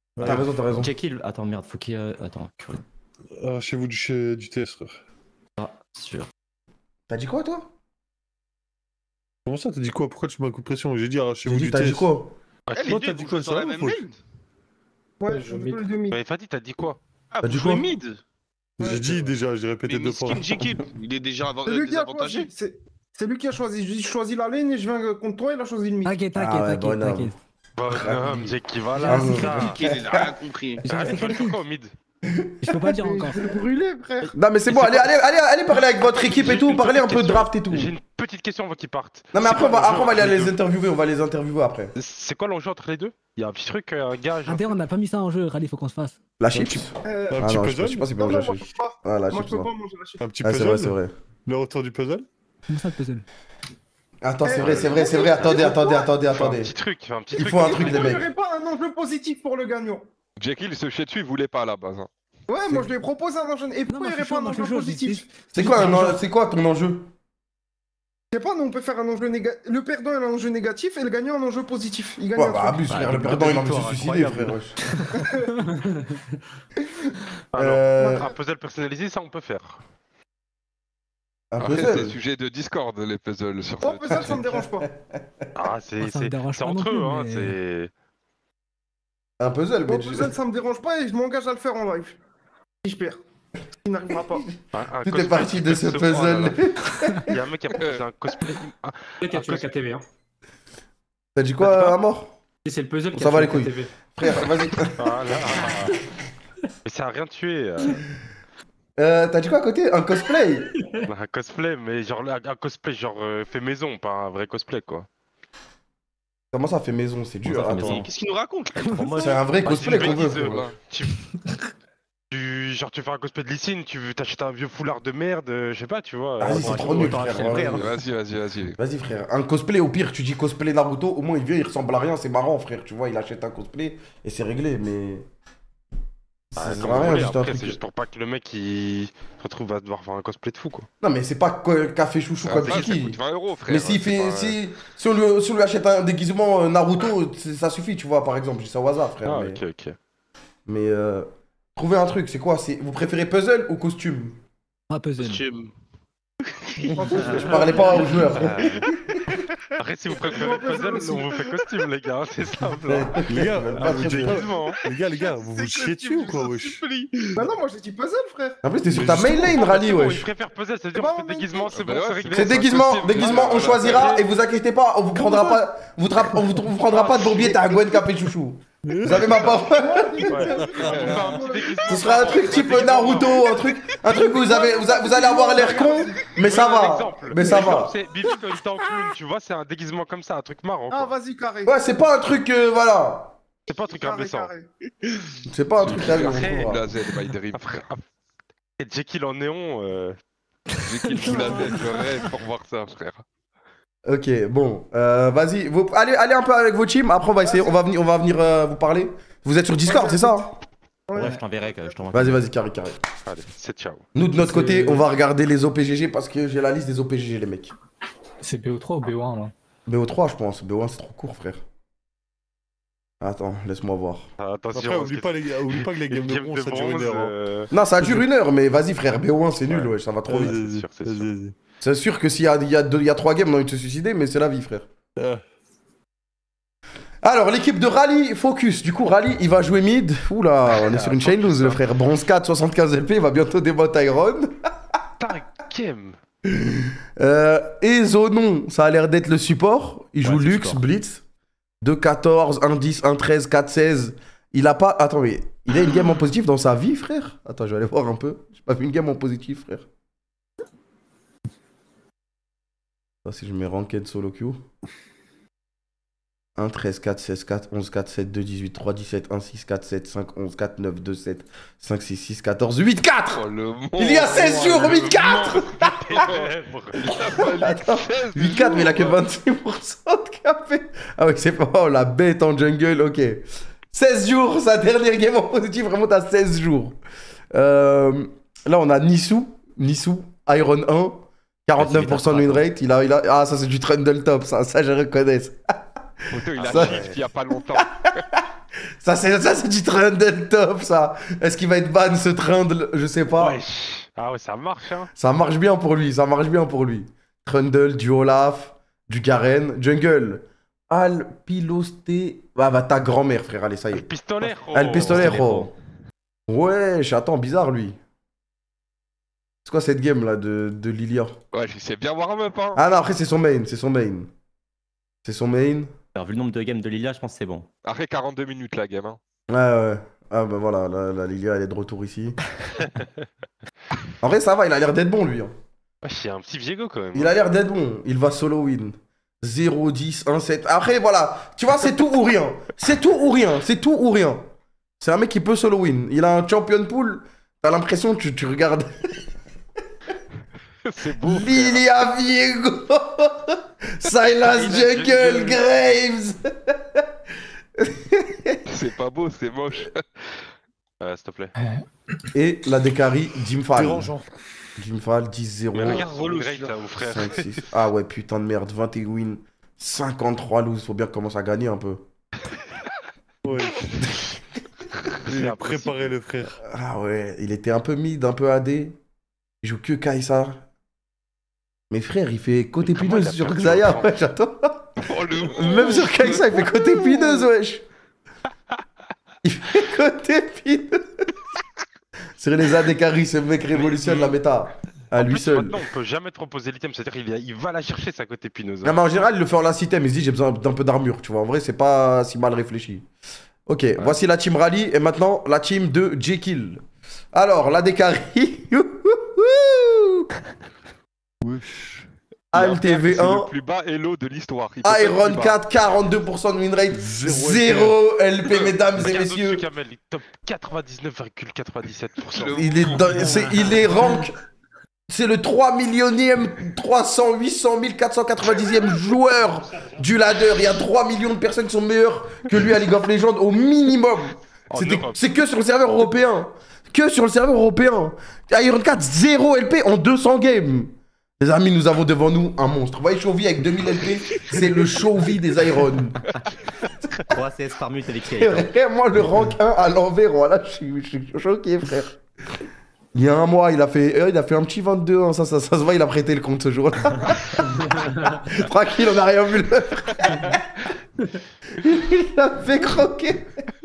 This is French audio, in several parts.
T'as raison, t'as raison. Jekyll, attends, merde, faut qu'il. Attends, Chez vous du TS, frère. ah, sûr. T'as dit quoi, toi? Comment ça, t'as dit quoi? Pourquoi tu m'as un coup de pression? J'ai dit chez vous du T'as dit TS. quoi? Toi, t'as dit quoi sur la même lane? Ouais, je veux le demi. Mais Fadi, t'as dit quoi? Ah, T'as vous dit jouez quoi? mid? J'ai dit déjà, j'ai répété Mais deux fois. Miskin Jekyll, il est déjà C'est lui qui a désavantagé. choisi. C'est lui qui a choisi. Je choisis la lane et je viens contre toi, il a choisi le mid. T'inquiète, Ah ouais, t'inquiète, bonhomme. t'inquiète. Bonhomme, Jekyll, Ah, voilà. mais- Jekyll, il a rien compris. J'ai Ah, fait tu vas le faire calcul. quoi au mid? Je peux pas dire encore. Je vais brûler, frère. Non, mais c'est bon, allez parler avec votre équipe et tout, parler un peu de draft et tout. J'ai une petite question avant qu'ils partent. Non, mais C'est après, quoi on va l'enjeu aller entre les interviewer, on va les interviewer après. C'est quoi l'enjeu entre les deux? Il y a un petit truc, un gars. genre- D'ailleurs, on n'a pas mis ça en jeu, Rally, faut qu'on se fasse. La chips? Un Ah petit non, je sais puzzle? pas si c'est pas Non, la non, moi je chips. peux pas. Ah, la Moi je chips, peux non. pas manger la chips. Un petit Ah, c'est vrai, puzzle? c'est vrai. Le retour du puzzle? Comment ça, le puzzle? Attends, c'est vrai, attendez. Un petit truc, un petit Il truc. faut un truc, les Il n'y mecs. aurait pas un enjeu positif pour le gagnant. Jekyll se chiait dessus, il voulait pas à la base. Hein. Ouais, moi je lui ai proposé un enjeu. Et pourquoi il n'y aurait pas un enjeu positif? C'est quoi ton enjeu? Je sais pas, nous on peut faire un enjeu négatif. Le perdant il a un enjeu négatif et le gagnant un enjeu positif. Il gagne Ouais, un bah truc. abuse, frère, Ouais, le perdant il a envie de se victoire suicider, incroyable. frère. Alors, un puzzle personnalisé, ça on peut faire. Un Après, c'est puzzle. sujet de Discord, les puzzles sur Oh, ça, ça me dérange pas. Ah, c'est ça me dérange pas entre non eux, hein, plus, c'est. Un puzzle, Bon, mais puzzle, ça me dérange pas et je m'engage à le faire en live. Si je perds. Il n'arrivera pas. Un tout est cosplay parti de ce Oh là là. puzzle. Il y a un mec qui a proposé un cosplay. Qui a tué la KTV, hein. T'as dit quoi, à mort? Et c'est le puzzle qui Ça a va tué les la couilles. KTV. Frère, vas-y. Voilà. Mais ça a rien tué. T'as dit quoi à côté? Un cosplay? Un cosplay, mais genre un cosplay genre fait maison, pas un vrai cosplay quoi. Comment ça fait maison? C'est dur. Ça fait Attends. maison. Qu'est-ce qu'il nous raconte là? C'est un vrai Bah, cosplay c'est qu'on une veut, bêtise, frère. Genre tu fais un cosplay de Lysine, tu t'achètes un vieux foulard de merde, je sais pas, tu vois. Ah, vas-y, c'est trop nul, frère. Vas-y. Vas-y, frère. Un cosplay, au pire, tu dis cosplay Naruto, au moins il vient, il ressemble à rien, c'est marrant, frère. Tu vois, il achète un cosplay et c'est réglé, mais. Ça sert Comme à vous rien, voulez, juste un après, truc. c'est juste pour pas que le mec il se retrouve à devoir faire un cosplay de fou quoi. Non, mais c'est pas café chouchou comme Ça Kiki. coûte 20 €, frère. Mais s'il c'est fait, pas- si on lui achète un déguisement Naruto, ça suffit, tu vois, par exemple. Je dis ça au hasard, frère. Ah, mais ok. mais, trouvez un truc, c'est quoi? Vous préférez puzzle ou costume? Un puzzle. Costume. Je parlais pas aux joueurs. Après, si vous préférez puzzle, on vous fait costume, les gars, c'est simple. Hein. Les gars, Ah, très bien. déguisement, hein. les gars, vous vous chiez dessus ou quoi, wesh? Bah non, moi j'ai dit puzzle, frère. En plus, t'es sur Mais ta main justement, lane, Rally, C'est bon, il wesh. préfère puzzle, ça veut dire Bah, on fait déguisement, c'est bon, bah ouais, c'est réglé. C'est déguisement, on Voilà, choisira et vous inquiétez pas, on vous prendra pas, on vous prendra pas de bourbier, t'as un Gwen Capé Chouchou. Vous avez ma parole. Ce sera un truc type Naruto, un truc où vous allez avoir l'air con, mais ça va. Mais ça va. Bibi quand il était en clown, tu vois, c'est un déguisement comme ça, un truc marrant. Ah, Quoi. vas-y, carré. Ouais, c'est pas un truc, voilà. C'est pas un truc Carré, indécent. carré. C'est pas un truc là, on Après, trouvera. Blazel by Drip. Et Jekyll en néon, Jekyll Blazel, je rêve pour voir ça, frère. Ok, bon, vas-y, allez un peu avec vos teams, après on va essayer, on va venir vous parler. Vous êtes sur Discord, c'est ça hein? Bref, je t'enverrai, je t'envoie. Vas-y, carré. allez, c'est ciao. Nous, de notre côté, on va regarder les OPGG parce que j'ai la liste des OPGG, les mecs. C'est BO3 ou BO1 là? BO3, je pense. BO1, c'est trop court, frère. Attends, laisse-moi voir. Attention, Après, oublie pas que les games de game bronze, ça dure une heure. hein. Non, ça dure une heure, mais vas-y, frère. BO1, c'est nul, ouais, ça va trop vite. Vas-y, c'est sûr. vas-y. C'est sûr que s'il y a 3 games, on a envie de se suicider, mais c'est la vie, frère. Alors, l'équipe de Rally Focus. Du coup, Rally, il va jouer mid. Oula, on est sur une chain lose, le frère. Bronze 4, 75 LP, il va bientôt débattre Iron. Takem. Et Zonon, ça a l'air d'être le support. Il joue Ouais, c'est Lux, support. Blitz. 2-14, 1-10, 1-13, 4-16. Il a pas. Attends, mais il a une game en positif dans sa vie, frère? Attends, je vais aller voir un peu. J'ai pas vu une game en positif, frère. Ça, si je mets Ranked solo queue. 1, 13, 4, 16, 4, 11, 4, 7, 2, 18, 3, 17, 1, 6, 4, 7, 5, 11, 4, 9, 2, 7, 5, 6, 6, 14, 8, 4! Oh le monde. Il y a 16 jours, 8, 4! Attends, 8, 4, mais il a que 26% de KP. Ah oui, c'est pas. Oh, la bête en jungle, ok. 16 jours, sa dernière game en positif remonte à 16 jours. Là, on a Nisu, Iron 1, 49% de win rate. Ah, ça, c'est du Trundle top, ça je reconnais. Photo, il a Ça- shift il y a pas longtemps. Ça, c'est du Trundle top, ça. Est-ce qu'il va être ban, ce Trundle? Je sais pas. Wesh. Ah ouais, ça marche, hein. Ça marche bien pour lui, ça marche bien pour lui. Trundle, du Olaf, du Garen, Jungle. Alpilosté. Ah bah ta grand-mère, frère, allez, ça y Le est. pistolero. El Pistolero. Wesh, attends, bizarre lui. C'est quoi cette game là de Lilia? Ouais, je sais bien voir un up, hein. Ah non, après c'est son main, c'est son main. C'est son main. Alors, vu le nombre de games de Lilia, je pense que c'est bon. Après 42 minutes la game, hein. Ouais, ouais. Ah bah voilà, la Lilia elle est de retour ici. En vrai ça va, il a l'air d'être bon lui. Hein. Wesh, il y a un petit Viego quand même. Il a l'air d'être bon, il va solo win. 0, 10, 1, 7. Après voilà, tu vois c'est tout ou rien. C'est tout ou rien, c'est tout ou rien. C'est un mec qui peut solo win. Il a un champion pool, t'as l'impression que tu regardes... C'est beau. frère. Lilia Viego. Silas Jungle Graves. C'est pas beau, c'est moche. S'il te plaît. Et la Dekari, Jimfal. Dérangeant. Jimfal, 10-0. Mais regarde relou, Great celui-là. là, mon frère. 5, 6. Ah ouais, putain de merde. 21 wins, 53 lose. Faut bien qu'on commence à gagner un peu. Ouais. Il a impossible. préparé le frère. Ah ouais, il était un peu mid, un peu AD. Il joue que Kaisa. Mais frère, il fait côté Mais comment il pineuse a sur perdu Xayah. autant Ouais, j'attends. Oh, le... Même sur Kaisa, il fait côté pineuse, wesh. Il fait côté pineuse. Sur les Adekari, ce mec révolutionne la méta. À En lui plus, seul. Maintenant, on peut jamais te proposer l'item, c'est-à-dire il va la chercher sa côté pineuse. Non, mais en général, il le fait en last item. Il se dit, j'ai besoin d'un peu d'armure, tu vois. En vrai, c'est pas si mal réfléchi. Ok, voici la team Rally. Et maintenant, la team de Jekyll. Alors, la Dekari. Wesh. Alt C'est le TV1. plus bas elo de l'histoire. Il peut pas être Iron plus bas. 4, 42% de win rate. 0 LP, mesdames et Regarde messieurs. au-dessus, Kamel, il top 99,97%. Il est, il est rank. C'est le 3 millionième, 300, 800 490e joueur du ladder. Il y a 3 millions de personnes qui sont meilleures que lui à League of Legends au minimum. En Europe. C'est que sur le serveur européen. Que sur le serveur européen. Iron 4, 0 LP en 200 games. Les amis, nous avons devant nous un monstre. Vous voyez Chovy avec 2000 LP, c'est le Chovy des Iron. 3 CS par minute avec C'est Kate. vraiment le rank 1 à l'envers. Voilà, je suis choqué, frère. Il y a un mois, il a fait un petit 22. Hein. Ça se voit, il a prêté le compte ce jour-là. Tranquille, on n'a rien vu. Il a fait croquer.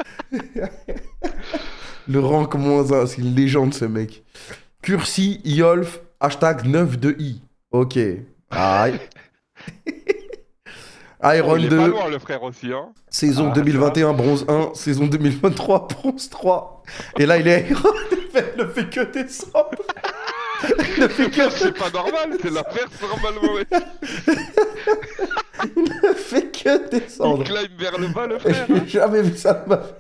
Le rank -1, c'est une légende ce mec. Cursi, Yolf, hashtag 9 de I. Ok. Aïe. Iron Il est 2. pas loin le frère aussi, hein. Saison 2021, bronze 1. Saison 2023, bronze 3. Et là, il est Iron. Il ne fait que descendre. Il ne fait que... C'est pas normal, c'est l'inverse normalement. Ouais. Il ne fait que Il descendre. climb vers le bas le frère. J'ai jamais vu ça de ma vie.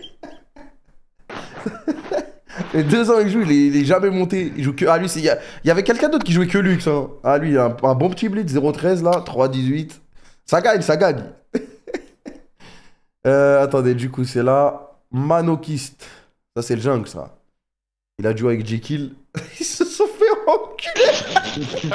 Et 2 ans il joue, il est jamais monté. Il joue que. Ah, lui, il y avait quelqu'un d'autre qui jouait que Lux. Hein. Ah, lui, un bon petit blitz, 0-13 là, 3-18. Ça gagne, ça gagne. Attendez, du coup, c'est là. Manokist. Ça, c'est le jungle, ça. Il a joué avec Jekyll. Ils se sont fait enculer.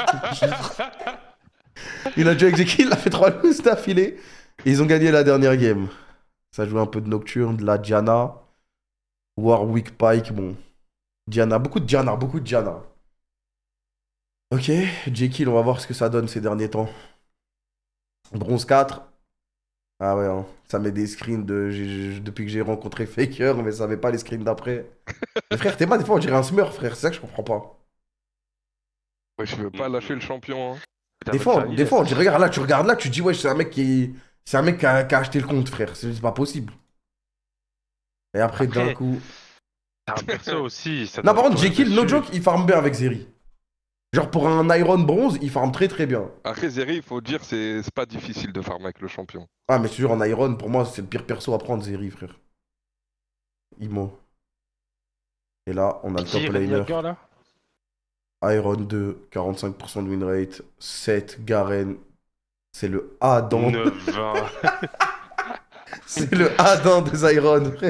Il a joué avec Jekyll, il a fait 3 loses d'affilée. Et ils ont gagné la dernière game. Ça joue un peu de Nocturne, de la Diana. Warwick Pike, bon. Diana, beaucoup de Diana, beaucoup de Diana. Ok, Jekyll, on va voir ce que ça donne ces derniers temps. Bronze 4. Ah ouais, hein. Ça met des screens depuis que j'ai rencontré Faker, mais ça met pas les screens d'après. Mais frère, t'es pas, des fois on dirait un smurf, frère, c'est ça que je comprends pas. Ouais, je veux pas lâcher le champion, hein. Des fois, on dit, regarde là, tu te dis, ouais, c'est un mec qui a acheté le compte, frère, c'est pas possible. Et après d'un coup... T'as un perso aussi. Ça Non, par doit contre, tourner Jekyll, no dessus. joke, il farm bien avec Zeri. Genre pour un Iron bronze, il farm très très bien. Après Zeri, il faut dire, c'est pas difficile de farm avec le champion. Ah, mais c'est sûr, en Iron, pour moi, c'est le pire perso à prendre, Zeri, frère. Imo. Et là, on a le Qui top est laner. Rednecker, là Iron 2, 45% de win rate. 7, Garen. C'est le Adam. 9-20. C'est le Adam des Iron, frère.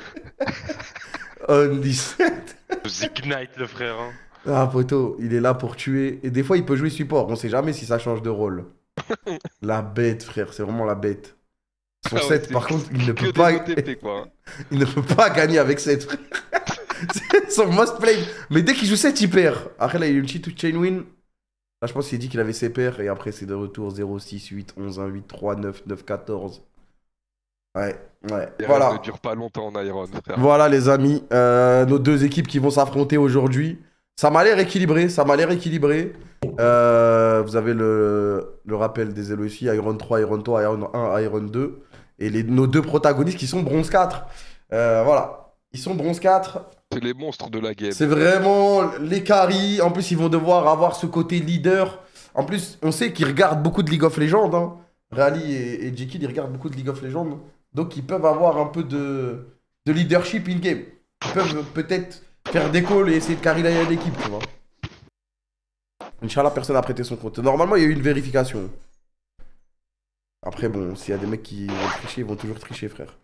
On 17. Ignite, le frère. Hein. Ah, poto, il est là pour tuer. Et des fois, il peut jouer support. On sait jamais si ça change de rôle. La bête, frère, c'est vraiment la bête. Son Ah ouais, 7, c'est par contre, il ne Que peut des pas. OTP, quoi. Il ne peut pas gagner avec 7. C'est son most played. Mais dès qu'il joue 7, il perd. Après, là, il y a une cheat to chain win. Là, je pense qu'il dit qu'il avait ses paires. Et après, c'est de retour 0, 6, 8, 11, 1, 8, 3, 9, 9, 14. Ouais. Les Voilà. rêves ne durent pas longtemps en Iron, frère. Voilà, les amis. Nos deux équipes qui vont s'affronter aujourd'hui. Ça m'a l'air équilibré. Vous avez le rappel des LOC, Iron 3, Iron 3, Iron 1, Iron 2. Et nos deux protagonistes qui sont bronze 4. Voilà. Ils sont bronze 4. C'est les monstres de la game. C'est vraiment les carries. En plus, ils vont devoir avoir ce côté leader. En plus, on sait qu'ils regardent beaucoup de League of Legends. Hein. Rally et Jekyll, ils regardent beaucoup de League of Legends. Donc, ils peuvent avoir un peu de leadership in-game. Ils peuvent peut-être faire des calls et essayer de carry l'équipe, tu vois. Inch'Allah, personne n'a prêté son compte. Normalement, il y a eu une vérification. Après, bon, s'il y a des mecs qui vont tricher, ils vont toujours tricher, frère.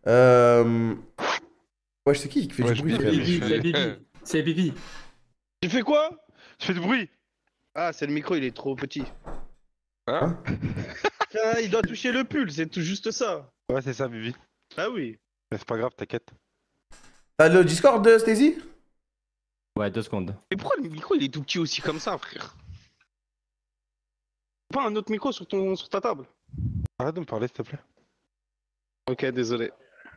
Ouais, c'est qui fait du bruit, je- frère? C'est Bibi. C'est Bibi. Tu fais quoi? Tu fais du bruit? Ah, c'est le micro, il est trop petit. Hein? Ah, il doit toucher le pull, c'est tout juste ça. Ouais, c'est ça, Bibi. Ah oui. Mais c'est pas grave, t'inquiète. T'as le Discord de Stacy? Ouais, 2 secondes. Mais pourquoi le micro il est tout petit aussi comme ça, frère? Pas un autre micro sur ta table. Arrête de me parler, s'il te plaît. Ok, désolé.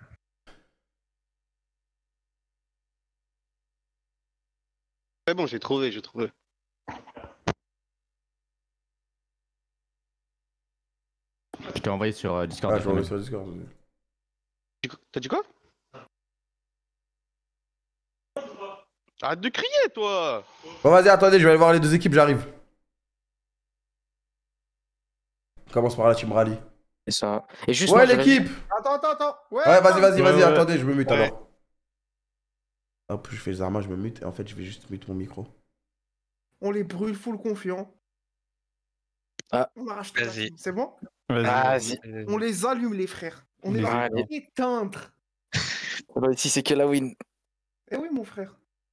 C'est bon, j'ai trouvé. Je t'ai envoyé sur Discord. Ah, je vais sur le Discord. T'as dit quoi? Arrête de crier, toi! Bon, vas-y, attendez, je vais aller voir les deux équipes, j'arrive. On commence par la team rally. Et ça. Et juste Ouais, moi, l'équipe! Attends. Ouais, vas-y, Ouais. attendez, je me mute Ouais. alors. Hop, je fais les armes, je me mute et en fait, je vais juste mute mon micro. On les brûle full confiant. Ah. On arrache tout la Vas-y. team, c'est bon? Vas-y. On les allume, les frères. On est là Allez. pour éteindre. Ici, c'est que la win. Eh oui, mon frère.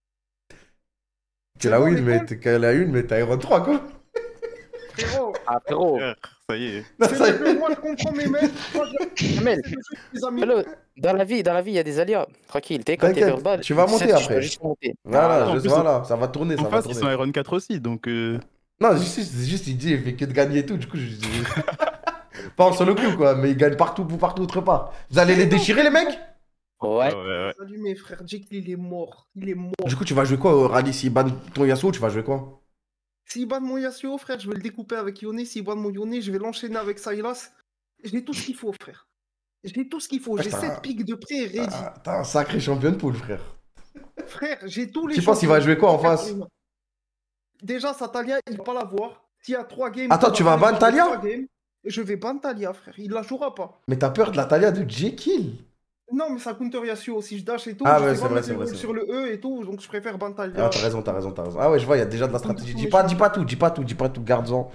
Tu la bon, win, les mais calls t'as une, mais t'as Iron 3, quoi. Frérot, Ah, frérot. Ça y est. Non, c'est ça- le jeu, moi je comprends mes mecs. Moi, Amel, c'est le jeu, les amis. hello. Dans la vie, il y a des aléas. Tranquille, t'es quand t'es T'inquiète, verbal. tu vas monter après. Juste monter. Voilà, en plus, voilà, ça va tourner, ça En va face, ils sont tourner. Iron 4 aussi, donc. Non, juste, il dit, il fait que de gagner et tout, du coup, je. Pas en solo queue, quoi, mais il gagne partout autre part. Vous allez les déchirer, les mecs? Ouais. Salut mes frères, Jake il est mort. Il est mort. Du coup, tu vas jouer quoi au rallye? S'il banne ton Yasuo, tu vas jouer quoi? S'il banne mon Yasuo, frère, je vais le découper avec Yone. S'il banne mon Yone, je vais l'enchaîner avec Sylas. J'ai tout ce qu'il faut, frère. J'ai tout ce qu'il faut. J'ai Putain. 7 pics de près ready. T'as un sacré champion de poule, frère. Frère, j'ai tous les Tu penses qu'il va champions. jouer quoi en face? Déjà, sa Talia, il va pas l'avoir. S'il y a 3 games. Attends, tu vas ban Talia? Je vais ban Talia, frère. Il la jouera pas. Mais t'as peur de la Talia de Jekyll? Non, mais ça counter Yasuo. Si je dash et tout, Ah je ouais, fais c'est pas vrai, mettre c'est le vrai, ult c'est sur le E et tout, donc je préfère ban Talia. Ah, t'as raison. Ah ouais, je vois, il y a déjà de la stratégie. Dis pas tout, garde-en.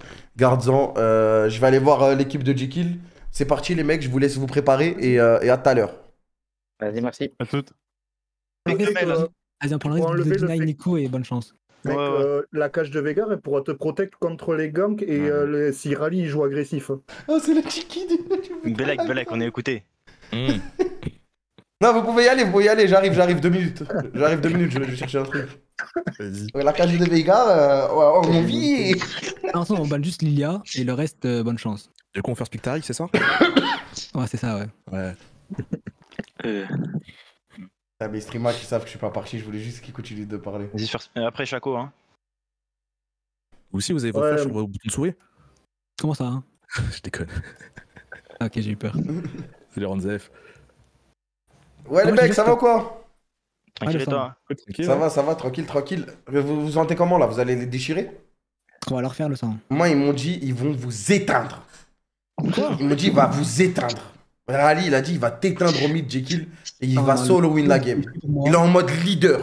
Je vais aller voir l'équipe de Jekyll. C'est parti, les mecs, je vous laisse vous préparer et à tout à l'heure. Vas-y, merci. À toutes. Vas-y, on prend le Pour risque de enlever le deny fait- Nico et bonne chance. Mec, la cage de Veigar, elle pourra te protect contre les ganks et si Rally il joue agressif. Oh, c'est le Chiki du. Belek, on est écouté. Non, vous pouvez y aller, j'arrive 2 minutes. J'arrive 2 minutes, je vais chercher un truc. Vas-y. Ouais, la cage de Veigar, on vit. Ensemble, on banne juste Lilia et le reste, bonne chance. Du coup, on fait Spectaric, c'est ça? Ouais, c'est ça, ouais. Ouais. Ah, mais streamers qui savent que je suis pas parti, je voulais juste qu'ils continuent de parler. Vas-y, après Chaco, hein. Vous aussi, vous avez vos Ouais. flashs sur vos boutons de souris? Comment ça, hein? Je déconne. Ah, ok, j'ai eu peur. C'est les Ranzef. Ouais, les Moi, j'ai mecs, ça juste- va ou quoi? Tranquille, et toi. Tranquille. Ça va, tranquille. Vous vous sentez comment là? Vous allez les déchirer? On va leur faire le sang. Moi, ils m'ont dit, ils vont vous éteindre. Ils m'ont dit, il va vous éteindre. Rally, il a dit, il va t'éteindre au mid, Jekyll, et il va solo win la game. Il est en mode leader.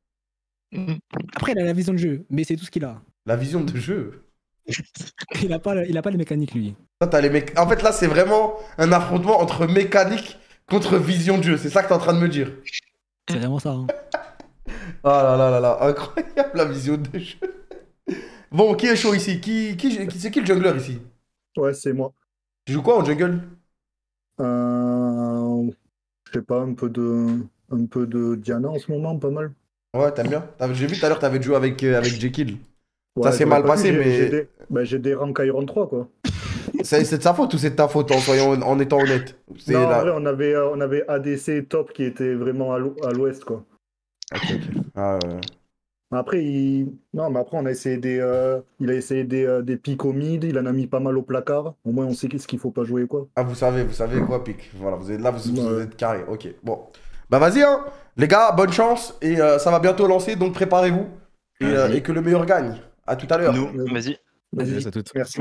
Après, il a la vision de jeu, mais c'est tout ce qu'il a. La vision de jeu. Il a pas les mécaniques, lui. Toi, t'as les mecs. En fait, là, c'est vraiment un affrontement entre mécanique contre vision de jeu. C'est ça que t'es en train de me dire. C'est vraiment ça, hein. Oh là là, incroyable la vision de jeu. Bon, qui est chaud ici? C'est qui le jungler ici? Ouais, c'est moi. Tu joues quoi en jungle? Je sais pas, un peu de Diana en ce moment, pas mal. Ouais, t'aimes bien? J'ai vu tout à l'heure, t'avais joué avec Jekyll. Ouais, Ça s'est j'aurais mal pas passé, vu, mais j'ai des ranks Iron 3, quoi. c'est de sa faute ou c'est de ta faute en étant honnête? C'est Non, en la... vrai, on avait ADC top qui était vraiment à l'ouest, quoi. Ok. Ah, ouais. Après, non, mais après, on a essayé il a essayé des pics au mid, il en a mis pas mal au placard. Au moins, on sait ce qu'il faut pas jouer, quoi. Ah, vous savez quoi, Pic? Voilà, vous êtes là, vous Ouais. êtes carré. Ok, bon. Bah, vas-y, hein. Les gars, bonne chance. Et ça va bientôt lancer, donc préparez-vous. Et que le meilleur gagne. À tout à l'heure. Nous, vas-y. Vas-y, à toutes. merci.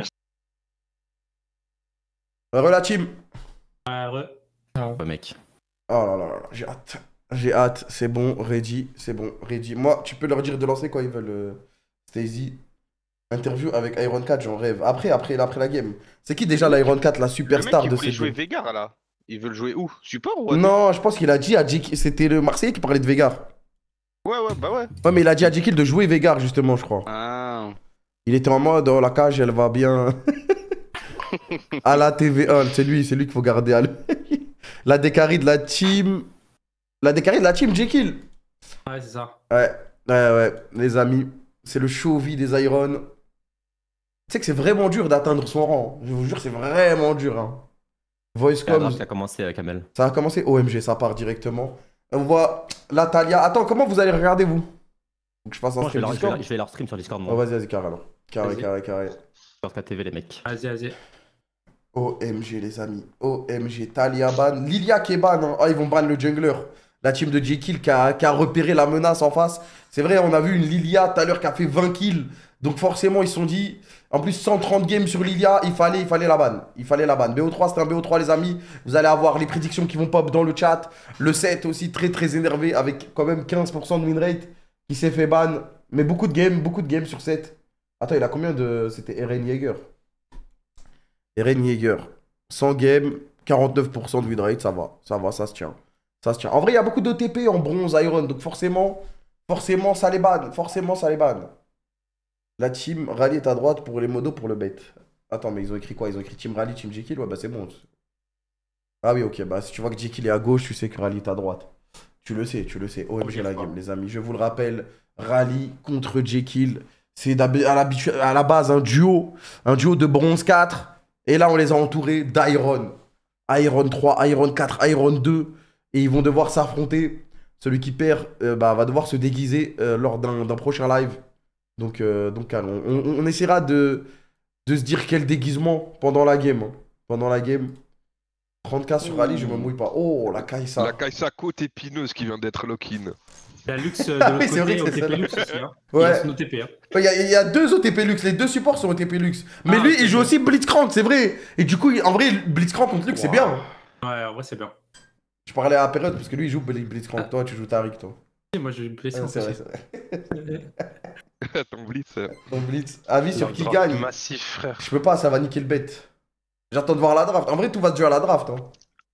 La team. Ouais, mec. Oh là là là là, j'ai hâte. J'ai hâte. C'est bon, ready. C'est bon, ready. Moi, tu peux leur dire de lancer quand ils veulent. Stacey. Interview avec Iron 4, j'en rêve. Après la game. C'est qui déjà l'Iron 4, la superstar le mec, de il voulait ces jouer deux? Veigar là. Ils veulent jouer où? Support ou AD? Non, je pense qu'il a dit à Jekyll. C'était le Marseillais qui parlait de Veigar. Ouais, bah ouais. Ouais, mais il a dit à Jekyll de jouer Veigar, justement, je crois. Ah. Il était en mode, oh, la cage, elle va bien. À la TV1, c'est lui qu'il faut garder à lui. La décarie de la team. La décarie de la team Jekyll. Ouais, c'est ça. Ouais, les amis. C'est le chauvi des Iron. Tu sais que c'est vraiment dur d'atteindre son rang. Je vous jure, c'est vraiment dur. Hein. Voicecom. Ça a commencé, Kamel. Ça a commencé. OMG, ça part directement. On voit la Talia. Attends, comment vous allez regarder, vous? Faut que je fasse un stream Discord. Je vais leur stream sur Discord, moi. Oh, vas-y, carré alors. Carré. Sur KTV, les mecs. Vas-y. OMG, les amis. OMG, Talia ban. Lilia qui est ban. Hein. Oh, ils vont ban le jungler. La team de Jekyll qui a repéré la menace en face. C'est vrai, on a vu une Lilia tout à l'heure qui a fait 20 kills. Donc forcément, ils se sont dit... En plus, 130 games sur Lilia, il fallait la ban. Il fallait la ban. BO3, c'était un BO3, les amis. Vous allez avoir les prédictions qui vont pop dans le chat. Le 7 aussi, très énervé, avec quand même 15% de win rate. Qui s'est fait ban. Mais beaucoup de games sur 7. Attends, il a combien de... C'était Eren Yeager. Eren Yeager. 100 games, 49% de win rate, ça va, ça se tient. En vrai, il y a beaucoup d'OTP en bronze, Iron, donc forcément, ça les banne. La team Rally est à droite pour les modos pour le bait. Attends, mais ils ont écrit quoi? Ils ont écrit Team Rally, Team Jekyll? Ouais, bah c'est bon. Ah oui, ok, bah si tu vois que Jekyll est à gauche, tu sais que Rally est à droite. Tu le sais. OMG la game, les amis. Je vous le rappelle, Rally contre Jekyll, c'est à la base un duo de bronze 4. Et là, on les a entourés d'Iron. Iron 3, Iron 4, Iron 2. Et ils vont devoir s'affronter. Celui qui perd va devoir se déguiser lors d'un prochain live. Donc on essaiera de se dire quel déguisement pendant la game. Hein. Pendant la game. 30k sur Ali, je me mouille pas. Oh, la Kai'Sa. La Kai'Sa côte épineuse qui vient d'être lock-in. La Lux de Ah l'autre oui, c'est vrai côté, que c'est OTP ça. Lux aussi. Hein. Ouais. Il reste un OTP. Hein. Il y a deux OTP Lux, les deux supports sont OTP Lux. Mais Ah, lui, ok. il joue aussi Blitzcrank, c'est vrai. Et du coup, en vrai, Blitzcrank contre Lux, c'est bien. Ouais, en vrai, c'est bien. Je parlais à la période parce que lui, il joue Blitzcrank. Toi, tu joues Tariq, toi. Et moi, j'ai une blessure. C'est vrai. Ton blitz. Ton Blitz. Avis sur qui Drop gagne. Massif, frère. Je peux pas, ça va niquer le bet. J'attends de voir la draft. En vrai, tout va se jouer à la draft. Hein.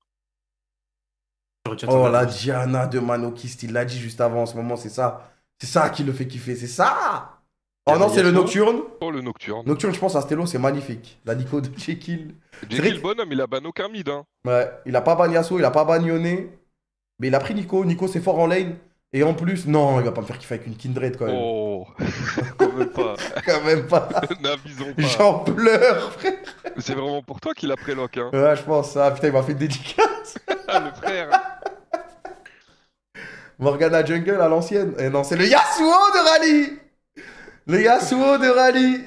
Oh, la Diana de Manokist, il l'a dit juste avant. En ce moment, c'est ça. C'est ça qui le fait kiffer. C'est ça. Oh non, c'est le Nocturne. Oh, le Nocturne. Nocturne, je pense à Stello, c'est magnifique. La Nico de Jekyll. Jekyll, bonhomme, il a ban aucun mid. Hein. Ouais, il a pas ban Yasuo, il a pas ban Yone. Mais il a pris Nico. Nico, c'est fort en lane. Et en plus, non, il va pas me faire kiffer avec une Kindred quand même. Oh, quand même pas. Quand même pas. N'avisons pas. J'en pleure, frère. C'est vraiment pour toi qu'il a prélock. Hein. Ouais, je pense. Ah putain, il m'a fait une dédicace. Le frère. Morgana Jungle à l'ancienne. Et non, c'est le Yasuo de Rally. Le Yasuo de Rally.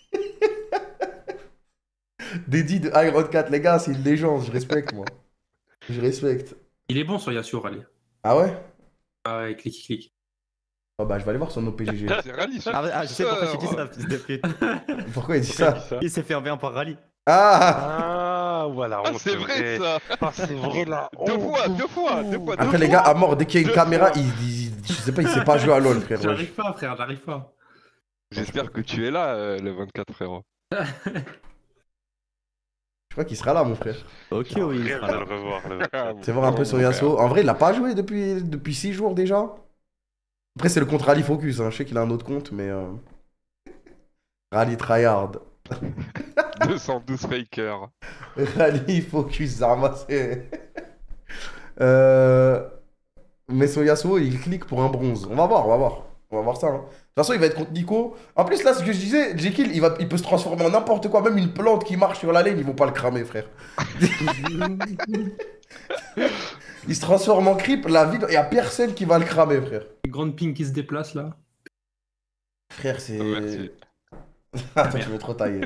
Dédi de Iron 4, les gars, c'est une légende. Je respecte, moi. Je respecte. Il est bon sur Yasuo Rally. Ah ouais? Ah ouais, clic. Oh bah, je vais aller voir son OPGG. C'est Rally, ça. Ah, je sais pourquoi tu dis ça, fils de pute. Pourquoi il dit ça? Il s'est fait enlever par Rally. Ah! Ah, voilà. Ah, c'est vrai ça. Ah, c'est vrai là. Deux fois. Après, les gars, à mort, dès qu'il y a une caméra, je sais pas, il sait pas jouer à LoL, frère. wesh. J'arrive pas, frère, j'arrive pas. J'espère que tu es là, le 24, frérot. Je crois qu'il sera là, mon frère. Ok, oui. il Rêve sera de là. le revoir. C'est voir un peu sur Yasuo. En vrai, il a pas joué depuis 6 jours déjà. Après, c'est le compte Rally Focus. Hein. Je sais qu'il a un autre compte, mais. Rally Tryhard. 212 fakers. Rally, focus, Zarma, c'est. Mais son Yasuo, il clique pour un bronze. On va voir, on va voir. On va voir ça. Hein. De toute façon, il va être contre Nico. En plus, là, ce que je disais, Jekyll, il peut se transformer en n'importe quoi. Même une plante qui marche sur la lane, ils vont pas le cramer, frère. Il se transforme en creep, la vie, il y a personne qui va le cramer, frère. Une grande ping qui se déplace là. Frère, c'est. Merci. Attends, tu veux trop tailler.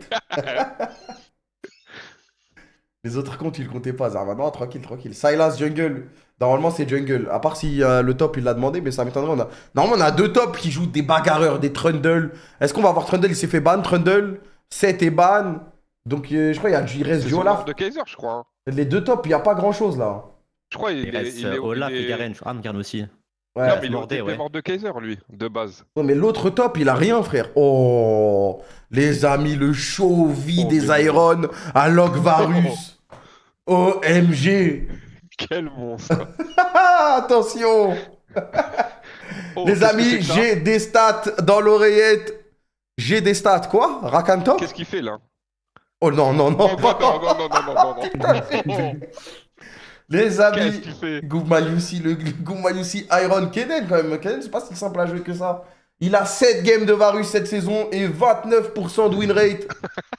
Les autres comptes, ils le comptaient pas, Zarma. Non, tranquille, tranquille. Sylas, jungle. Normalement, c'est jungle. À part si le top, il l'a demandé, mais ça m'étonnerait. Normalement, on a deux tops qui jouent des bagarreurs, des Trundle. Est-ce qu'on va avoir Trundle? Il s'est fait ban, Trundle. 7 est ban. Donc, je crois qu'il reste C'est du son Olaf. mort de Kaiser, je crois. Hein. Les deux tops, il n'y a pas grand-chose, là. Je crois Il reste Olaf et Garen. Ah, Garen aussi. Ouais. Non, mais il Mordé, est ouais. mort de Kaiser, lui, de base. Ouais, mais l'autre top, il a rien, frère. Oh, les amis, le chauvi Oh, des mais- Iron à Logvarus. OMG. Quel monstre. Attention. Oh, Les qu'est-ce que amis, c'est que ça j'ai des stats dans l'oreillette. J'ai des stats, quoi? Rakanto? Qu'est-ce qu'il fait, là? Oh non, non, non. Oh, non, non, non, non, non, non. Les Qu'est-ce amis, qu'il fait? Goumayusi, le Goumayusi Iron Kenen, quand même. Kenen, c'est pas si simple à jouer que ça. Il a 7 games de Varus cette saison et 29% de win rate.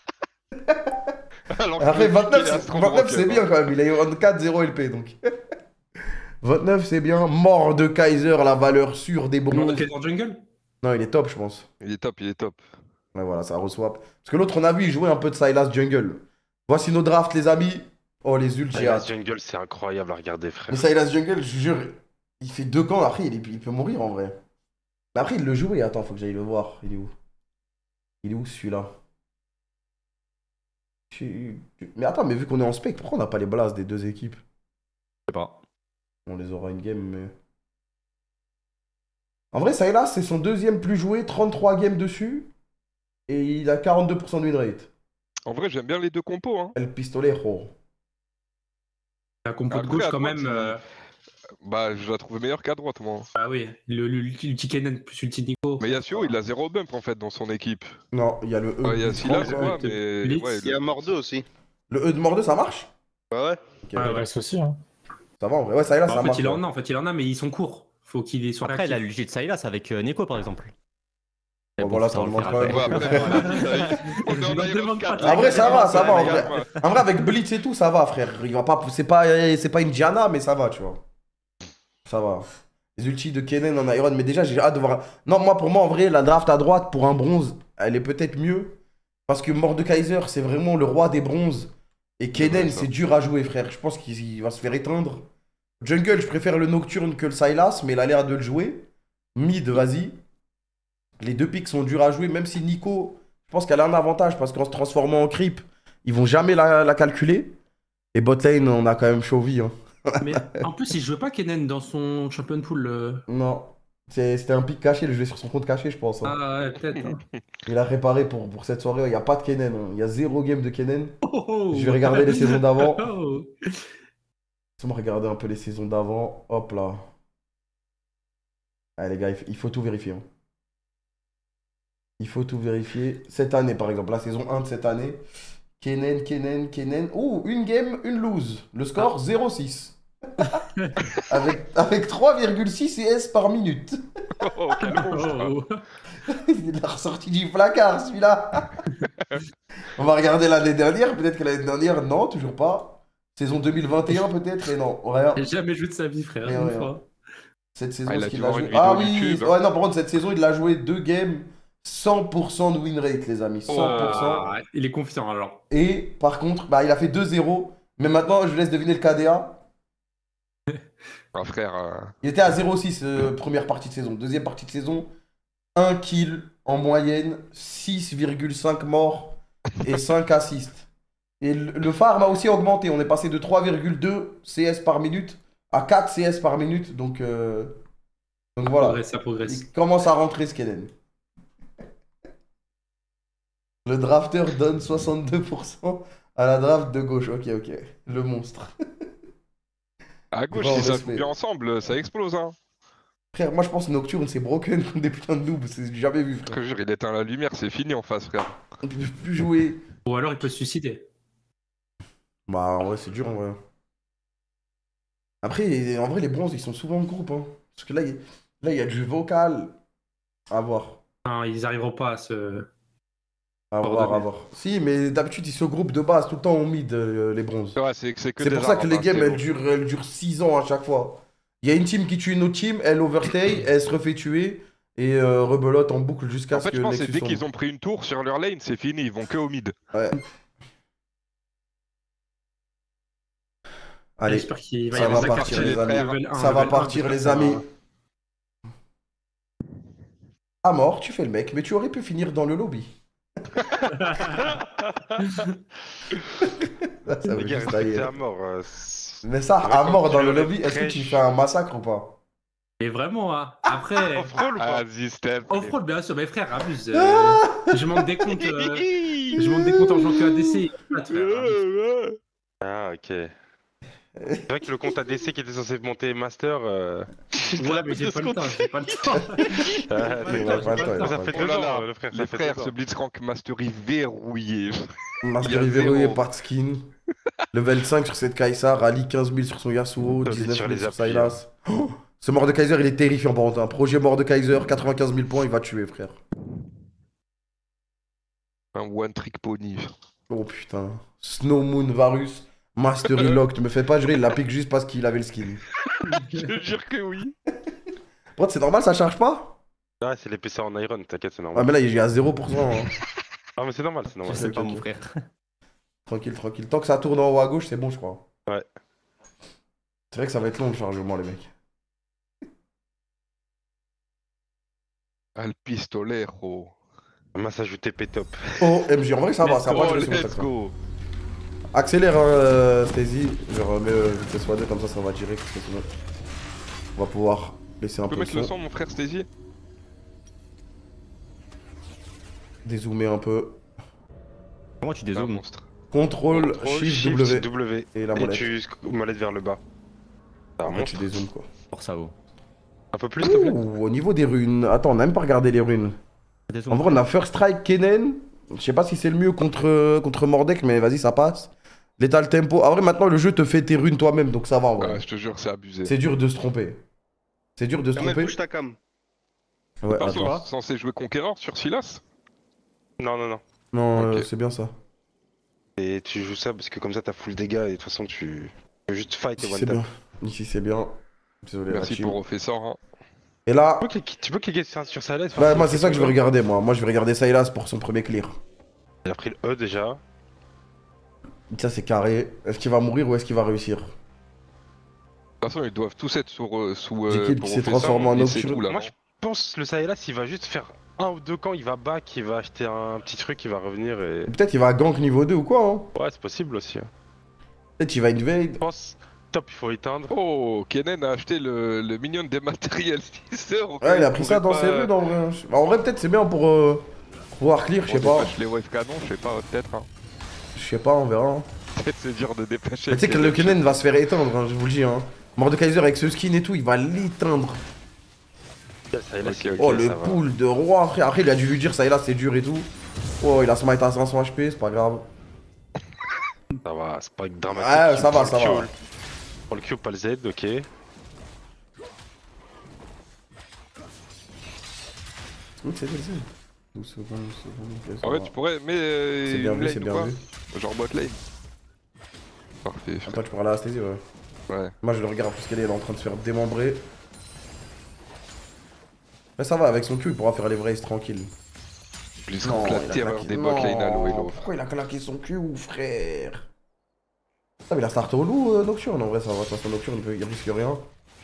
Alors Après, que 29, il est à c'est Stronghold, 29, c'est quand bien même. quand même. Il a eu 4-0 LP, donc. 29, c'est bien. Mort de Kaiser, la valeur sûre des Mort bronzes. de Kaiser jungle. Non, il est top, je pense. Il est top, il est top. Ouais, voilà, ça reçoit. Parce que l'autre, on a vu, il jouait un peu de Sylas Jungle. Voici nos drafts, les amis. Oh, les ults, j'ai La hâte. jungle, c'est incroyable à regarder, frère. Mais Sylas Jungle, je jure, il fait 2 camps. Après, il peut mourir en vrai. Mais après, il le jouait. Attends, faut que j'aille le voir. Il est où? Il est où celui-là? Mais attends, mais vu qu'on est en spec, pourquoi on n'a pas les blasts des deux équipes? Je sais pas. On les aura une game, mais. En vrai, Sylas, c'est son deuxième plus joué, 33 games dessus. Et il a 42% de win rate. En vrai, j'aime bien les deux compos. Hein. El Pistolero. La compo de Après, gauche à quand droite, même. Bah, je la trouve meilleure qu'à droite, moi. Ah oui, l'ulti Kennen plus l'ulti Nico. Mais Yasuo, il a 0 bump en fait dans son équipe. Non, il y a le E. Ouais, il y a Sylas, ouais. quoi, mais. Blitz, Ouais, Il y a Mordo aussi. Le E de Mordeux, ça marche? Bah ouais. Ok, Ouais, ouais. aussi, hein. ça va en vrai. Ouais, Sylas, Bah, ça en fait, marche. il ouais. en a, mais ils sont courts. Faut qu'il soit Après, il a réactif. l'ulti de Sylas avec Neko, par exemple. Bon, Mais voilà, ça, ça on le demande fera quand après. même. Ouais, après, on est en Ne Iron demande pas 4. de En vrai, ça va, en Ouais, vrai. En vrai, avec Blitz et tout, ça va, frère. Il va pas... C'est pas une Diana, mais ça va, tu vois. Ça va. Les ultis de Kennen en Iron, mais déjà, j'ai hâte de voir. Non, pour moi, en vrai, la draft à droite pour un bronze, elle est peut-être mieux. Parce que Mordekaiser, c'est vraiment le roi des bronzes. Et Kennen, vrai, ça. c'est dur à jouer, frère. Je pense qu'il va se faire éteindre. Jungle, je préfère le Nocturne que le Sylas, mais il a l'air de le jouer. Mid, vas-y. Les deux picks sont durs à jouer, même si Nico, je pense qu'elle a un avantage parce qu'en se transformant en creep, ils vont jamais la calculer. Et botlane, on a quand même Chovy. Hein. Mais en plus, il jouait pas Kennen dans son champion pool. Non, c'était un pick caché, il jouait sur son compte caché, je pense. Hein. Ah ouais, peut-être. Hein. Il a réparé pour cette soirée, il n'y a pas de Kennen. Hein. Il y a 0 game de Kennen. Oh, oh. Je vais regarder les saisons d'avant. Oh. Laissez-moi regarder un peu les saisons d'avant. Hop là. Allez les gars, il faut tout vérifier. Hein. Il faut tout vérifier. Cette année, par exemple, la saison 1 de cette année. Kennen. Ouh, une game, une lose. Le score, 0-6. avec 3,6 CS par minute. Oh, quel monstre. Oh. Il a ressorti du placard, celui-là. On va regarder l'année dernière. Peut-être que l'année dernière, non, toujours pas. Saison 2021, peut-être, et non, rien. Il a jamais joué de sa vie, frère. Rien, Une rien. fois. Cette saison, Ah, il ce a qu'il dû a voir joué. une vidéo Ah oui, YouTube, hein. ouais, non, par contre, cette saison, il a joué 2 games, 100% de win rate, les amis. 100%. Ah, il est confiant alors. Et par contre, bah, il a fait 2-0. Mais maintenant, je vous laisse deviner le KDA. Ah, frère. Il était à 0-6 première partie de saison. Deuxième partie de saison, 1 kill en moyenne, 6,5 morts et 5 assists. Et le farm a aussi augmenté. On est passé de 3,2 CS par minute à 4 CS par minute. Donc voilà. Ça progresse. Il commence à rentrer Skellen. Le drafter donne 62% à la draft de gauche. Ok. Le monstre. À gauche, Grand si ça respect. joue bien ensemble, ça explose, hein. Frère, moi je pense Nocturne c'est broken contre des putains de noobs. C'est jamais vu, Je te frère. jure, il éteint la lumière, c'est fini en face, frère. Ils peuvent plus jouer. Ou alors il peut se suicider. Bah, en vrai, c'est dur, en vrai. Après, en vrai, les bronzes, ils sont souvent en groupe, hein. Parce que là, il y a du vocal. À voir. Non, ils arriveront pas à se. À voir, à voir. Si, mais d'habitude, ils se groupent de base, tout le temps au mid, les bronzes. Ouais, c'est que C'est pour ça que les games, elles durent 6 ans à chaque fois. Il y a une team qui tue une autre team, elle overtake, elle se refait tuer, et rebelote en boucle jusqu'à En ce fait, que je pense que Nexus dès soit qu'ils mort. ont pris une tour sur leur lane, c'est fini, ils vont que au mid. Ouais. Allez, J'espère qu'il va y ça avoir va ça partir, qui les arrive. amis. Level 1, Ça va level 1, partir, j'espère les que ça amis. va. À mort, tu fais le mec, mais tu aurais pu finir dans le lobby. Ça veut Les gars, juste respectez aller. à mort. Mais ça, c'est vrai à quand mort tu dans le le lobby, est-ce que tu crèches. fais un massacre ou pas? Et vraiment, hein. Après. Off-roll ou pas Vas-y, Steph. Off-roll, bien sûr, mais frère, abuse. Je manque des comptes. Je manque des comptes en jouant que ADC. Abuse. Ah, ok. C'est vrai que le compte ADC qui était censé monter Master. Ouais, mais j'ai pas le temps, j'ai pas le temps. Ça fait Oh 2 là ans, là, le frère. les Ça fait frères, 2 ans. ce Blitzcrank Mastery verrouillé. Master Il y a verrouillé, zéro. part skin. Level 5 sur cette Kai'Sa, rallye 15 000 sur son Yasuo, Putain, 19 sur 000 les sur appuis, Sylas. Oh, ce Mordekaiser, il est terrifiant par contre. Un projet Mordekaiser, 95 000 points, il va tuer, frère. Un one trick pony. Oh putain. Snow Moon Varus, Mastery Locked. Me fais pas jurer, il l'a pique juste parce qu'il avait le skin. Je jure que oui. Bro, c'est normal, ça charge pas? Ouais, c'est les PC en iron, t'inquiète, c'est Ah, normal. mais là, il est à 0%. Hein. Ah, mais c'est normal, c'est Je normal. sais pas, ok, mon ok. frère. Tranquille, tranquille. Tant que ça tourne en haut à gauche, c'est bon, je crois. Ouais. C'est vrai que ça va être long le chargement, les mecs. Al pistolero. Massage TP top. Oh, MJ, en vrai, ça va, ça va. Oh, je vais sur mon let's tac, go. Accélère, hein, Stacy. Je remets vitesse x2, comme ça va direct. Parce que sinon, on va pouvoir laisser un Tu peux peu mettre le son, mon frère Stacy? Dézoomer un peu. Comment tu Un dézoomes? monstre. Contrôle, Contrôle, Shift, W. W. Et la Et molette. tu molette vers le bas. Ça Après, remonte. tu dézoomes quoi. Pour ça, oh. Un peu plus, s'il te plaît. Ouh, au niveau des runes. Attends, on n'a même pas regardé les runes. Dézoom. En vrai, on a First Strike, Kennen. Je sais pas si c'est le mieux contre Mordek, mais vas-y, ça passe. Lethal Tempo. En vrai, maintenant, le jeu te fait tes runes toi-même, donc ça va en vrai. Ouais, je te jure, c'est abusé. C'est dur de se tromper. C'est dur de se Kamel, tromper. bouge ta cam. Ouais, Perso, attends. censé jouer Conquérant sur Silas? Non, non, non. Non, Ok. c'est bien ça. Et tu joues ça parce que comme ça t'as full dégâts et de toute façon tu peux juste fight et Ici, one c'est tap. bien. Ici, c'est bien. Désolé, la Merci team. pour refait hein. Et là, Tu peux cliquer sur sa lettre. bah, moi, c'est ça que je veux regarder, moi. Moi, je vais regarder Sylas pour son premier clear. Il a pris le E déjà. Ça, c'est carré. Est-ce qu'il va mourir ou est-ce qu'il va réussir? De toute façon, ils doivent tous être sous L'équipe pour qui s'est Professeur, transformée en et c'est nocturne. tout, là, Moi non je pense le Sylas il va juste faire un ou deux camps, il va back, il va acheter un petit truc, il va revenir et. Peut-être il va gank niveau 2 ou quoi, hein? Ouais c'est possible aussi. Peut-être il va invade. Je pense top il faut éteindre. Oh, Kennen a acheté le minion dématérialiseur. Ouais, il a pris ça dans ses rues, en vrai. Bah, en vrai, peut-être c'est bien pour pouvoir clear, je sais pas. Les wave canons, je sais pas, peut-être. Hein. Je sais pas, on verra. Peut-être c'est dur de dépêcher. Mais tu sais que le Kennen va se faire éteindre, hein, je vous le dis. Hein. Mordekaiser avec ce skin et tout, il va l'éteindre. Sylas, Ok, Oh, ok, le ça va. pool de roi, frère. Après, il a dû lui dire ça et là, c'est dur et tout. Oh, il a smite à 500 HP, c'est pas grave. Ça va, c'est pas dramatique. Ouais, ça va, ça Prends va. le Q, prends le Q, pas le Z, ok. Oui, c'est bien, c'est 12 secondes, 12 secondes. En fait, tu pourrais. Mais. C'est bien une vu, lane c'est ou bien pas vu. Genre bot lane. Parfait. Attends, tu pourras la anesthésie, ouais. Ouais. Moi, je le regarde parce qu'elle est en train de se faire démembrer. Mais ça va, avec son Q, il pourra faire les vrais tranquille. Blitzcrank, la il a terreur claqué- des bot lane à l'eau et l'eau. Pourquoi il a claqué son Q, frère? Ah, mais il a start au loup, Nocturne. En vrai, ça va. De toute façon, Nocturne, il risque rien.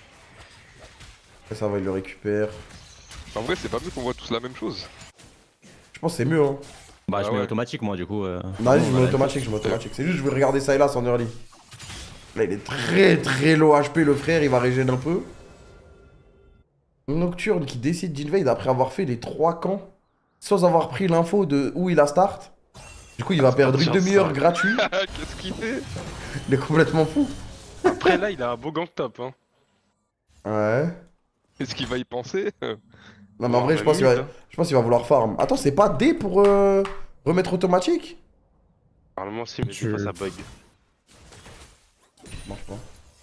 Et ça va, il le récupère. En vrai, c'est pas mieux qu'on voit tous la même chose. Je pense que c'est mieux, hein. Bah, Ah je mets ouais. automatique, moi, du coup. Non, je on mets va automatique, je mets automatique. C'est juste, je vais regarder Sylas en early. Là, il est très low HP, le frère, il va régénérer un peu. Nocturne qui décide d'invade après avoir fait les 3 camps sans avoir pris l'info de où il a start. Du coup, il va perdre une demi-heure gratuite. Qu'est-ce qu'il fait? Il est complètement fou. Après là, il a un beau gank top. Hein. Ouais. Est-ce qu'il va y penser? Non, mais en vrai, je pense qu'il va vouloir farm. Attends, c'est pas D pour Remettre automatique? Normalement, si, mais des fois ça bug. Ça marche pas.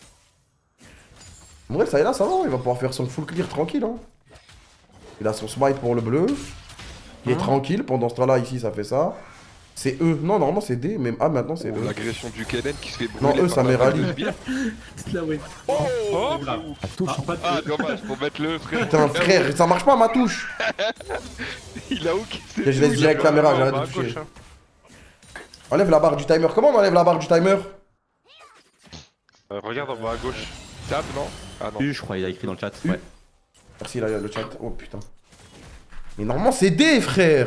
En vrai, ça est là, ça va, il va pouvoir faire son full clear tranquille. Hein. Il a son smite pour le bleu. Il est tranquille, pendant ce temps-là, ici, ça fait ça. C'est E. Non, normalement, c'est D, mais ah, maintenant, c'est E. L'agression du Kennen qui se fait brûler. Non, E, ça met rallye. Là, oui. Oh, Ah, dommage, faut mettre le frère. Putain, frère, ça marche pas, ma touche. Il a hook. Et je laisse direct caméra, j'arrête de toucher. Enlève la barre du timer. Comment on enlève la barre du timer? Regarde en bas à gauche. Tab, non? Ah non. U, je crois, il a écrit dans le chat. Ouais. Merci, là, il y a le chat. Oh putain. Mais normalement, c'est D, frère.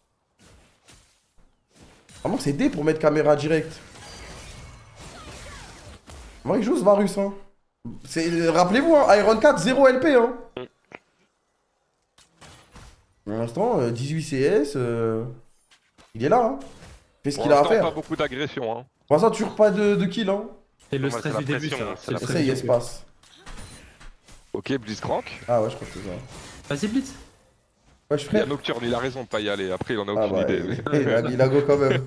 Normalement, c'est D pour mettre caméra direct. Moi, il joue ce Varus, hein. Rappelez-vous, hein, Iron 4, 0 LP, hein. Pour l'instant, 18 CS, il est là, hein. Fait ce qu'il a à faire. Pas beaucoup d'agression, hein. Pour l'instant, toujours pas de kill, hein. C'est le stress du début, ça. C'est le stress Ça y du est, début. se passe. Ok, Blitzcrank. Ah ouais, je crois que c'est ça. Vas-y, Blitz. Wesh, Il y a frère. Nocturne, il a raison de pas y aller. Après, il en a Ah aucune bah, idée. il a go quand même.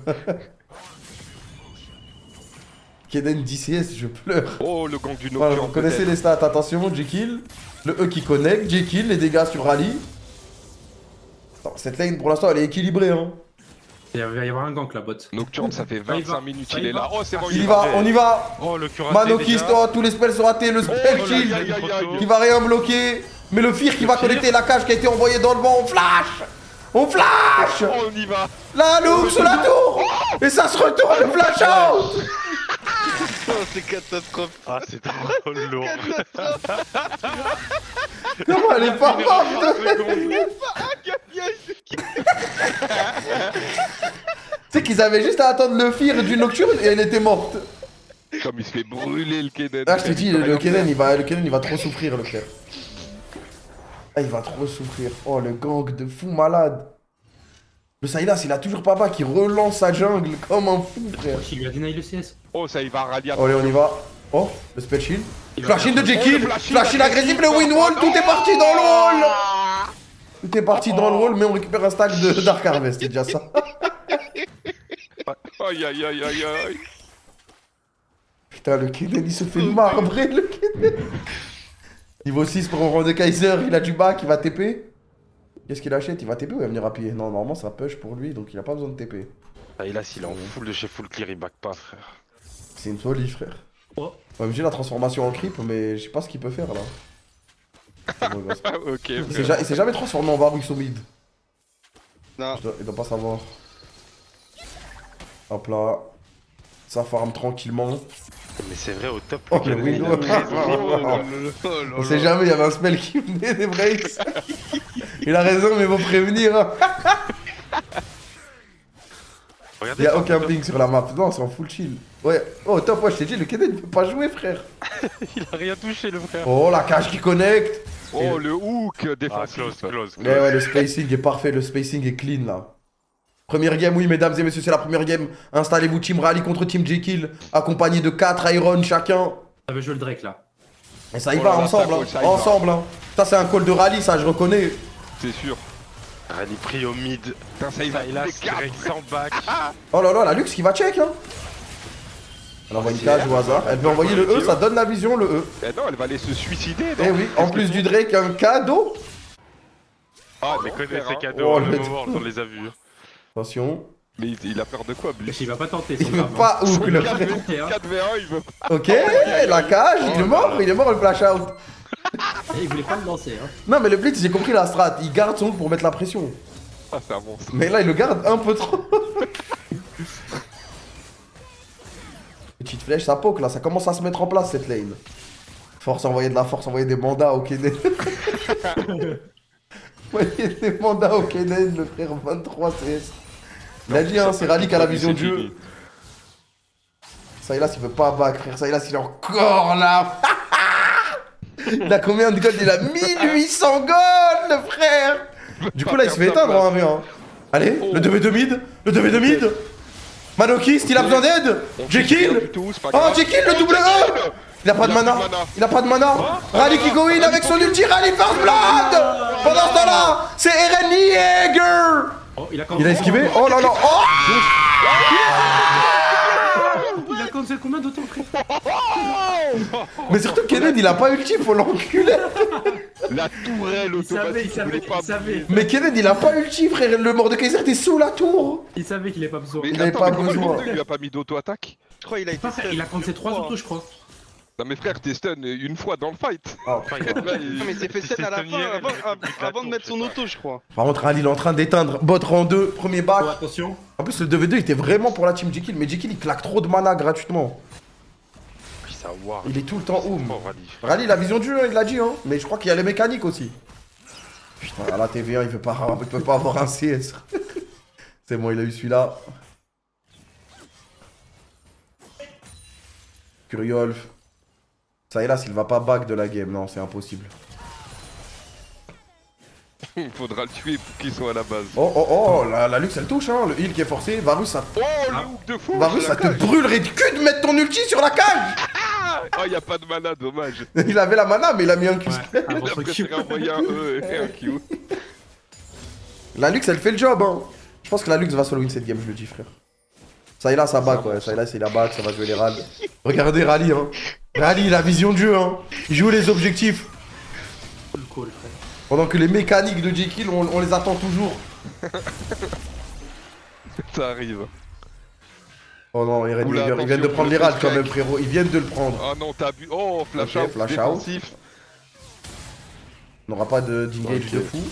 Keden 10 CS, je pleure. Oh, le gang du Voilà, Nocturne. vous connaissez les stats, attention, Jekyll. Le E qui connecte, Jekyll, les dégâts sur rallye. Attends, cette lane pour l'instant elle est équilibrée, hein. Il va y avoir un gank la bot. Nocturne, ça fait Ça y 25 va, minutes, ça il y est va. là. Oh, c'est bon, Il y va, on y va. Oh, le curaté. Manokist, oh, tous les spells sont ratés, le spell shield qui va rien bloquer. Mais le Fear qui va connecter la cage qui a été envoyée dans le vent, on flash. On flash. Oh, on y va. La loupe sous la tour. Et ça se retourne, le flash out. Oh, c'est catastrophique. Ah, c'est trop lourd. Comment elle est pas morte? Tu sais qu'ils avaient juste à attendre le Fear du Nocturne et elle était morte. Comme il se fait brûler le Kennen. Ah, je te dis, le Kennen il va trop souffrir, le frère. Ah, il va trop souffrir. Oh, le gang de fou malade. Le Sylas, il a toujours pas bas qui relance sa jungle comme un fou, frère. Il lui a deny le CS. Oh, ça, il va rallier. Allez, on y va. Oh, le spell shield. Flash in de Jekyll. Oh, le flash in Flash in agressif, le win wall. Tout est parti dans le wall. Tout est parti dans le wall, mais on récupère un stack de Dark Harvest, c'est déjà ça. Aïe, aïe, aïe, aïe, aïe. Putain, le Kennen, il se fait marbrer, le Kennen. Niveau 6 pour un rang de Kaiser, il a du back, il va TP. Qu'est-ce qu'il achète? Il va TP ou il va venir appuyer? Non, normalement ça push pour lui, donc il a pas besoin de TP. Ah, et là, s'il est en full de chez full clear, il back pas, frère. C'est une folie, frère. Oh. J'ai la transformation en creep, mais je sais pas ce qu'il peut faire là. Ok, Il s'est jamais transformé en Varus au mid. Non. Il doit pas savoir. Hop là. Ça farm tranquillement. Mais c'est vrai, au top. Oh, le window. On sait jamais, il y avait un spell qui venait des breaks. Il a raison, mais faut prévenir. Hein. Il y a aucun ping sur la map. Non, c'est en full chill. Ouais. Oh, top, ouais, je t'ai dit, le Kennen il peut pas jouer, frère. Il a rien touché, le frère. Oh, la cage qui connecte. Oh, le hook Ah, défensif. close. Ouais, le spacing est parfait, le spacing est clean là. Première game, oui, mesdames et messieurs, c'est la première game. Installez-vous, Team Rally contre Team Jekyll, accompagné de 4 Iron chacun. Ça veut jouer le Drake là. Et ça y va, ensemble, hein. Ensemble. Hein. Ça, c'est un call de rallye, ça, je reconnais. C'est sûr. Rallye pris au mid. Putain, ça, il va là, direct sans back. Oh là là, la Lux qui va check, hein. Elle envoie une cage au hasard. Elle peut envoyer le E, ça donne la vision, le E. Eh non, elle va aller se suicider. Eh oui, en plus du Drake, un cadeau. Ah, mais connaît ses Oh, cadeaux, le le moment, on les a vus. Attention. Mais il a peur de quoi, Blitz? Il va pas tenter. Il veut pas ouvrir le frère. 4v1, il veut pas. Ok, la cage, il est mort le flash out. Il voulait pas le lancer. Hein. Non, mais le Blitz, j'ai compris la strat. Il garde son hook pour mettre la pression. Ah, c'est un monstre. Mais là, il le garde un peu trop. Petite flèche, ça poke là, ça commence à se mettre en place cette lane. Force, envoyer de la force, envoyer des mandats au Kennen. Envoyer des mandats au Kennen, le frère 23 CS. Il a dit, hein, c'est Rally qui a la vision du jeu. Sylas, il veut pas back, frère. Sylas, il est encore là. Il a combien de gold? Il a 1800 gold, le frère. Du coup, là, il se fait éteindre en 1v1. Allez, le 2v2 mid. Le 2v2 mid. Manokist, il a besoin d'aide. Jekyll. Oh, Jekyll, le double E. Il a pas de mana. Il a pas de mana. Rally qui go in avec son ulti. Rally first blood. Pendant ce temps-là, c'est Eren Yeager Oh, il a Il a esquivé. Oh là là. Oh Il a cancel combien de temps, frère? mais surtout Kenneth il a pas ulti, faut l'enculer. La tourelle automatique, il savait, il savait. Mais Kenneth il a pas ulti frère, le Mordekaiser t'es sous la tour. Il savait qu'il avait pas besoin. Mais Il avait attends, pas mais comment besoin. il lui a pas mis d'auto-attaque? Je crois qu'il a été Il a cancel 3 autos, je crois. Non mais frère, t'es stun une fois dans le fight. Ah. Là, il- Non, mais il s'est fait Si stun c'est à la Tony fin Hell, il avant, met avant de la mettre tour, son je sais auto, je crois. Par contre Ali il est en train d'éteindre, bot rang 2, premier back. Oh, attention. En plus le 2v2 il était vraiment pour la team Jekyll, mais Jekyll il claque trop de mana gratuitement. Puis ça war. Il est tout le temps oum. Oh, Rally. Rally la vision du jeu, il l'a dit hein, mais je crois qu'il y a les mécaniques aussi. Putain, à la TV1 il peut pas avoir un CS. C'est bon, il a eu celui-là. Curiolf. Ça et là, s'il va pas back de la game, non, c'est impossible. Il faudra le tuer pour qu'il soit à la base. Oh oh oh, la Lux elle touche, hein, le heal qui est forcé. Varus, ça, Oh le hook de fou! Varus, c'est ça la te cage. brûlerait de cul de mettre ton ulti sur la cage. Oh y'a pas de mana, dommage. Il avait la mana, mais il a mis un Q. Ouais, Il avant a son préféré Q. envoyer un E et un Q. La Lux elle fait le job, hein. Je pense que la Lux va solo win cette game, je le dis, frère. Ça et là, ça back, ouais. Ça et là, c'est la back, ça va jouer les ralls. Regardez Rally, hein. Rally, la vision de jeu, hein. Il joue les objectifs. Cool, frère. Pendant que les mécaniques de Jekyll, on les attend toujours. Ça arrive. Oh non, Eren Oula, Yeager, ils viennent de attention, prendre le les ralls truc quand crack. même, frérot. Ils viennent de le prendre. Oh non, t'as bu. Oh, flash Ok, out, flash out. défensif. On n'aura pas d'engage Ok. de fou.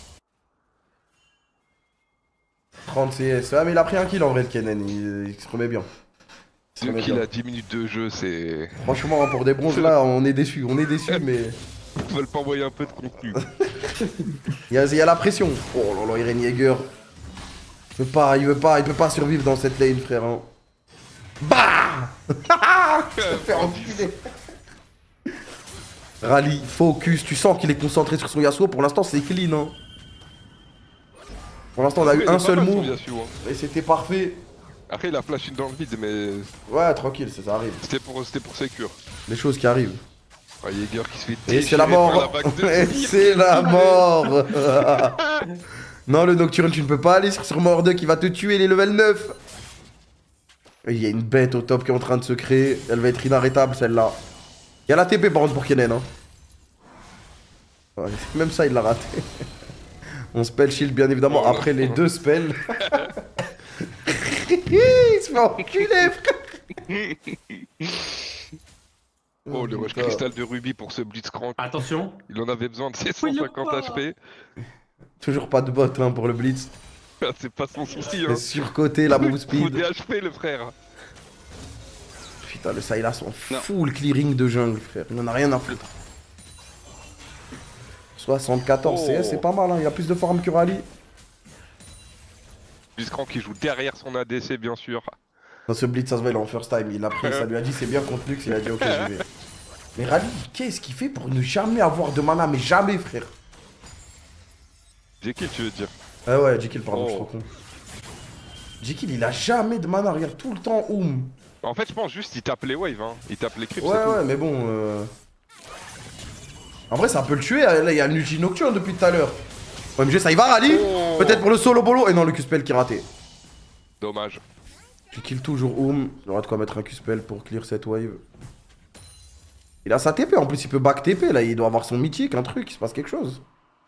30 CS. Ah, mais il a pris un kill en vrai, le Kennen. Il se remet bien. Il se 2 remet kills bien. à 10 minutes de jeu, c'est. Franchement, pour des bronzes là, on est déçus. On est déçus, mais. Ils veulent pas envoyer un peu de contenu. Il y a la pression. Oh là là, Eren Yeager. Il peut pas survivre dans cette lane, frère. Hein. Bah Je te fais enculer. Rally, focus, tu sens qu'il est concentré sur son Yasuo. Pour l'instant, c'est clean. Hein. Pour l'instant, on a eu Il est un pas seul mal, son move. Yasuo, hein. Et c'était parfait. Après, il a flash une dans le vide, mais Ouais, tranquille, ça arrive. c'était pour sécure. Les choses qui arrivent. Ah, Yeager qui se fait Et c'est la déchirer par mort. la vague de Et tir. c'est la mort. Non, le Nocturne, tu ne peux pas aller sur Mordek qui va te tuer les level 9. Et il y a une bête au top qui est en train de se créer. Elle va être inarrêtable, celle-là. Il y a la TP par contre pour Kennen. Hein. Ouais, même ça, il l'a raté. On spell shield, bien évidemment, après les deux spells. Il se fait enculer, frère. Oh, le rush cristal de Ruby pour ce Blitzcrank. Attention. Il en avait besoin de ses Oui, le 150 pas. HP. Toujours pas de bot hein, pour le Blitz. C'est pas son souci, C'est hein. surcoté la move Faut speed. des HP, le frère. Putain, le Sylas en full clearing de jungle, frère. Il en a rien à foutre. 74 CS, c'est pas mal, hein. Il a plus de farm que Rally. Blitzcrank qui joue derrière son ADC, bien sûr. Dans ce blitz, ça se voit, il est en first time. Il a pris, ça lui a dit c'est bien contre Lux, il a dit ok, j'y vais. Mais Rally, qu'est-ce qu'il fait pour ne jamais avoir de mana? Mais jamais, frère. Jekyll, tu veux dire? Ah ouais, Jekyll, pardon, Oh. je suis trop con. Jekyll, il a jamais de mana, regarde, tout le temps, oum. En fait, je pense juste qu'il tape les waves, hein. Il tape les creeps, Ouais, c'est tout. ouais, mais bon. En vrai, ça peut le tuer. Là, il y a le ulti nocturne depuis tout à l'heure. OMG, ça y va, Rally. Oh. Peut-être pour le solo bolo. Et non, le Q-spell qui est raté. Dommage. Jekyll toujours oum. Il aura de quoi mettre un Q-spell pour clear cette wave. Il a sa TP, en plus, il peut back TP. Là, il doit avoir son mythique, un truc, il se passe quelque chose.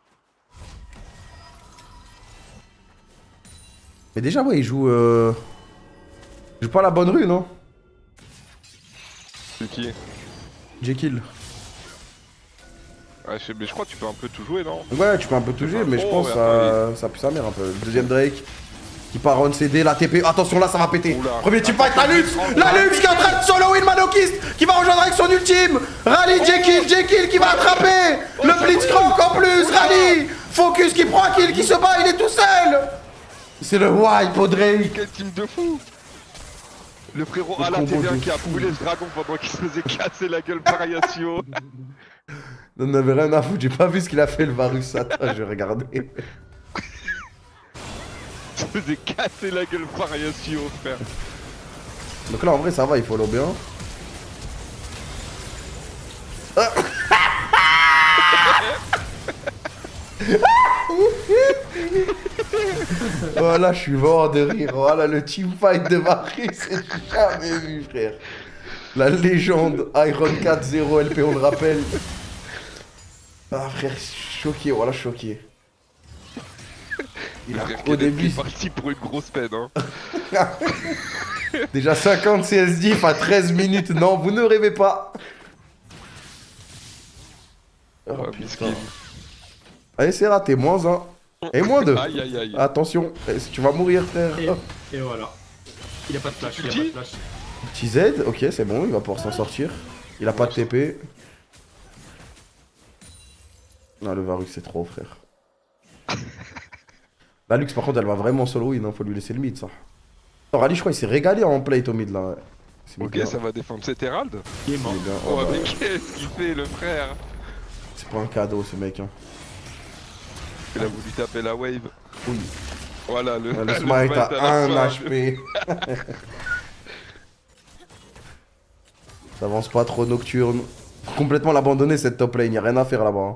Mais déjà, ouais, il joue. Il joue pas la bonne rue, non? C'est qui? Jekyll. Ouais, mais je crois que tu peux un peu tout jouer, non? Ouais, tu peux un peu tout jouer, mais je Oh, pense ouais, que ça pue sa mère un peu. Le deuxième Drake qui part on CD, la TP. Attention, là, ça va péter. Oula. Premier team fight, la Lux qui est en train de solo win Manokist qui va rejoindre avec son ultime. Rally, Jekyll qui va attraper. Le Blitzcrank en plus, Rally. Focus qui prend un kill, qui se bat, il est tout seul. C'est le wipe au Drake. Quel team de fou! Le frérot Le à la combo TV1 de qui a brûlé ce dragon pendant qu'il se faisait casser la gueule par Yasuo. On n'avait rien à foutre, j'ai pas vu ce qu'il a fait le Varus. Attends, je vais regarder. Il se faisait casser la gueule par Yasuo, frère. Donc là, en vrai, ça va, il follow bien. Oh là, je suis mort de rire. Voilà le teamfight de Varus, c'est jamais vu, frère. La légende Iron 4-0 LP, on le rappelle. Ah, frère, choqué, voilà, choqué. Il a, au début, est parti pour une grosse peine, hein. Déjà 50 CS diff à 13 minutes. Non, vous ne rêvez pas. Oh, putain. Allez, c'est raté. Moins 1. Et moins 2. Aïe, aïe, aïe. Attention, tu vas mourir, frère. Et voilà. Il a pas de flash, il a pas de flash. Petit Z, ok, c'est bon, il va pouvoir s'en sortir. Il a pas de TP. Non, le Varus, c'est trop, frère. La Lux, par contre, elle va vraiment solo win, hein. Faut lui laisser le mid, ça. Non, Rally, je crois, il s'est régalé en plate au mid, là. Ok, bien. ça va défendre cet Herald. Il est mort. Oh, mais qu'est-ce qu'il fait, le frère? C'est pas un cadeau, ce mec, hein. Il a voulu taper la wave. Oui. Voilà, le smite à 1 la HP. Ça avance pas trop nocturne. Faut complètement l'abandonner cette top lane, y'a rien à faire là-bas. Hein.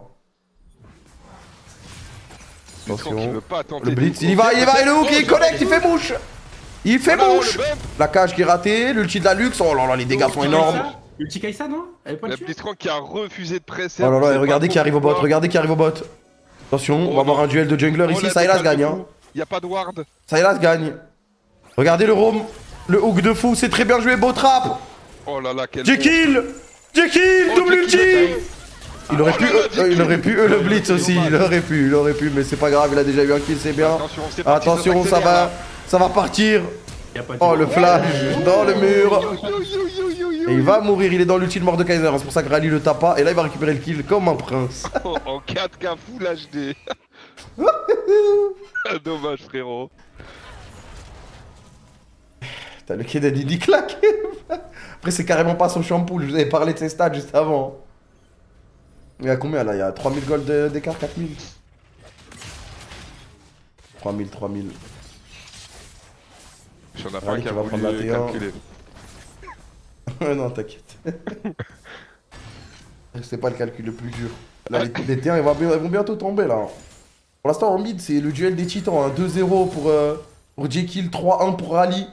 Attention. Le blitz, il y va, il le hook, il connecte, il fait mouche. Il fait mouche. La cage qui est ratée, l'ulti de la Lux, oh là là, les dégâts sont énormes. L'ulti Kai'Sa, non? Elle est pas le Blitzcrank qui a refusé de presser. Oh là là, et regardez qui arrive au bot, regardez qui arrive au bot. Attention, on va avoir un duel de jungler ici, Sylas gagne. Hein. Y'a pas de ward. Sylas gagne. Regardez le roam, le hook de fou, c'est très bien joué, beau trap. Oh là là, quel. Jekyll, double ulti. Il aurait pu le blitz aussi, il aurait pu, mais c'est pas grave, il a déjà eu un kill, c'est bien. Attention, ça va partir. Oh le flash dans le mur. Et il va mourir, il est dans l'ulti de Mordekaiser, c'est pour ça que Rally le tape pas, et là il va récupérer le kill comme un prince. En 4K full HD. Dommage frérot. T'as le Keden il dit claqué. Après c'est carrément pas son shampoo, je vous avais parlé de ses stats juste avant. Il y a combien là? Il y a 3000 gold d'écart, 4000. 3000. J'en ai pas un qui va prendre la T1. Non, t'inquiète. C'est pas le calcul le plus dur. Là, les T1 ils vont bientôt tomber là. Pour l'instant, en mid, c'est le duel des titans. Hein. 2-0 pour Jekyll, 3-1 pour Rally.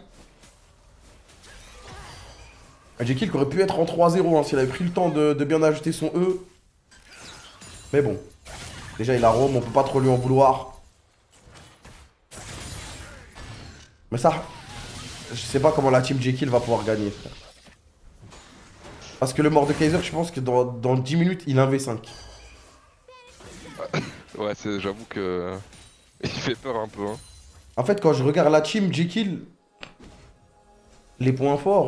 Jekyll qui aurait pu être en 3-0 hein, s'il avait pris le temps de bien ajuster son E. Mais bon. Déjà, il a roam, on peut pas trop lui en vouloir. Mais ça, je sais pas comment la team Jekyll va pouvoir gagner, frère. Parce que le Mordekaiser, je pense que dans 10 minutes, il a un V5. Ouais, j'avoue que... Il fait peur un peu, hein. En fait, quand je regarde la team Jekyll, les points forts...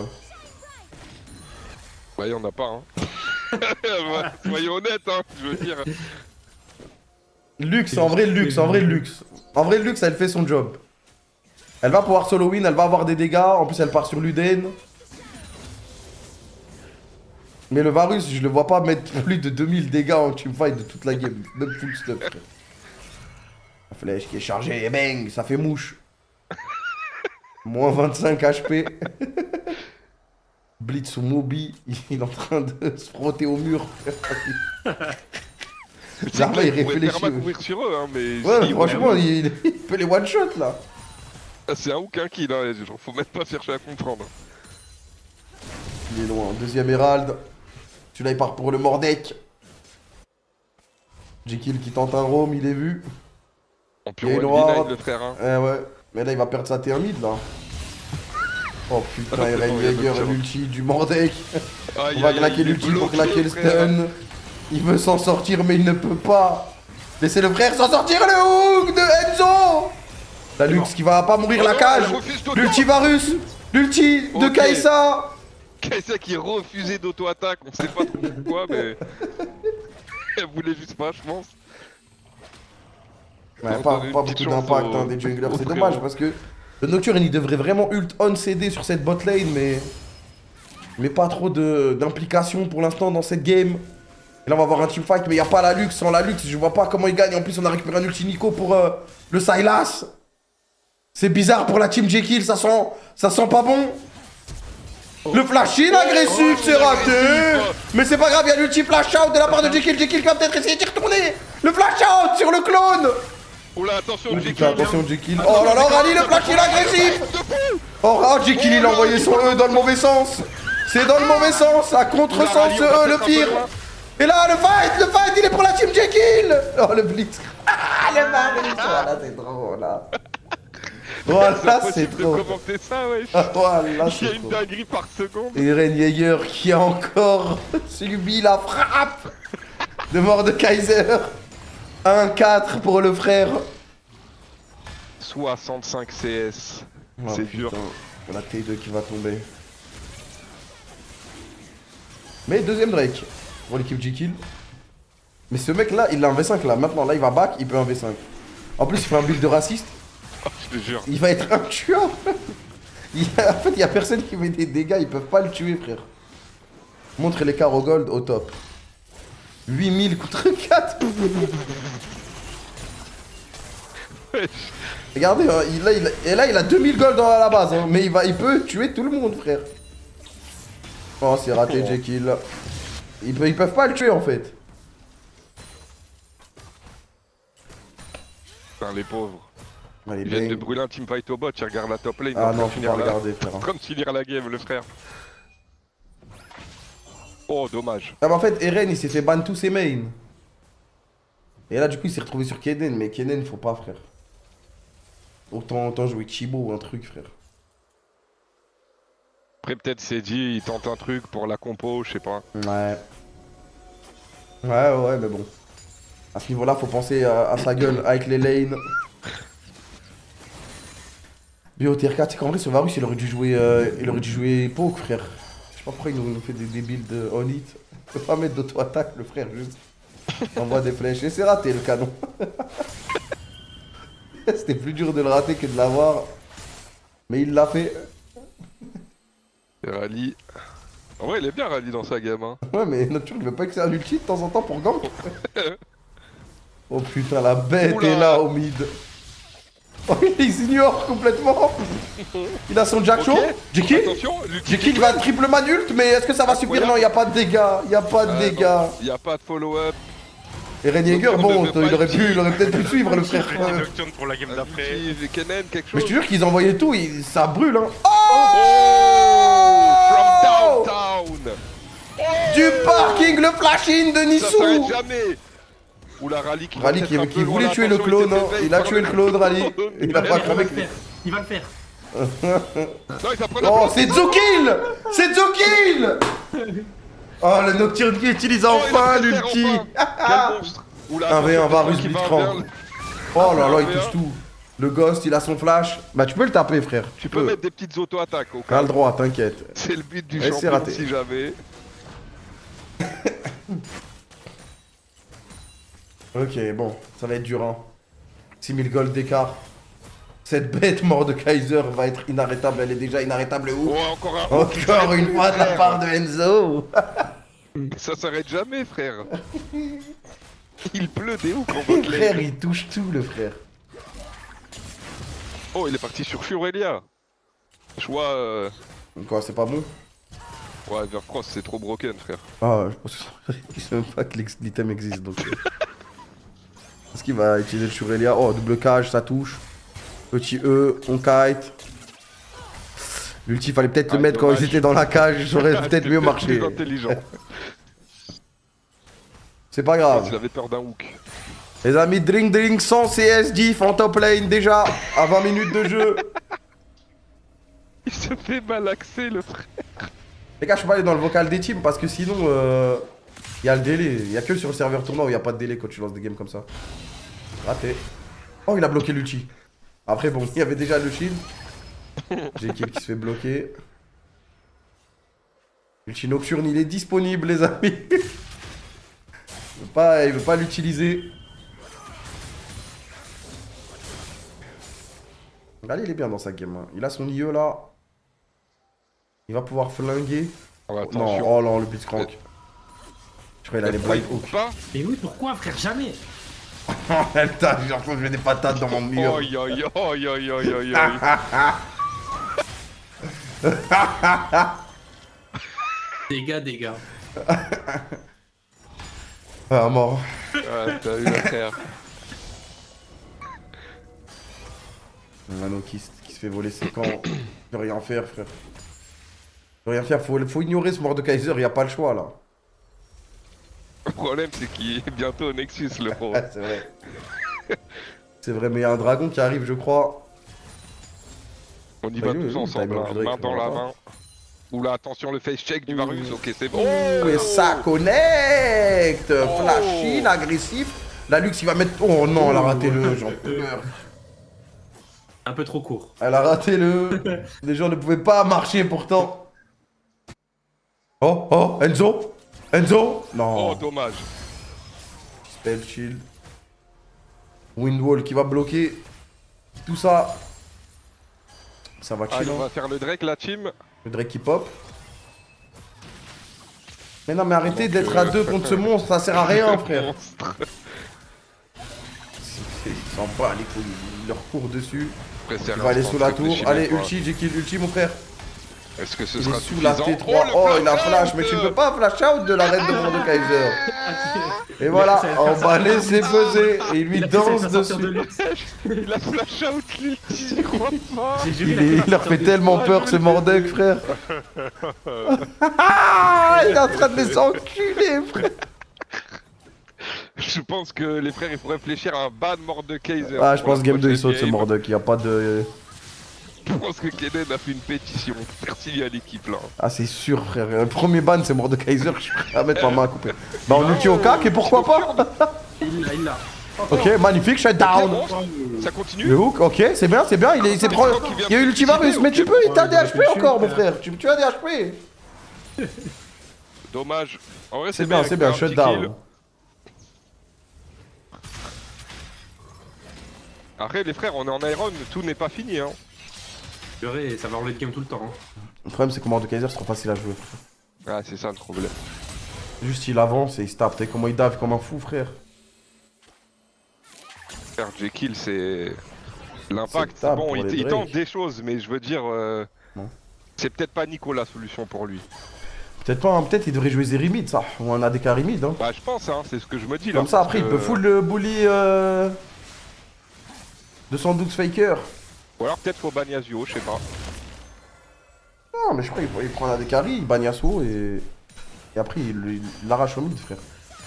Bah, y'en a pas, hein. Ouais, soyons honnêtes, hein, je veux dire. Lux, en vrai, Lux. En vrai, Lux, elle fait son job. Elle va pouvoir solo win, elle va avoir des dégâts. En plus, elle part sur Luden. Mais le Varus, je le vois pas mettre plus de 2000 dégâts en teamfight de toute la game. Même full stuff. La flèche qui est chargée, et bang, ça fait mouche. Moins 25 HP. Blitz ou Moby, il est en train de se frotter au mur. Zarma, il réfléchit. Courir sur eux, hein, mais... Ouais, franchement, il peut les one-shot là. C'est un hook, un kill, hein, faut même pas chercher à comprendre. Il est loin, deuxième Herald. Celui-là il part pour le Mordek. Jekyll qui tente un roam, il est vu. En pure one le frère. Hein. Ouais, mais là il va perdre sa T1 mid là. Oh putain, il Rainmaker l'ulti du Mordek. On va claquer l'ulti pour claquer le stun. Il veut s'en sortir mais il ne peut pas. Laissez le frère s'en sortir, le hook de Enzo. La Lux qui va pas mourir la cage. L'ulti Varus. L'ulti de Kai'Sa. Kai'Sa qui refusait d'auto-attaque, on sait pas trop pourquoi, mais... Elle voulait juste pas, je pense. Ouais, pas beaucoup d'impact hein, des junglers, c'est dommage parce que le Nocturne il devrait vraiment ult on CD sur cette bot lane, mais pas trop d'implication pour l'instant dans cette game. Et là on va avoir un teamfight, mais il n'y a pas la Lux. Sans la Lux, je vois pas comment il gagne. En plus, on a récupéré un ulti Nico pour le Sylas. C'est bizarre pour la team Jekyll, ça sent pas bon. Le flash-in agressif, c'est raté. Mais c'est pas grave, il y a l'ulti flash-out de la part de Jekyll. Jekyll qui va peut-être essayer d'y retourner. Le flash-out sur le clone. Oula, attention, Oh, Jekyll. putain, attention, Jekyll. Oh là là, Rally, le flash, il est agressif. Oh, Jekyll, il a envoyé son E dans le mauvais sens. C'est dans le mauvais sens, à contresens, ce E, le pire. Et là, le fight, il est pour la team Jekyll. Oh, le blitz. Ah, le blitz. Voilà, c'est drôle, là. Voilà, c'est trop. Commenter ça, wesh. Voilà, Il y a c'est une trop. dinguerie par seconde. Et Eren Jaeger qui a encore subi la frappe de Mordekaiser. 1-4 pour le frère. 65 CS. Oh, C'est putain, dur. La T2 qui va tomber. Mais deuxième Drake pour l'équipe Jekyll. Mais ce mec là, il a un V5 là. Maintenant là, il va back, il peut un V5. En plus, il fait un build de raciste. Oh, je te jure. Il va être un tueur. En fait, il y a personne qui met des dégâts, ils peuvent pas le tuer, frère. Montre l'écart au gold au top. 8000 contre 4. Regardez, hein, il a 2000 gold à la base, hein, mais il peut tuer tout le monde, frère. Oh, c'est raté, Jekyll. Ils peuvent pas le tuer, en fait. Putain, les pauvres. Allez, Ils viennent de bang. brûler un teamfight au bot, ils regardent la top lane. Ah il est en train non, de faut finir pas la- regarder, frère. en train de finir la game, le frère. Oh, dommage. Ah, bah, en fait, Eren, il s'est fait ban tous ses mains. Et là, du coup, il s'est retrouvé sur Kenen, mais Kenen, faut pas, frère. Autant jouer Chibo ou un truc, frère. Après, peut-être c'est dit, il tente un truc pour la compo, je sais pas. Ouais. Ouais, mais bon. À ce niveau-là, faut penser à sa gueule avec les lanes. BOTR4, c'est qu'en vrai, ce Varus, il aurait dû jouer poke, frère. Je sais pas pourquoi il nous fait des builds on hit. Il peut pas mettre d'auto-attaque, le frère, juste. Envoie des flèches. Et c'est raté, le canon. C'était plus dur de le rater que de l'avoir. Mais il l'a fait. Et Rally. En vrai, il est bien Rally dans sa game, hein. Ouais, mais Nocturne, il veut pas que c'est un ulti de temps en temps pour gank. Oh putain, la bête Oula. est là au mid. Oh, il s'ignore complètement. Il a son Jack Show. Ok. Jekyll. Attention, Jekyll va triple manult, mais est-ce que ça va suffire? Non, il y a pas de dégâts. Il y a pas de dégâts. Il y a pas de follow-up. Et Eren Jaeger, Nocturne bon, ne veut pas il aurait peut-être pu suivre le frère. Nocturne pour la game d'après. Ulti, Kennen, quelque Mais chose. je te jure qu'ils envoyaient tout, ça brûle, hein. From downtown. Du parking, le flash-in de Ça Nissou. s'arrête jamais. Oula, Rally qui, Rally qui voulait tuer le clone, hein. Il a tué le clone, Rally. Il a pas cramé. Il va le faire. Non, il va prendre Oh, un c'est Zookill. C'est Zookill. Oh, le Nocturne qui utilise enfin l'ulti. Quel monstre. Oula, 1v1 Varus qui va Blitzcrank. vers- Oh là là, il 1v1. touche tout. Le Ghost, il a son flash. Bah, tu peux le taper, frère. Tu peux mettre des petites auto-attaques au T'as cas. le droit, t'inquiète. C'est le but du Et c'est champion raté. si jamais. Ok, bon, ça va être dur, hein. 6000 gold d'écart. Cette bête Mordekaiser va être inarrêtable. Elle est déjà inarrêtable où? Oh, encore un. Encore une fois de la part de Enzo. Ça s'arrête jamais, frère. Il pleut des ouf en bot lane. Frère, il touche tout, le frère. Oh, il est parti sur Furelia. Choix. Quoi, c'est pas bon? Ouais, Verfrost, c'est trop broken, frère. Ah, je pense qu'il sait même pas que l'item existe, donc... Est-ce qu'il va utiliser le Shurelia? Oh, double cage, ça touche. Petit E, on kite. L'ulti, fallait peut-être le mettre quand dommage. ils étaient dans la cage, ça aurait peut-être mieux marché. Plus intelligent. C'est pas Il grave. avait peur d'un hook. Les amis, drink sans CS diff en top lane déjà, à 20 minutes de jeu. Il se fait malaxer, le frère. Les gars, je peux pas aller dans le vocal des teams parce que sinon, il y a le délai. Il y a que sur le serveur tournoi où il n'y a pas de délai quand tu lances des games comme ça. Raté. Oh, il a bloqué l'ulti. Après, bon, il y avait déjà le shield. J'ai qui se fait bloquer. L'ulti Nocturne, il est disponible, les amis. Il veut pas l'utiliser. Allez, il est bien dans sa game. Hein. Il a son IE là. Il va pouvoir flinguer. Oh, Non, attention. oh non, le Blitzcrank. Je crois qu'il a les blind hook. Pas. Mais oui, pourquoi, frère? Jamais. Putain, j'ai l'impression que j'ai des patates dans mon mur. Oi, oi, oi, oi, oi, oi, oi. Dégâts. Ah, mort. Ah, t'as eu la frère. Nano qui se fait voler ses camps. Il peut rien faire, frère. Il peut rien faire, faut ignorer ce Mordekaiser, il n'y a pas le choix là. Le problème, c'est qu'il est bientôt au Nexus, le pro. Ouais, c'est vrai. C'est vrai, mais il y a un dragon qui arrive, je crois. On y va tous ensemble, hein, main dans la main. Oula, attention, le face check du Varus, ok, c'est bon. Oh, et ça connecte. Flashy, agressif. La Lux, il va mettre... Oh non, elle a raté le, j'en pleure. Un peu trop court. Elle a raté le... Les gens ne pouvaient pas marcher pourtant. Oh, oh, Enzo. Enzo. Non. Oh, dommage. Spell shield. Windwall qui va bloquer tout ça. Ça va chill. Allez, on va faire le Drake, la team. Le Drake qui pop. Mais non, mais arrêtez d'être à deux contre ce monstre, ça sert à rien, frère. Ils s'en bat les couilles, il leur court dessus. Il va aller sous la tour. Allez, ulti, Jekyll, ulti, mon frère. Est-ce que ce Il sera est sous la suffisant? T3. Oh, il a flash, mais tu ne peux pas flash out de la reine de Mordekaiser. Et voilà, on va laisser peser. Et il lui danse dessus. Il a flash out l'ulti, j'y crois pas. Il leur fait tellement peur, ce Mordek, frère. Il est en train de les enculer, frère. Je pense que les frères, il faut réfléchir à un ban Mordekaiser. Ah, je pense Game 2 il saute ce Mordek, il n'y a pas de... Je pense que Keden a fait une pétition pour faire signer à l'équipe là. Ah, c'est sûr, frère. Le premier ban, c'est Mordekaiser, je suis prêt à mettre ma main à couper. Bah, on ulti au cac et pourquoi pas. Il l'a. Ok, magnifique, shutdown. Ça continue. Le hook, ok, c'est bien, il y a eu l'ultivarus, mais tu peux, t'as des HP encore, mon frère. Tu as des HP. Dommage. En vrai, C'est bien, shutdown. Après, les frères, on est en Iron, tout n'est pas fini, hein. Purée, ça va enlever le game tout le temps. Hein. Le problème, c'est que Mordekaiser, c'est trop facile à jouer. Ah, c'est ça le problème. Juste, il avance et il se tape. T'es comment il dave comme un fou, frère. Faire Jekyll, c'est. L'impact, C'est bon, pour les il Drake. tente des choses, mais je veux dire. C'est peut-être pas Nico la solution pour lui. Peut-être pas, hein, peut-être il devrait jouer Zérimid, ça. Ou un ADC Rimid, hein. Bah, je pense, hein, c'est ce que je me dis là. Comme ça, après, il peut full le bully 212 Faker. Ou alors peut-être faut ban Yasuo, je sais pas. Non, mais je crois qu'il prend un ADC carry, il banne Yasuo et après, il l'arrache au mid, frère.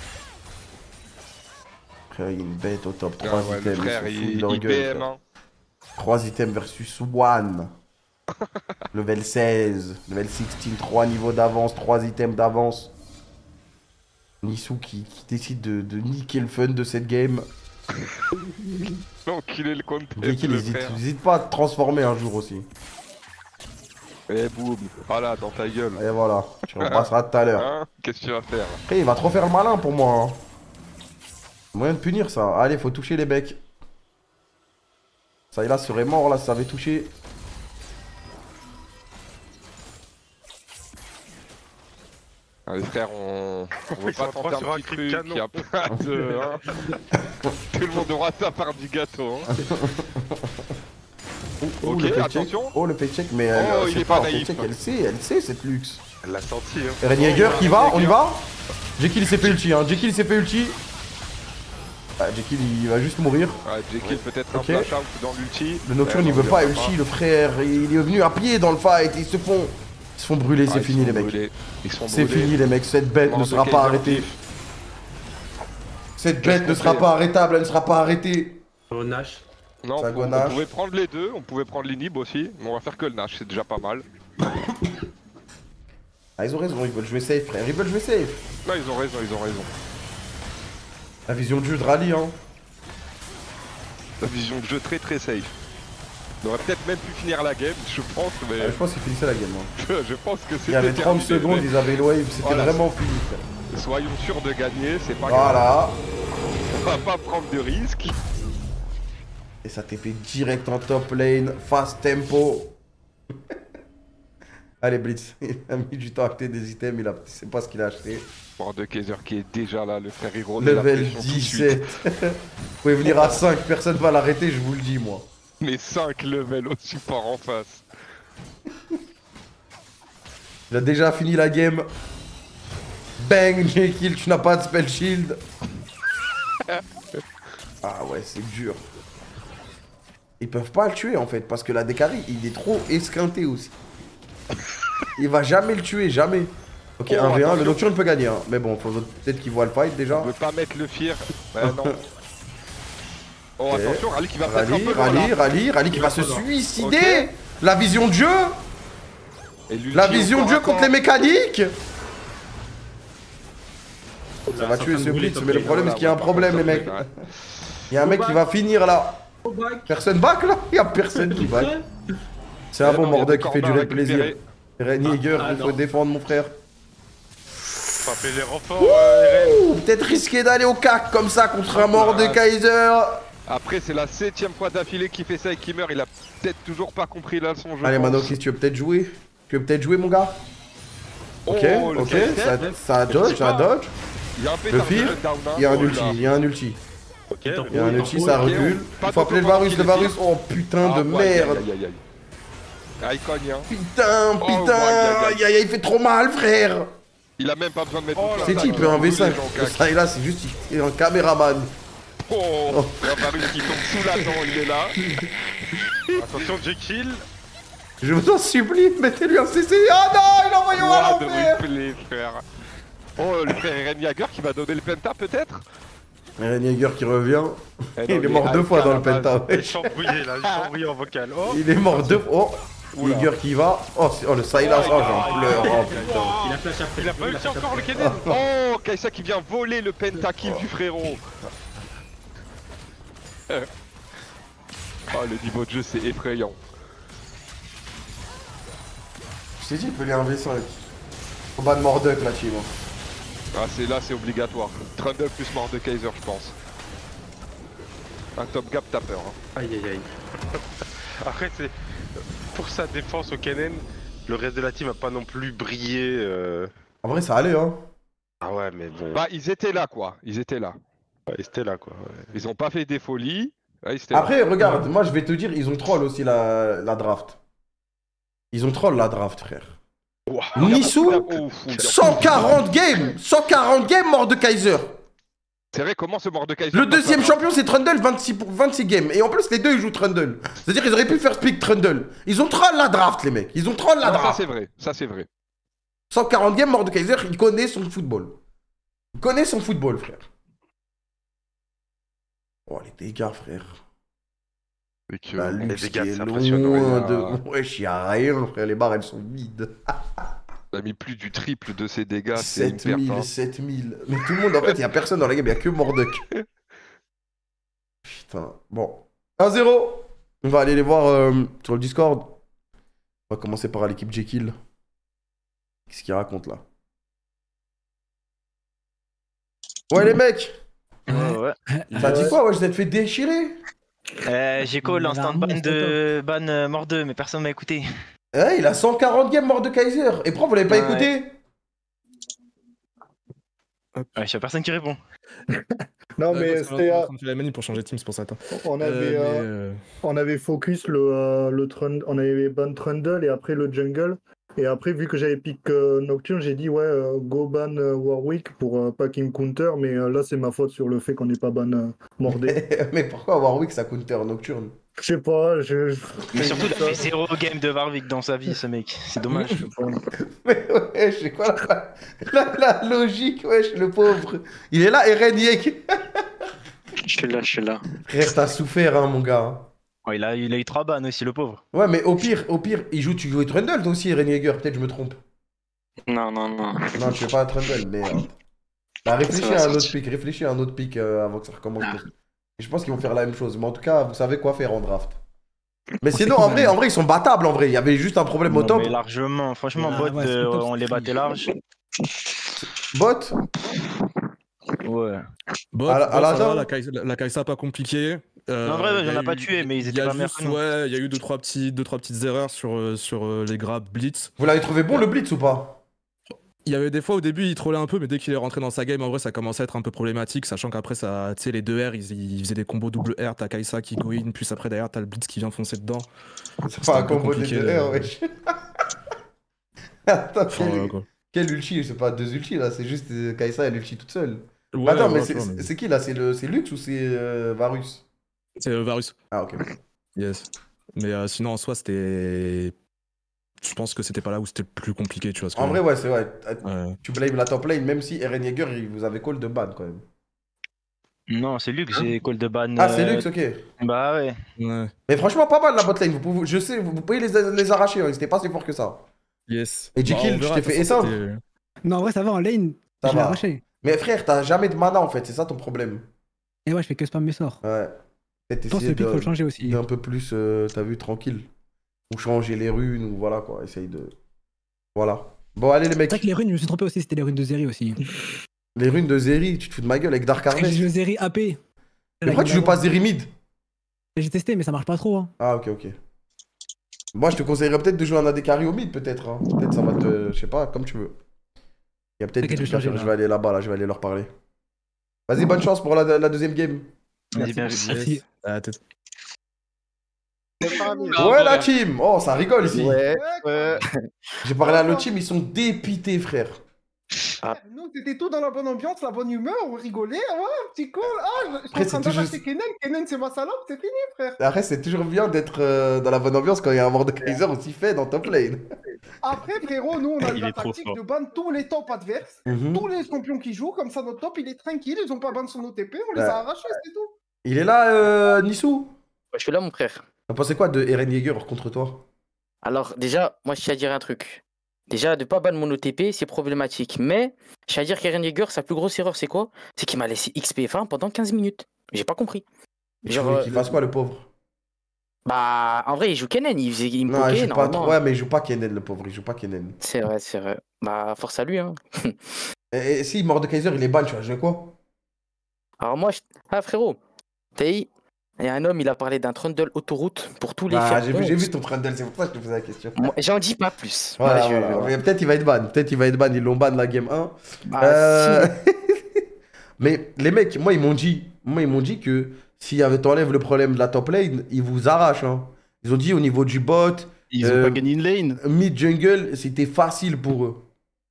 Frère, il y a une bête au top. 3 ouais, items. le frère, il gueule, PM, frère. hein. 3 items versus 1. Level 16, level 16, 3 niveaux d'avance, 3 items d'avance. Nisou qui décide de niquer le fun de cette game. Enculer le compte. Jekyll, n'hésite pas à te transformer un jour aussi. Et boum, voilà, dans ta gueule. Et voilà, tu repasseras tout à l'heure. Hein, qu'est-ce que tu vas faire? Après, il va trop faire le malin pour moi. Hein. Moyen de punir ça. Allez, faut toucher les becs. Ça, là, serait mort là, ça avait touché. Allez frère, on veut pas tenter un petit truc, il y a pas de... Hein. Tout le monde aura sa part du gâteau. Hein. Ok, attention. Oh, le fake check, mais il est pas naïf. Elle sait cette luxe. Elle l'a senti, hein. Eren Yeager qui va, on y va. Jekyll il s'est fait ulti, hein. Jekyll il s'est fait ulti. Ah, Jekyll il va juste mourir. Ouais, Jekyll peut-être un flash out dans l'ulti. Le Nocturne il veut pas ulti, le frère. Il est venu à pied dans le fight. Ils se font brûler, c'est fini les mecs. C'est fini les mecs, cette bête ne sera pas arrêtée. Cette bête ne sera pas arrêtable, elle ne sera pas arrêtée. Au Nash. Non, on pouvait prendre les deux, on pouvait prendre l'Inhib aussi, mais on va faire que le Nash, c'est déjà pas mal. Ah, ils ont raison, ils veulent jouer safe, frère, ils veulent jouer safe. Non, ils ont raison, ils ont raison. La vision de jeu de rallye, hein. La vision de jeu très très safe. On aurait peut-être même pu finir la game, je pense, mais... Ah, je pense qu'ils finissaient la game, hein. Je pense que c'était... Il y avait 30 secondes, ils avaient le wave, c'était voilà, vraiment fini, frère. Soyons sûrs de gagner, c'est pas grave. Voilà. On va pas prendre de risques. Et ça TP direct en top lane, fast tempo. Allez Blitz, il a mis du temps à acheter des items, il sait pas ce qu'il a acheté. Mordekaiser qui est déjà là, le frère héros. Level 17. Vous pouvez venir à 5, personne va l'arrêter, je vous le dis moi. Mais 5 levels au support en face. Il a déjà fini la game. Bang, Jekyll, tu n'as pas de spell shield. Ah ouais, c'est dur. Ils peuvent pas le tuer en fait, parce que la Dekari, il est trop esquinté aussi. Il va jamais le tuer, jamais. Ok, 1v1, le Nocturne peut gagner, hein. Mais bon, faut peut-être qu'il voit le fight déjà. On veut pas mettre le fear. Bah non. Oh, Ok. attention, Rally qui va peut-être un peu loin, là. Rally qui va se suicider. La vision de jeu. Et l'ulti La vision de jeu encore. contre les mécaniques. Ça va ça tuer va ce brûler, blitz, top mais le lane. problème c'est qu'il y a un problème les mecs. Ouais. Il y a un mec qui va finir là. Personne back là. Il y a personne qui back. C'est un bon Mordek qui fait durer le plaisir. Reniger, il faut défendre mon frère. Frapper les renforts, Eren. Peut-être risquer d'aller au cac comme ça contre un Mordekaiser. Après, c'est la 7ème fois d'affilée qu'il fait ça et qu'il meurt. Il a peut-être toujours pas compris la leçon. Allez, Manokis, tu veux peut-être jouer? Tu veux peut-être jouer, mon gars? Ok, le ok, tête. ça dodge, ça dodge. Il y a un Le pétard fear, de down, hein. il y a un Oh ulti, là. il y a un ulti. Ok, Il y a un ulti, ça recule. Il faut appeler le Varus, Oh putain de Ah, ouais, merde. aïe, aïe, aïe. Ah, il cogne, hein. Putain, Oh, putain, ouais, aïe, aïe, il fait trop mal, frère. Il a même pas besoin de mettre. C'est qui, il peut un V5. Ça et là, c'est juste il est un caméraman. Oh, il y a un Varus qui tombe sous la dent, il est là. Attention, Jekyll. Je vous en supplie, mettez-lui un CC. Ah non, il a envoyé à Droit de l'enfer. replay, frère. Oh, le frère Eren Jaeger qui va donner le penta, peut-être. Eren Jaeger qui revient. Eh non, Il est mort deux fois dans le à la base. penta. Il est chambouillé là, il est chambouillé en vocal. Oh. Il est mort deux fois. Oh, Oula. Jaeger qui va. Oh, le Silas, oh, j'en pleure. Oh putain. Il a flash après. Il a pas réussi encore le Kennen. Oh, Kaisa qui vient voler le pentakill du frérot. Oh, le niveau de jeu, c'est effrayant. Je t'ai dit, il peut aller un V5. Faut ban Mordek là, team. Ah, c'est obligatoire. Trundle plus Mordekaiser, je pense. Un top gap, t'as peur. Hein. Aïe aïe aïe. Après, c'est. Pour sa défense au Kennen, le reste de la team a pas non plus brillé. En vrai, ça allait, hein. Ah ouais, mais bon. Bah, ils étaient là, quoi. Ils étaient là. Ouais, c'était là quoi. Ouais. Ils ont pas fait des folies. Ouais, ils étaient là. Après, regarde, moi je vais te dire, ils ont troll aussi la draft. Ils ont troll la draft, frère. Wow. Nissou, Oh, fou, 140 games 140 games Mordekaiser. C'est vrai, comment ce Mordekaiser Le deuxième champion, c'est Trundle, 26 games. Et en plus, les deux, ils jouent Trundle. C'est-à-dire qu'ils auraient pu faire speak Trundle. Ils ont troll la draft, les mecs. Ils ont troll la Non, ça draft. c'est vrai, ça c'est vrai. 140 games Mordekaiser, il connaît son football. Il connaît son football, frère. Oh, les dégâts, frère. La les luxe dégâts, qui est c'est impressionnant. loin Ah. de... Wesh, y'a rien, frère. Les barres, elles sont vides. On a mis plus du triple de ses dégâts, c'est une perte. 7000, Hein. 7000. Mais tout le monde, en fait, il y a personne dans la game, il y a que Mordek. Putain, bon. 1-0. On va aller les voir sur le Discord. On va commencer par l'équipe Jekyll. Qu'est-ce qu'il raconte là? Ouais, les mecs. Ouais. Ça dit quoi? Ouais, je vous êtes fait déchirer. J'ai call instant ban de ban mort 2, mais personne m'a écouté. Il a 140 games Mordekaiser. Et pourquoi vous l'avez pas Ouais. écouté? Ouais, je personne qui répond. Non, mais c'était. la manie pour changer de team, c'est pour ça. Attends. On avait focus le Trundle, on avait ban Trundle et après le jungle. Et après, vu que j'avais pick Nocturne, j'ai dit ouais, go ban Warwick pour pas qu'il me counter. Mais là, c'est ma faute sur le fait qu'on n'ait pas ban Mordé. Mais pourquoi Warwick ça counter Nocturne? Je sais pas, Mais surtout, il a fait 0 game de Warwick dans sa vie, ce mec. C'est dommage. Mais ouais, c'est quoi la logique, wesh, le pauvre. Il est là, Eren Yek. Je suis là. Frère, t'as souffert, hein, mon gars. Oh, il a eu 3 bans aussi, le pauvre. Ouais, mais au pire, tu joues Trundle, toi aussi, Eren Yeager, peut-être je me trompe. Non. Non, tu fais pas un Trundle, merde. Bah, réfléchis à un autre pick, avant que ça recommence. Et je pense qu'ils vont faire la même chose, mais en tout cas, vous savez quoi faire en draft. Mais sinon, en vrai, ils sont battables, en vrai. Il y avait juste un problème au top. Mais largement, franchement, Ah, bot, ouais, c'est top, on les battait large. Bot Ouais. Bon, à la ça va, dame la Kaisa pas compliqué. Non, en vrai, j'en ai pas tué, mais ils étaient pas meilleurs que nous. Ouais, il y a eu 2-3 petites erreurs sur les grabs blitz. Vous l'avez trouvé bon, le blitz, ou pas? Il y avait des fois au début il trollait un peu, mais dès qu'il est rentré dans sa game, en vrai ça commençait à être un peu problématique, sachant qu'après ça, tu sais, les deux R ils faisaient des combos double R, t'as Kaisa qui go in, puis après derrière t'as le blitz qui vient foncer dedans. C'est pas un combo des deux R, wesh. Attends, quel ulti? C'est pas 2 ultis là, c'est juste Kaisa et l'ulti toute seule. Ouais, Attends, mais ouais, c'est qui là? C'est Lux ou c'est Varus? C'est Varus. Ah, ok. Yes. Mais sinon, en soi, c'était. Je pense que c'était pas là où c'était le plus compliqué, tu vois. En vrai, ouais, c'est vrai. Tu blames la top lane, même si Eren Yeager, il vous avait call de ban quand même. Non, c'est Lux, j'ai call de ban. Ah, c'est Lux, ok. Bah ouais. Mais franchement, pas mal la bot lane. Je sais, vous pouvez les arracher, hein. C'était pas si fort que ça. Yes. Et Jekyll, je t'ai fait ça. Non, en vrai, ça va en lane. Ça Je l'ai va. arraché. Mais frère, t'as jamais de mana en fait, c'est ça ton problème. Et ouais, je fais que spam mes sorts. Ouais. Peut-être Je pense que essayer le pic, faut le changer aussi. un peu plus, t'as vu, tranquille. Ou changer les runes, ou voilà quoi, essaye de. Voilà. Bon, allez les mecs. C'est vrai que les runes, je me suis trompé aussi, c'était les runes de Zeri aussi. Les runes de Zeri, tu te fous de ma gueule avec Dark Harvest. J'ai le Zeri AP. Mais pourquoi tu joues pas Zeri mid? J'ai testé, mais ça marche pas trop. Hein. Ah, ok, ok. Moi, je te conseillerais peut-être de jouer un AD carry au mid, peut-être. Hein. Peut-être ça va te. Je sais pas, comme tu veux. Il y a peut-être des trucs à faire. Je vais aller là-bas, là, je vais aller leur parler. Vas-y, bonne chance pour la deuxième game. Vas-y, bien Merci. À tout. Ouais, la team. Oh, ça rigole ici. Ouais. J'ai parlé à l'autre team, ils sont dépités, frère. Nous, c'était tout dans la bonne ambiance, la bonne humeur, on rigolait, ouais, petit call. Ah, je Après, suis en train c'est toujours- d'attaquer Kennen, Kennen c'est ma salope, c'est fini, frère. Après, c'est toujours bien d'être dans la bonne ambiance quand il y a un Mordekaiser aussi fait dans top lane. Après, frérot, nous, on a eu Il la est trop tactique fort. de ban tous les tops adverses, Mhm. tous les champions qui jouent, comme ça, notre top, il est tranquille, ils ont pas ban son OTP, on les Ouais. a arrachés, c'est tout. Il est là, Nissou. Je suis là, mon frère. T'as pensé quoi de Eren Yeager contre toi? Alors, déjà, moi, je tiens à dire un truc. Déjà, de pas ban mon OTP, c'est problématique. Mais, je tiens à dire qu'Eren Yeager, sa plus grosse erreur, c'est quoi? C'est qu'il m'a laissé XP20 pendant 15 minutes. J'ai pas compris. Tu voulais qu'il fasse quoi, le pauvre? Bah, en vrai, il joue Kennen, il me Non, il pokait, joue pas normalement. trop. Ouais, mais il joue pas Kennen, le pauvre, il joue pas Kennen. C'est vrai, c'est vrai. Bah, force à lui, hein. Et si Mordekaiser, il est ban, tu vas jouer quoi? Alors moi, ah frérot, il y a un homme, il a parlé d'un trundle autoroute pour tous les Ah, faire j'ai bon. vu ton trundle, c'est pour ça que je te posais la question. Moi, j'en dis pas plus. Voilà, Moi, voilà. Mais peut-être il va être ban. Peut-être il va être ban. Ils l'ont ban la game 1. Bah, Mais les mecs, moi ils m'ont dit que si t'enlèves le problème de la top lane, ils vous arrachent. Hein. Ils ont dit au niveau du bot, Ils ont pas gagné une lane. mid jungle, c'était facile pour eux.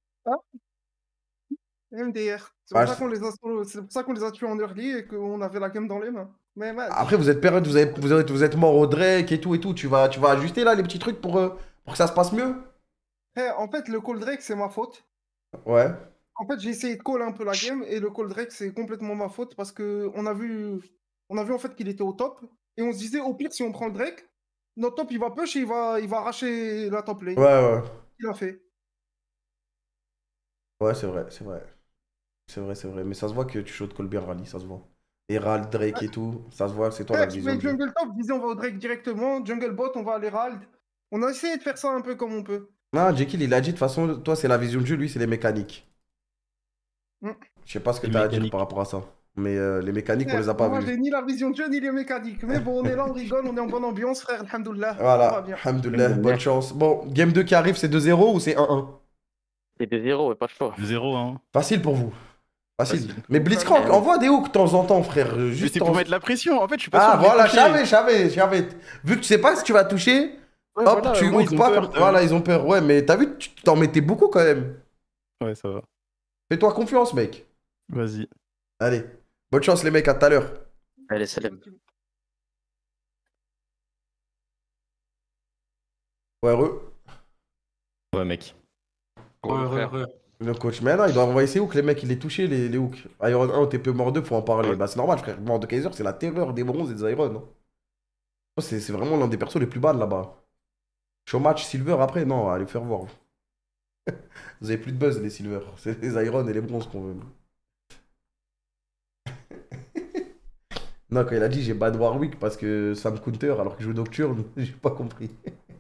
MDR. C'est Ah, pour ça qu'on les a tués en early et qu'on avait la game dans les mains. Mais ouais. Après vous êtes période, vous êtes mort au Drake et tout. Tu vas ajuster là les petits trucs pour que ça se passe mieux. En fait, le call Drake, c'est ma faute. Ouais. En fait, j'ai essayé de call un peu la game et le call Drake, c'est complètement ma faute parce que on a vu en fait qu'il était au top et on se disait au pire si on prend le Drake, notre top il va push et il va arracher la top lane. Ouais. Il a fait. Ouais, c'est vrai. Mais ça se voit que tu shot call bien Rally, ça se voit. Herald, Drake et tout, ça se voit, c'est toi la Tu vision. mets du jeu. jungle top, disais on va au Drake directement, jungle bot, on va à l'Herald. On a essayé de faire ça un peu comme on peut. Non, Jekyll, il a dit de toute façon, toi c'est la vision de jeu, lui c'est les mécaniques. Mm. Je sais pas ce que Les t'as à dire mécaniques. par rapport à ça. Mais les mécaniques, on les a pas Moi, vues. j'ai ni la vision de jeu ni les mécaniques. Mais bon, on est là, on rigole, on est en bonne ambiance, frère, alhamdoulilah. Ça va Voilà, bien. alhamdoulilah, bonne chance. Bon, game 2 qui arrive, c'est 2-0 ou c'est 1-1? c'est 2-0, pas de choix. 0, hein. Facile pour vous. Facile. Facile. Mais Blitzcrank, envoie des hooks de temps en temps, frère. Mais Juste c'est temps- pour mettre la pression. En fait, je suis pas sûr Ah de les voilà, toucher. j'avais. Vu que tu sais pas si tu vas toucher, Ouais, hop, voilà, tu au moins, hook ils ont pas. peur, Voilà, ils ont peur. Ouais, mais t'as vu, tu t'en mettais beaucoup quand même. Ouais, ça va. Fais-toi confiance, mec. Vas-y. Allez. Bonne chance, les mecs, à tout à l'heure. Allez, salam. Ouais, Ouais, mec. Le coach, mais non, il doit envoyer ses hooks, les mecs, il les touché, les hooks. Iron 1, TP mort 2, faut en parler. Bah, c'est normal, frère. Mordekaiser, c'est la terreur des bronzes et des Iron. Hein. C'est vraiment l'un des persos les plus bad là-bas. Showmatch, Silver, après, non, allez faire voir. Vous avez plus de buzz, les Silver. C'est les Iron et les bronzes qu'on veut. Non, quand il a dit j'ai ban Warwick parce que ça me counter alors que je joue Nocturne, j'ai pas compris.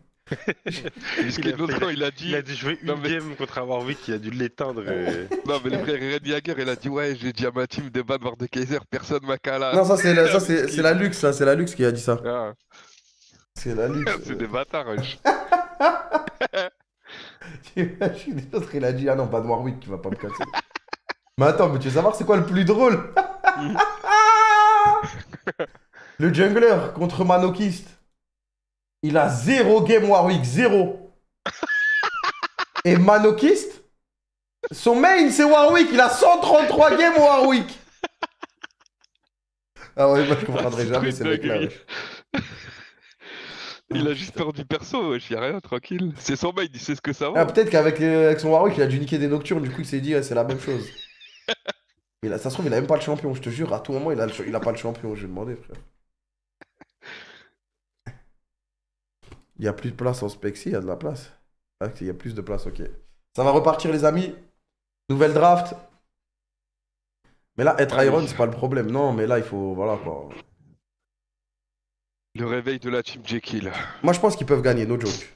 Il a dit jouer une game contre un Warwick, il a dû l'éteindre. Non, mais le frère Eren Yeager, il a dit ouais, j'ai dit à ma team de ban Mordekaiser, personne m'a cala. Non, ça c'est la Lux, ça, c'est la Lux qui a dit ça. Ah. C'est la Lux. C'est des bâtards, wesh. T'imagines, l'autre il a dit ah non, pas de Warwick qui va pas me casser. Mais attends, mais tu veux savoir c'est quoi le plus drôle? Le jungler contre Manokist. Il a 0 game Warwick, 0. Et Manokist, son main c'est Warwick, il a 133 games Warwick. Ah ouais, moi je comprendrai jamais ces mecs-là. Il a juste perdu perso, wesh, y'a rien, tranquille. C'est son main, il sait ce que ça Ah, vaut. peut-être qu'avec avec son Warwick, il a dû niquer des nocturnes, du coup, il s'est dit, ouais, c'est la même chose. Mais là, ça se trouve, il a même pas le champion, je te jure, à tout moment, il a pas le champion, je vais demander, frère. Il y a plus de place en Spexy, il y a de la place. Ah, il y a plus de place, ok. Ça va repartir, les amis. Nouvelle draft. Mais là, être Iron, c'est pas le problème. Non, mais là, il faut. Voilà quoi. Le réveil de la team Jekyll. Moi, je pense qu'ils peuvent gagner, no joke.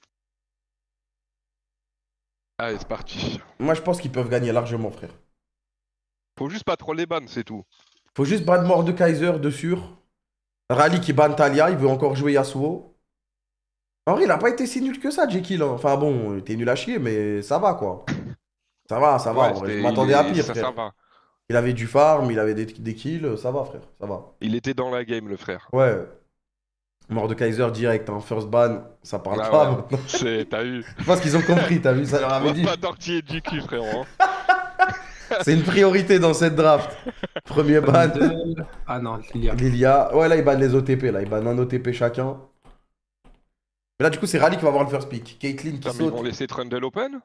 Allez, c'est parti. Moi, je pense qu'ils peuvent gagner largement, frère. Faut juste pas trop les ban, c'est tout. Faut juste ban Mordekaiser de sûr. Rally qui ban Talia, il veut encore jouer Yasuo. En vrai, il a pas été si nul que ça, Jekyll. Hein. Enfin bon, il était nul à chier, mais ça va quoi. Ça va, ça va. Ouais, En vrai. Je c'était- m'attendais à il- pire, ça frère. va. Il avait du farm, il avait des kills, ça va, frère, ça va. Il était dans la game, le frère. Ouais. Mordekaiser direct, hein. First ban, ça parle Ah pas ouais. maintenant. T'as vu. Je pense qu'ils ont compris, t'as vu, ça leur On avait va dit. pas tortiller du cul, frérot. C'est une priorité dans cette draft. Premier ban. Ah non, Lilia. Lilia. Ouais, là, ils bannent les OTP, là. Ils bannent un OTP chacun. Mais là, du coup, c'est Rally qui va avoir le first pick. Caitlyn qui Putain, mais ils saute. vont laisser Trundle open?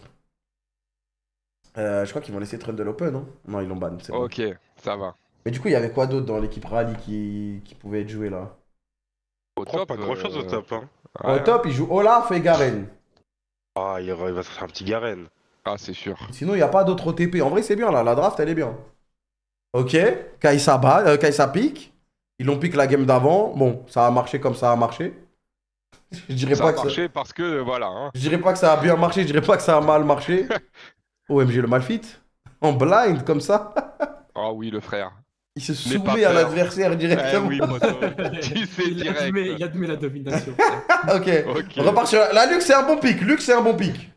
Je crois qu'ils vont laisser Trundle open, hein. Non, ils l'ont ban, c'est bon. Ok, ça va. Mais du coup, il y avait quoi d'autre dans l'équipe Rally qui pouvait être joué, là? Au top, Pas grand chose au top. Hein. Au top, il joue Olaf et Garen. Ah, il va se faire un petit Garen. Ah, c'est sûr. Sinon, il n'y a pas d'autres OTP. En vrai, c'est bien, là. La draft, elle est bien. Ok. Kai'Sa pique. Ils l'ont pique la game d'avant. Bon, ça a marché comme ça a marché. Je dirais Ça pas a que marché parce que, voilà. Hein. Je dirais pas que ça a bien marché, je dirais pas que ça a mal marché. OMG le malfit. En blind, comme ça. Ah oui, le frère. Il se N'aie pas soumet à peur. l'adversaire directement. Eh oui, moto. Tu fais direct. Il admet la domination. Ok. On repart sur la Lux, c'est un bon pic. Lux, c'est un bon pic.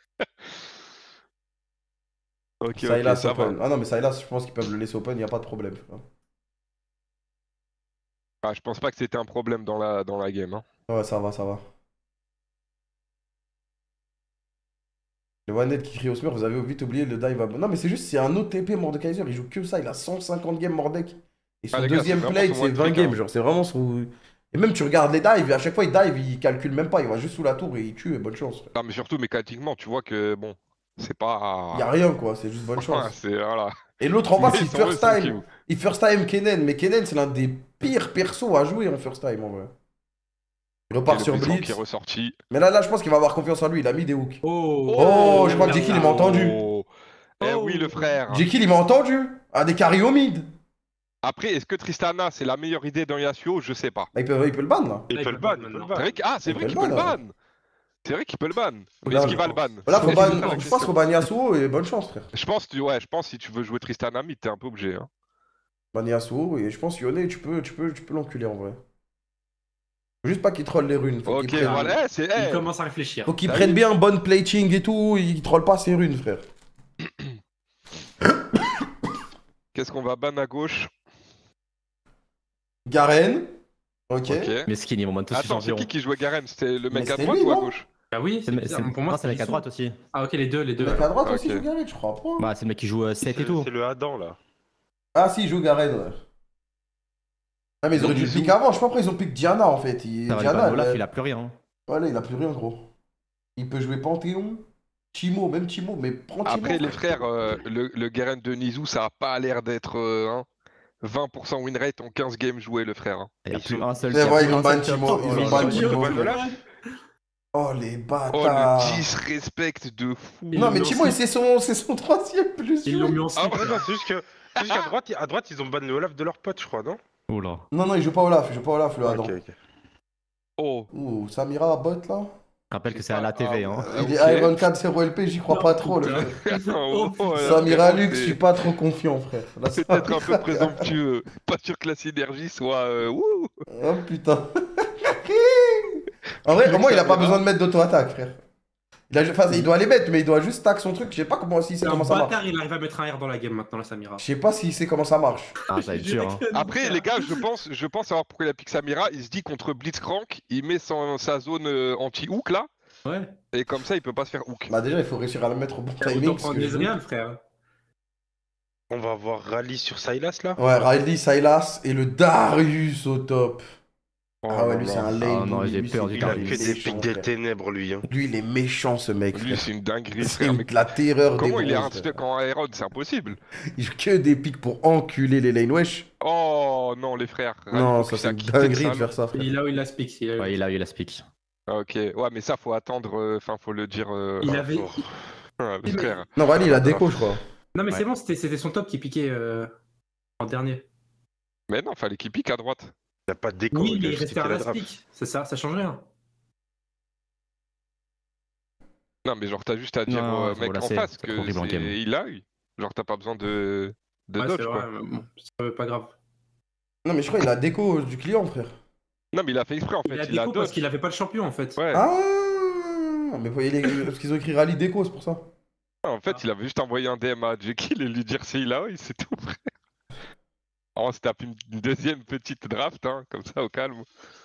Ok, Sylas ça open. va. Ah non, mais Sylas, je pense qu'ils peuvent le laisser open, il a pas de problème. Ah, je pense pas que c'était un problème dans la game. Hein. Ouais, ça va, ça va. Le one-net qui crie au smurf, vous avez vite oublié le dive à... Non, mais c'est juste, c'est un OTP Mordekaiser, il joue que ça, il a 150 games Mordek. Et son Ah, les gars, deuxième c'est vraiment play, son c'est one 20 trick, games, hein. genre, c'est vraiment son... Et même tu regardes les dives, et à chaque fois il dive, il calcule même pas, il va juste sous la tour et il tue, et bonne chance. Non, mais surtout mécaniquement, tu vois que, bon, c'est pas... Y a rien quoi, c'est juste bonne Ouais, chance. c'est, voilà. Et l'autre en bas, Mais c'est ils sont first eux, time. Il first time Kennen, mais Kennen c'est l'un des pires persos à jouer en first time en vrai. Il repart Et sur le Blitzcrank Blitz. qui est ressorti. Mais là, je pense qu'il va avoir confiance en lui, il a mis des hooks. Oh, Je crois que Jekyll il m'a entendu. Eh oui, le frère. Jekyll il m'a entendu. Ah, des carry au mid. Après, est-ce que Tristana, c'est la meilleure idée dans Yasuo? Je sais pas. Bah, il peut le ban là. Il peut le ban, C'est vrai que- Ah, c'est vrai qu'il peut le ban. C'est vrai qu'il peut le ban. Mais Là, est-ce qu'il va le ban? Là, faut C'est ban... ça, la je pense question. qu'il faut ban Yasuo et bonne chance, frère. Je pense, ouais, je pense si tu veux jouer Tristana mid, t'es un peu obligé. Hein. Ban Yasuo et je pense Yone, tu peux l'enculer en vrai. Faut juste pas qu'il troll les runes. Faut Ok, qu'il prenne... voilà, c'est. Il eh, commence à réfléchir. Faut qu'il T'as prenne vu bien bonne plating et tout, il troll pas ses runes, frère. Qu'est-ce qu'on va ban à gauche? Garen. Ok. Mais skin, ils vont moins tous Attends, c'est environ. qui jouait Garen? C'était le mec Mais à c'était droite lui, ou à non gauche? Ah oui, C'est le- c'est- pour moi non, c'est le mec à droite aussi. Ah ok, les deux. Le mec à droite aussi Ok. joue Garen, je crois pas. Bah, c'est le mec qui joue 7 et tout. C'est le Adam là. Ah si, il joue Garen, ouais. Ah mais ils auraient dû le pick avant, je sais pas pourquoi ils ont pick Diana en fait. Ça va, Diana, Olaf, il a plus rien. Ouais là, il a plus rien gros. Il peut jouer Panthéon, Timo, même Timo, mais prends Timo. Après, les frères, le Garen de Nizou, ça a pas l'air d'être 20% win rate en 15 games joués, le frère. Hein. Il y a plus un seul C'est vrai, ils ont un ban seul Timo, top. ils ont Oh, ban là, Timo. là. Oh les Oh, bâtards. le disrespect de fou. Non mais Timo, c'est son troisième plus. Ils l'ont mis en Ah slip. ouais, non, c'est juste que. C'est juste qu'à droite, ils ont ban le Olaf de leur pote, je crois, non? Oula. Non, il joue pas Olaf, le Adam. Ok, ok. Oh. Ouh, Samira bot là. Je rappelle que c'est à la TV. Hein. Il est Ok. Iron 4 0 LP, j'y crois pas trop le frère. Oh, Samira là, Lux, je c'est suis pas trop confiant frère. Là, c'est peut-être un peu présomptueux. Pas sûr que la synergie soit. Wouh. Oh putain. En vrai, au moins il a pas besoin de mettre d'auto-attaque frère. Il doit les mettre, mais il doit juste stack son truc. Je sais pas comment s'il sait C'est un comment ça marche. bâtard, il arrive à mettre un R dans la game maintenant, la Samira. Je sais pas s'il sait comment ça marche. Ah, ça va être dur. Hein. Après, les gars, je pense savoir pourquoi il a pick Samira. Il se dit contre Blitzcrank, il met sa zone anti-hook là. Ouais. Et comme ça, il peut pas se faire hook. Bah déjà, il faut réussir à le mettre au bon timing. Autant parce prendre que les je- Ezreal, frère. On va avoir Rally sur Sylas là. Ouais, Riley, Sylas et le Darius au top. Ah ouais, lui, c'est un lame. Ah non, j'ai peur du Il a Darius. que des pics des ténèbres, lui. Hein. Lui, il est méchant, ce mec. Lui, frère. c'est une dinguerie, C'est frère. une- la terreur des Comment il est bronzes, un frère. stuck en Aeron? C'est impossible. Il joue que des pics pour enculer les lane, wesh. Oh non, les frères. Non, ça, c'est une dinguerie de faire ça, frère. Il a eu la speak. Ouais, il a eu la speak. Ah, ok, ouais, mais ça, faut attendre. Enfin, faut le dire. Il avait. Le frère. Non, Rally, il a déco, je crois. Non, mais c'est bon, c'était son top qui piquait en dernier. Mais non, fallait qu'il pique à droite. Il a pas de déco. Oui, mais a il juste restait à piqué la draft. speak. Ça change rien. Non, mais genre, t'as juste à dire Non, au mec voilà, en c'est face trop que horrible en game. il a eu. Genre, t'as pas besoin de Ouais, dodge, c'est quoi. vrai, mais bon, c'est pas grave. Non, mais je crois qu'il a déco du client, frère. Non, mais il a fait exprès, en fait. Il a Il a déco parce dodge. qu'il avait pas le champion en fait. Ouais. Ah, mais parce qu'ils ont écrit Rally déco, c'est pour ça. En fait, il avait juste envoyé un DM à Jekyll et lui dire c'est il a eu, c'est tout, frère. On se tape une deuxième petite draft, hein, comme ça, au calme.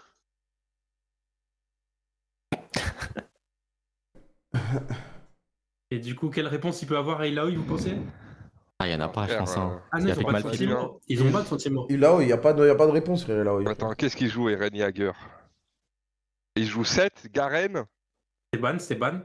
Et du coup, quelle réponse il peut avoir à Ilaoi, vous pensez? Ah, il y en a pas, je Frère, pense. Hein. Ah Il non, a ils fait ont que pas de Malphite. sentiment. Ils ont pas de sentiment. Là, il n'y a pas de réponse, frère. Là, oui. Attends, qu'est-ce qu'il joue, Eren Jaeger? Il joue 7, Garen. C'est ban.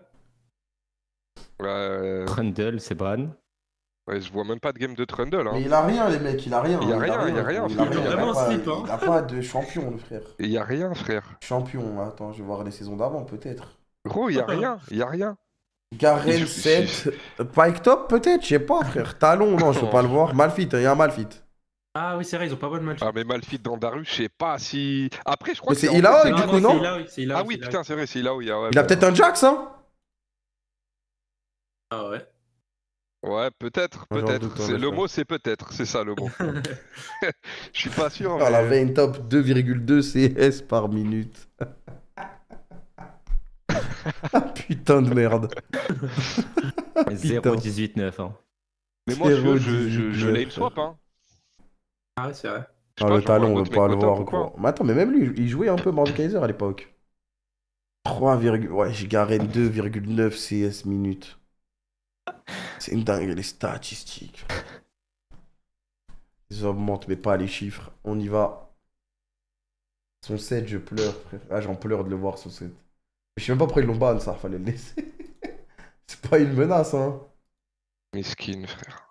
Trundle, c'est ban. Ouais, je vois même pas de game de Trundle. Hein. Mais il a rien, les mecs, il a rien. Il y a rien, il y a rien. frère. Il a pas de champion, le frère. Il y a rien, frère. Champion, attends, je vais voir les saisons d'avant, peut-être. Gros, il y a rien, il y a rien. Garen 7, Pike Top, peut-être, je sais pas, frère. Talon, non, je peux pas le voir. Malphite, il y a un Malphite. Ah oui, c'est vrai, ils ont pas mal Malphite. Ah, mais Malphite dans Darus, je sais pas si. Après, je crois Mais que c'est Ilaoi, du coup, non? Ah oui, putain, c'est vrai, c'est Ilaoi. Ouais, Il a peut-être un Jax, hein? Ah ouais. Ouais, peut-être, J'en peut-être. doute, Le frère. mot, c'est peut-être, c'est ça le mot. Je suis pas sûr. Ah, la mais... veine top 2,2 CS par minute. Putain de merde. 0,18,9. Hein. Mais moi, je lane swap, hein. Ah ouais, c'est vrai. Ah, le talon, on veut pas le voir, gros. Mais attends, mais même lui, il jouait un peu Mordekaiser à l'époque. 3, ouais, j'ai Garen 2,9 CS minutes. C'est une dingue, les statistiques. Ils augmentent, mais pas les chiffres. On y va. Son 7, je pleure, frère. Ah, j'en pleure de le voir, son 7. Je sais même pas pourquoi ils l'ont ban, ça, fallait le laisser. C'est pas une menace, hein. Miskin, frère.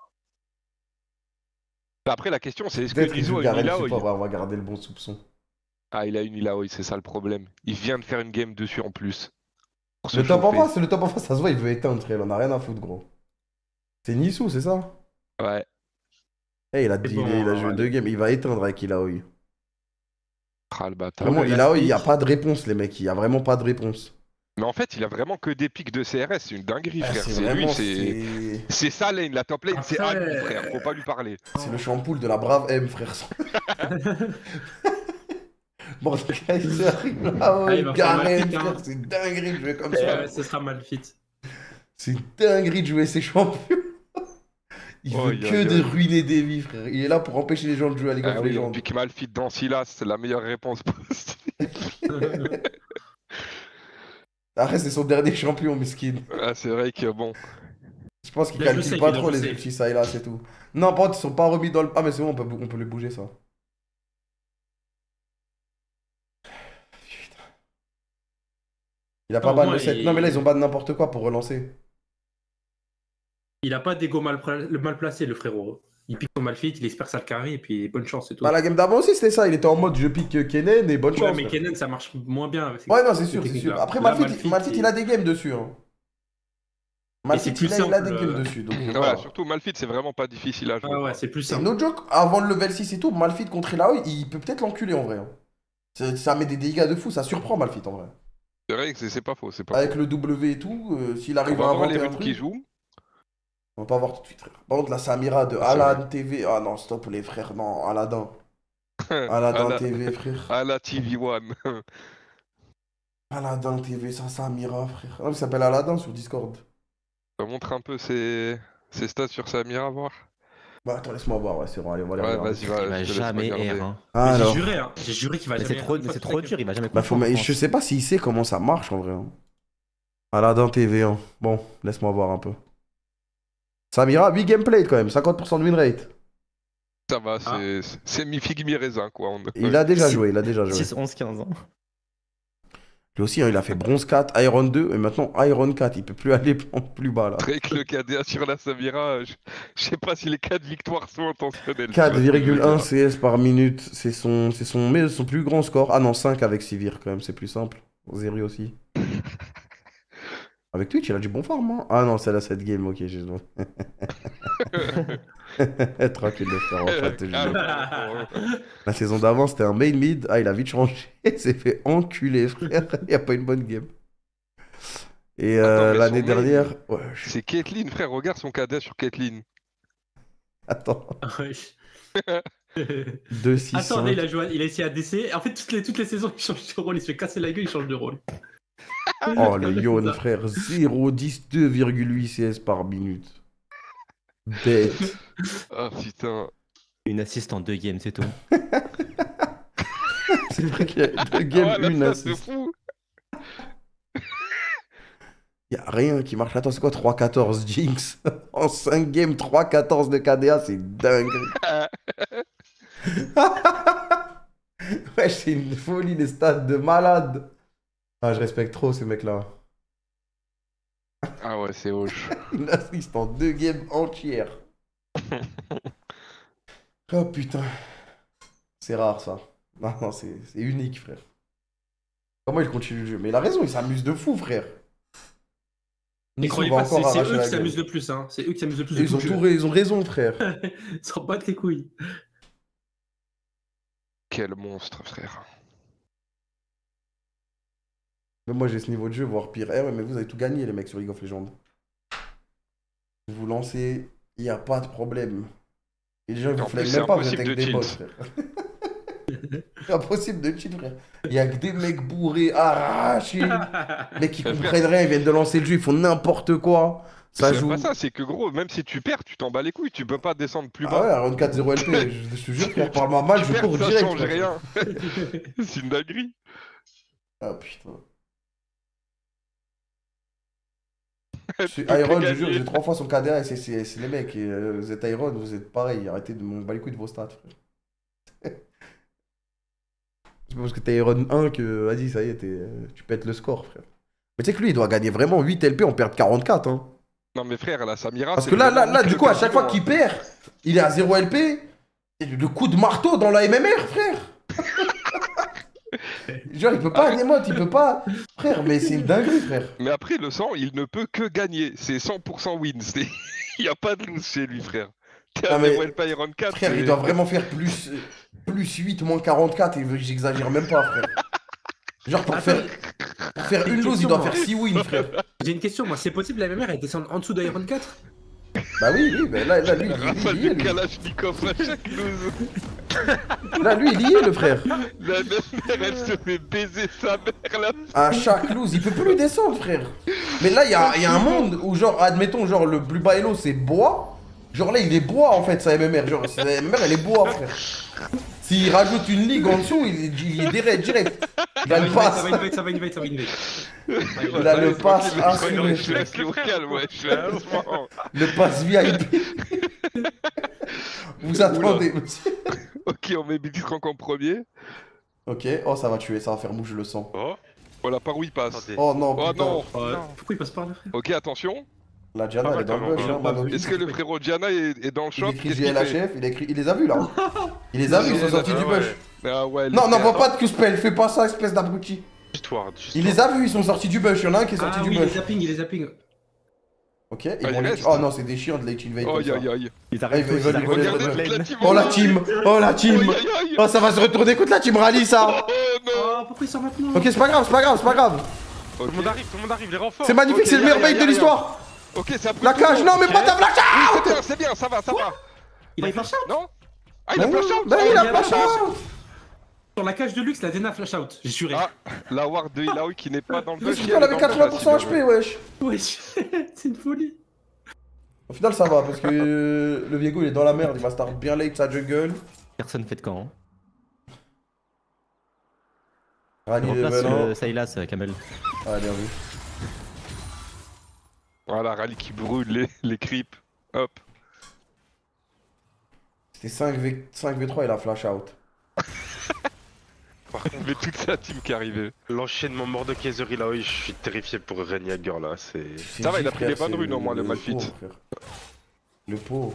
Après, la question, c'est est-ce que Peut-être qu'il Rizzo joue a une Garen, je sais Ilaoi? pas, on va garder le bon soupçon. Ah, il a une Ilaoi, c'est ça le problème. Il vient de faire une game dessus en plus. Pour se Le top en chauffer. face, le top en face, ça se voit, il veut éteindre, frère. Il en a rien à foutre, gros. C'est Nisu, c'est ça? Ouais. Eh, il a bon, joué ouais. 2 games, il va éteindre avec Ilaoi. Ah, le bâtard. Vraiment, il a Ilaoi, il speak. n'y a pas de réponse, les mecs. Il n'y a vraiment pas de réponse. Mais en fait, il a vraiment que des pics de CRS, c'est une dinguerie, Ah, frère. c'est C'est lui, vraiment, c'est. C'est ça lane, la top lane, c'est Après- Agou, frère. Faut pas lui parler. C'est le shampoo de la brave M, frère. Bon, Kaiser arrive là, Ah, il ouais, va faire Garen, Malphite, hein. frère, c'est une dinguerie de jouer comme ça. Ce sera Malphite. C'est une dinguerie de jouer ces champions. Il Oh, veut y a- que y a- de ruiner des vies, frère. Il est là pour empêcher les gens de jouer à League of Ah oui, on Legends. pique Malphite dans Silas, c'est la meilleure réponse possible. Après, c'est son dernier champion, miskin. Ah, c'est vrai que bon. Je pense qu'il Il a joué calcule safe, pas il a trop joué les safe. petits ça et là, c'est tout. Non, par contre, ils sont pas remis dans le. Ah, mais c'est bon, on peut les bouger, ça. Putain. Il a pas Non, ban moi, le 7. il- Non, mais là, ils ont ban n'importe quoi pour relancer. Il a pas d'ego mal placé, le frérot. Il pique son Malphite, il espère que ça le carry et puis bonne chance, c'est tout. Bah, la game d'avant aussi, c'était ça. Il était en mode je pique Kennen et bonne Ouais, chance. mais frère. Kennen, ça marche moins bien. Avec Ouais, non, c'est ces sûr, c'est sûr. techniques-là. Après, Là, Malphite, il a des games dessus. Hein. Malphite, plus il a simple, des games dessus. Donc, Ouais, voilà. surtout Malphite, c'est vraiment pas difficile à jouer. Ah ouais, c'est plus C'est simple. no joke, avant le level 6 et tout, Malphite contre Ilaoi, il peut peut-être l'enculer en vrai. Hein. Ça met des dégâts de fou, ça surprend Malphite en vrai. C'est vrai que c'est pas faux, c'est pas Avec faux. le W et tout, s'il On arrive va à voir les inventer un runes truc. qui jouent. On va pas voir tout de suite, frère. Par contre, la Samira de Alan TV. Ah non, stop les frères, non, Aladdin. Aladdin TV, frère. À la TV1. Aladdin TV, ça, Samira, frère. Ah, il s'appelle Aladdin sur Discord. Ça montre un peu ses stats sur Samira, à voir. Bah attends, laisse-moi voir, ouais, c'est bon, allez, on va les Ouais, regarder. vas-y, va. Il va je te laisse jamais regarder. R. Hein. Ah, alors. J'ai juré qu'il va Mais jamais c'est trop, R. mais c'est trop dur, il va jamais Bah, comprendre. je sais pas s'il sait comment ça marche en vrai. Hein. Aladdin TV, hein. Bon, laisse-moi voir un peu. Samira, 8 gameplay quand même, 50% de win rate. Ça va, c'est mi-figue, mi-raisin, quoi. Il a déjà joué, il a déjà joué. 6, 11, 15 ans. Lui aussi, hein, il a fait bronze 4, Iron 2, et maintenant Iron 4. Il peut plus aller plus bas, là. Avec le KDA sur la Samira, je sais pas si les 4 victoires sont intentionnelles. 4,1 CS par minute, c'est son plus grand score. Ah non, 5 avec Sivir, quand même, c'est plus simple. Zeri aussi. Avec Twitch, il a du bon farm, hein. Ah non, c'est la 7 game, ok, j'ai... Tranquille, le frère, en fait, la saison d'avant, c'était un main mid. Ah, il a vite changé. Il s'est fait enculer, frère. Il n'y a pas une bonne game. Et l'année dernière... Ouais, c'est Caitlyn, frère. Regarde son cadet sur Caitlyn. Attends. 2, 6, attends, il a essayé ADC. En fait, toutes les saisons, il change de rôle. Il se fait casser la gueule, il change de rôle. Oh, le Yon, frère. 0,10, 2,8 CS par minute. Bête. Oh putain. Une assist en 2 games, c'est tout. C'est vrai qu'il y a 2 games, une assist. Fou. Y'a rien qui marche. Attends, c'est quoi 3-14 Jinx? En 5 games, 3-14 de KDA, c'est dingue. Ouais, c'est une folie, les stats de malade. Ah, je respecte trop ces mecs-là. Ah ouais, c'est hoche. Une assist en 2 games entières. Oh putain. C'est rare ça. Non, c'est unique, frère. Comment il continue le jeu? Mais il a raison, il s'amuse de fou, frère. Mais croyez pas, c'est eux qui s'amusent le plus, hein. C'est eux qui s'amusent le plus. Ils ont raison, frère. Ils s'en battent les couilles. Quel monstre, frère. Même moi j'ai ce niveau de jeu, voire pire. Eh ouais, mais vous avez tout gagné, les mecs, sur League of Legends. Vous lancez, il n'y a pas de problème. Et les gens, ils vous flinguent même pas, vous êtes avec des bots, frère. C'est impossible de cheat, frère. Il y a que des mecs bourrés, arrachés. Mecs qui comprennent rien, ils viennent de lancer le jeu, ils font n'importe quoi. Ça joue. C'est pas ça, c'est que gros, même si tu perds, tu t'en bats les couilles, tu peux pas descendre plus bas. Ah ouais, à round 4-0 LP, je te jure, frère, parle-moi mal, je cours direct. Ça change rien. C'est une dinguerie. Ah putain. Iron, je jure, j'ai 3 fois son KDA et c'est les mecs. Et, vous êtes Iron, vous êtes pareil. Arrêtez de m'en battre les couilles de vos stats, frère. C'est pas parce que t'es Iron 1 que, vas-y, ça y est, tu pètes le score, frère. Mais tu sais que lui, il doit gagner vraiment 8 LP, on perd 44, hein. Non mais frère, la Samira... Parce que là, du coup, à chaque fois qu'il perd, il est à 0 LP. Et le coup de marteau dans la MMR, frère. Genre, il peut pas démote, il peut pas... Frère, mais c'est une dinguerie, frère. Mais après, le sang, il ne peut que gagner. C'est 100% win. Il n'y a pas de lose chez lui, frère. T'es à 0 LP Iron 4. Frère, il doit vraiment faire plus 8, moins 44, et j'exagère même pas, frère. Genre, pour faire une lose, il doit faire 6 wins, frère. J'ai une question, moi, c'est possible la MMR elle descend en dessous d'Iron 4? Bah oui, mais là lui, il y est, Kalachnikov à chaque lose. Là, lui, il y est, le frère. La MMR, elle se fait baiser sa mère, là. À chaque lose, il peut plus descendre, frère. Mais là, il y a un monde où, genre, admettons, genre, le plus bas elo, c'est bois. Genre là, il est bois, en fait, sa MMR. Genre, sa MMR, elle est bois, frère. S'il rajoute une ligue en dessous, il est direct. Il a le pass. Ça va invade. Il a le pass assuré. Le pass VIP. Vous attendez, monsieur. Ok, on met Blitzcrank en premier. Ok, oh ça va tuer, ça va faire mouche, je le sens. Oh, voilà par où il passe. Oh non, oh putain. Non. Pourquoi il passe par là, frère? Ok, attention. La Diana, elle est dans le bush, hein, est-ce que le frérot Diana est dans le shop? Il écrit GLHF, il les a vus là. Il les a vus, ils sont sortis du bush. Ah ouais, non, n'envoie pas de Q-spell, fais pas ça, espèce d'abruti. Il les a vus, ils sont sortis du bush, il y en a un qui est sorti du bush. Il les zapping. Ok, ils vont les... Oh non, c'est des chiants de late invade comme ça. Ils arrivent, oh la team. Oh ça va se retourner contre la team rallye ça. Oh non. Pourquoi ils sortent maintenant? Ok, c'est pas grave. Tout le monde arrive, les renforts. C'est magnifique, c'est le meilleur bait de l'histoire. Ok, ça la cage, non mais pas ta flash out. C'est bien, ça va. Il a flash out? Non. Ah, il a flash out. Bah il a flash out. Sur la cage de luxe, la Dena flash out, j'ai juré. Ah, la ward de Ilaoi qui n'est pas dans le bush. Elle avait 80% HP, wesh. Wesh, c'est une folie. Au final ça va parce que le Viego il est dans la merde, il va start bien late sa jungle. Personne fait de camp. Rallye level 1. Sylas, Kamel. Ah bien vu. Voilà, Rallye qui brûle les creeps. Hop. C'était 5v3 et la flash out. Par contre, mais toute sa team qui est arrivée. L'enchaînement mort de Kaiser là, oui, je suis terrifié pour Renyager là, c'est... Ça va, il a pris les bonnes runes au moins, le Malphite. Le pauvre.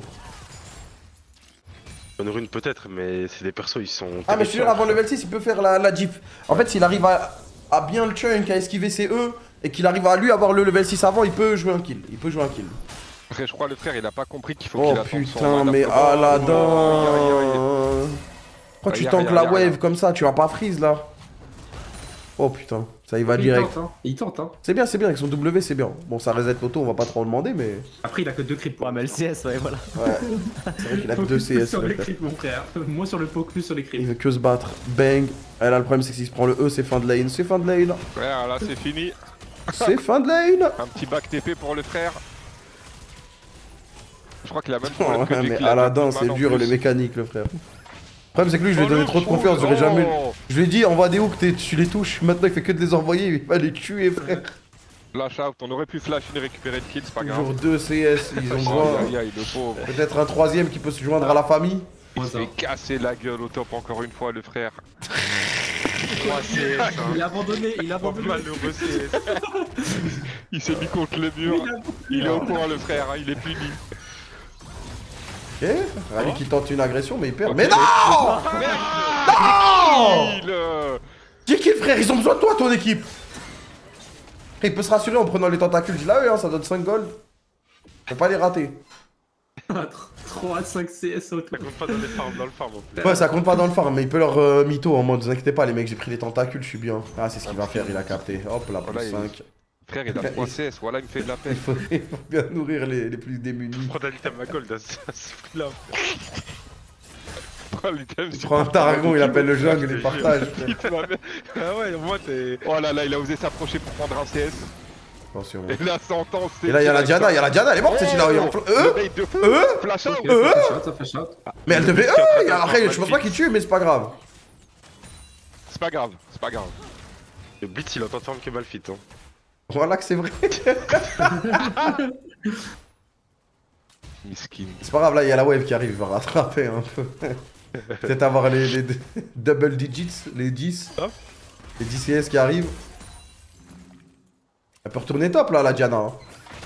Bonne rune peut-être, mais c'est des persos, ils sont... Ah mais je suis sûr, avant le level 6, il peut faire la jeep. En fait, s'il arrive à bien le chunk, à esquiver ses E, et qu'il arrive à lui avoir le level 6 avant, il peut jouer un kill. Il peut jouer un kill. Après, je crois le frère, il a pas compris qu'il faut Oh qu'il attende putain, son mana mais pour- Aladin. Pourquoi tu tankes la wave comme ça? Tu vas pas freeze là? Oh putain, ça y va direct. Il tente, hein. C'est bien, avec son W, c'est bien. Bon, ça reset l'auto, on va pas trop en demander, mais. Après, il a que 2 creeps. Ouais, mais le CS, ouais, voilà. Ouais, c'est vrai qu'il a que 2 CS. Sur le les frère. creeps, mon frère. Moi sur le pot, plus sur les creeps. Il veut que se battre. Bang. Et là, le problème, c'est que s'il se prend le E, c'est fin de lane. C'est fin de lane. Frère, là, c'est fini. C'est fin de lane. Un petit back TP pour le frère. Je crois qu'il a même Oh, pas ouais, mais Aladin, c'est dur les mécaniques, le frère. Le problème, c'est que lui, je lui ai donné trop de confiance. J'aurais jamais. Je lui ai dit, envoie des hooks, tu les touches. Maintenant, il fait que de les envoyer. Il va les tuer, frère. Flash out, on aurait pu flash et récupérer le kill, c'est pas grave. Toujours 2 CS, ils ont besoin. Aïe aïe, le pauvre. Peut-être un troisième qui peut se joindre à la famille. Il s'est cassé la gueule au top encore une fois, le frère. Il a abandonné, il a abandonné. Malheureux CS. Il s'est mis contre le mur. Il est au coin, le frère, hein, il est puni. Ok, Rally qui tente une agression, mais il perd. Ok. Mais non! Non! Qui kill, frère? Ils ont besoin de toi, ton équipe! Il peut se rassurer en prenant les tentacules. Je l'ai, hein, ça donne 5 gold. Faut pas les rater. 3 à 5 CS autour. Ça compte pas dans les farms, dans le farm en plus. Ouais, ça compte pas dans le farm, mais il peut leur mytho en mode, vous inquiétez pas, les mecs, j'ai pris les tentacules, je suis bien. Ah, c'est ce qu'il va faire, il a capté. Hop, là, plus Voilà, 5. Frère, il a 3 CS, voilà, il me fait de la peine. Il faut bien nourrir les plus démunis. Prends l'item à gold à ce prix-là. Il prend un Tarragon, il appelle le jungle, il partage. Ah ouais, au moins t'es... Oh là là, il a osé s'approcher pour prendre un CS. Attention. Et là, sentence, c'est... Et là, il y a la Diana, elle est morte, c'est là. Flash out. Mais elle devait. Après, je pense pas qu'il tue, mais c'est pas grave. C'est pas grave, c'est pas grave. Le Blitz, il entend forme que Malphite. Hein. Voilà que c'est vrai. Miskin. C'est pas grave, là, il y a la wave qui arrive, il va rattraper un peu. Peut-être avoir les double digits, les 10. Les 10 CS qui arrivent. Elle peut retourner top là, la Diana. Hein.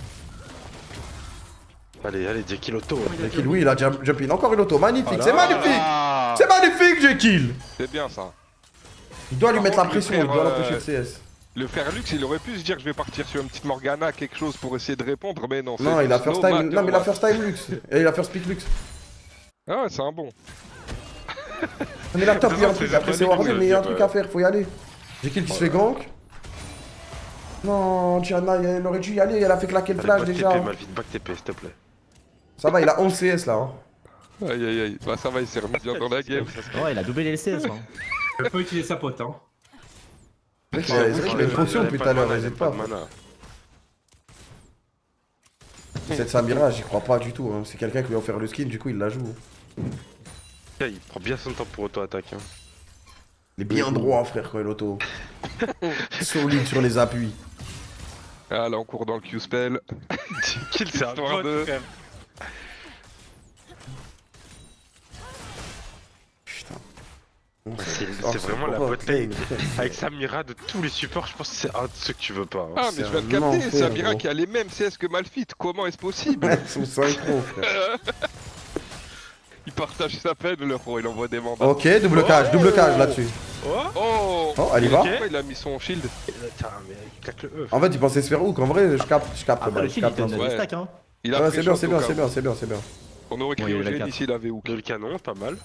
Allez, Jekyll auto. Jekyll, oui, il a jump in. Encore une auto, magnifique, Voilà. c'est magnifique. C'est magnifique, Jekyll. C'est bien ça. Il doit lui mettre la contre, pression, le il doit frère, l'empêcher de CS. Le frère Lux, il aurait pu se dire je vais partir sur une petite Morgana, quelque chose pour essayer de répondre, mais non. Non, il a first time. Non, mais il a first time Lux. Et il a first pick Lux. Ah ouais, c'est un bon. Mais la top, il y a un truc. Après, c'est Warden, mais il y a un truc à faire, faut y aller. Jekyll qui se fait gank. Non, Diana, elle aurait dû y aller, elle a fait claquer le flash déjà. Malphite, back TP, s'il te plaît. Ça va, il a 11 CS là. Hein. Aïe aïe aïe, bah ça va, il s'est remis bien dans la game. Ouais, il a doublé les CS. Hein. Il peut utiliser sa pote, hein. C'est vrai qu'il a une potion depuis tout à l'heure, n'hésite pas. Cette Samira, j'y crois pas du tout. Hein. C'est quelqu'un qui lui a offert le skin, du coup il la joue. Il prend bien son temps pour auto-attaque. Hein. Il est bien droit, frère, quand il auto. Solide sur les appuis. Ah là, on court dans le Q-spell. Kill, c'est un bot, de... frère. C'est vraiment la botlane. Avec Samira de tous les supports, je pense que c'est un de ceux que tu veux pas. Hein. Ah mais je viens de capter, Samira qui a les mêmes CS que Malphite, comment est-ce possible? Ils sont synchro, frère. Il partage sa peine, le héros, il envoie des mandats. Ok, double cage là-dessus. Oh, elle y va. Pourquoi il a mis son shield? Putain, mais il claque le E. En fait, il pensait se faire hook, en vrai, je capte. Après, le shield, il donne des stacks, hein. Il a Ouais, pris c'est bien, shot c'est au bien, cas c'est où. bien, c'est bien, c'est bien. On aurait cryogène ici, il avait hook. Le canon, pas mal.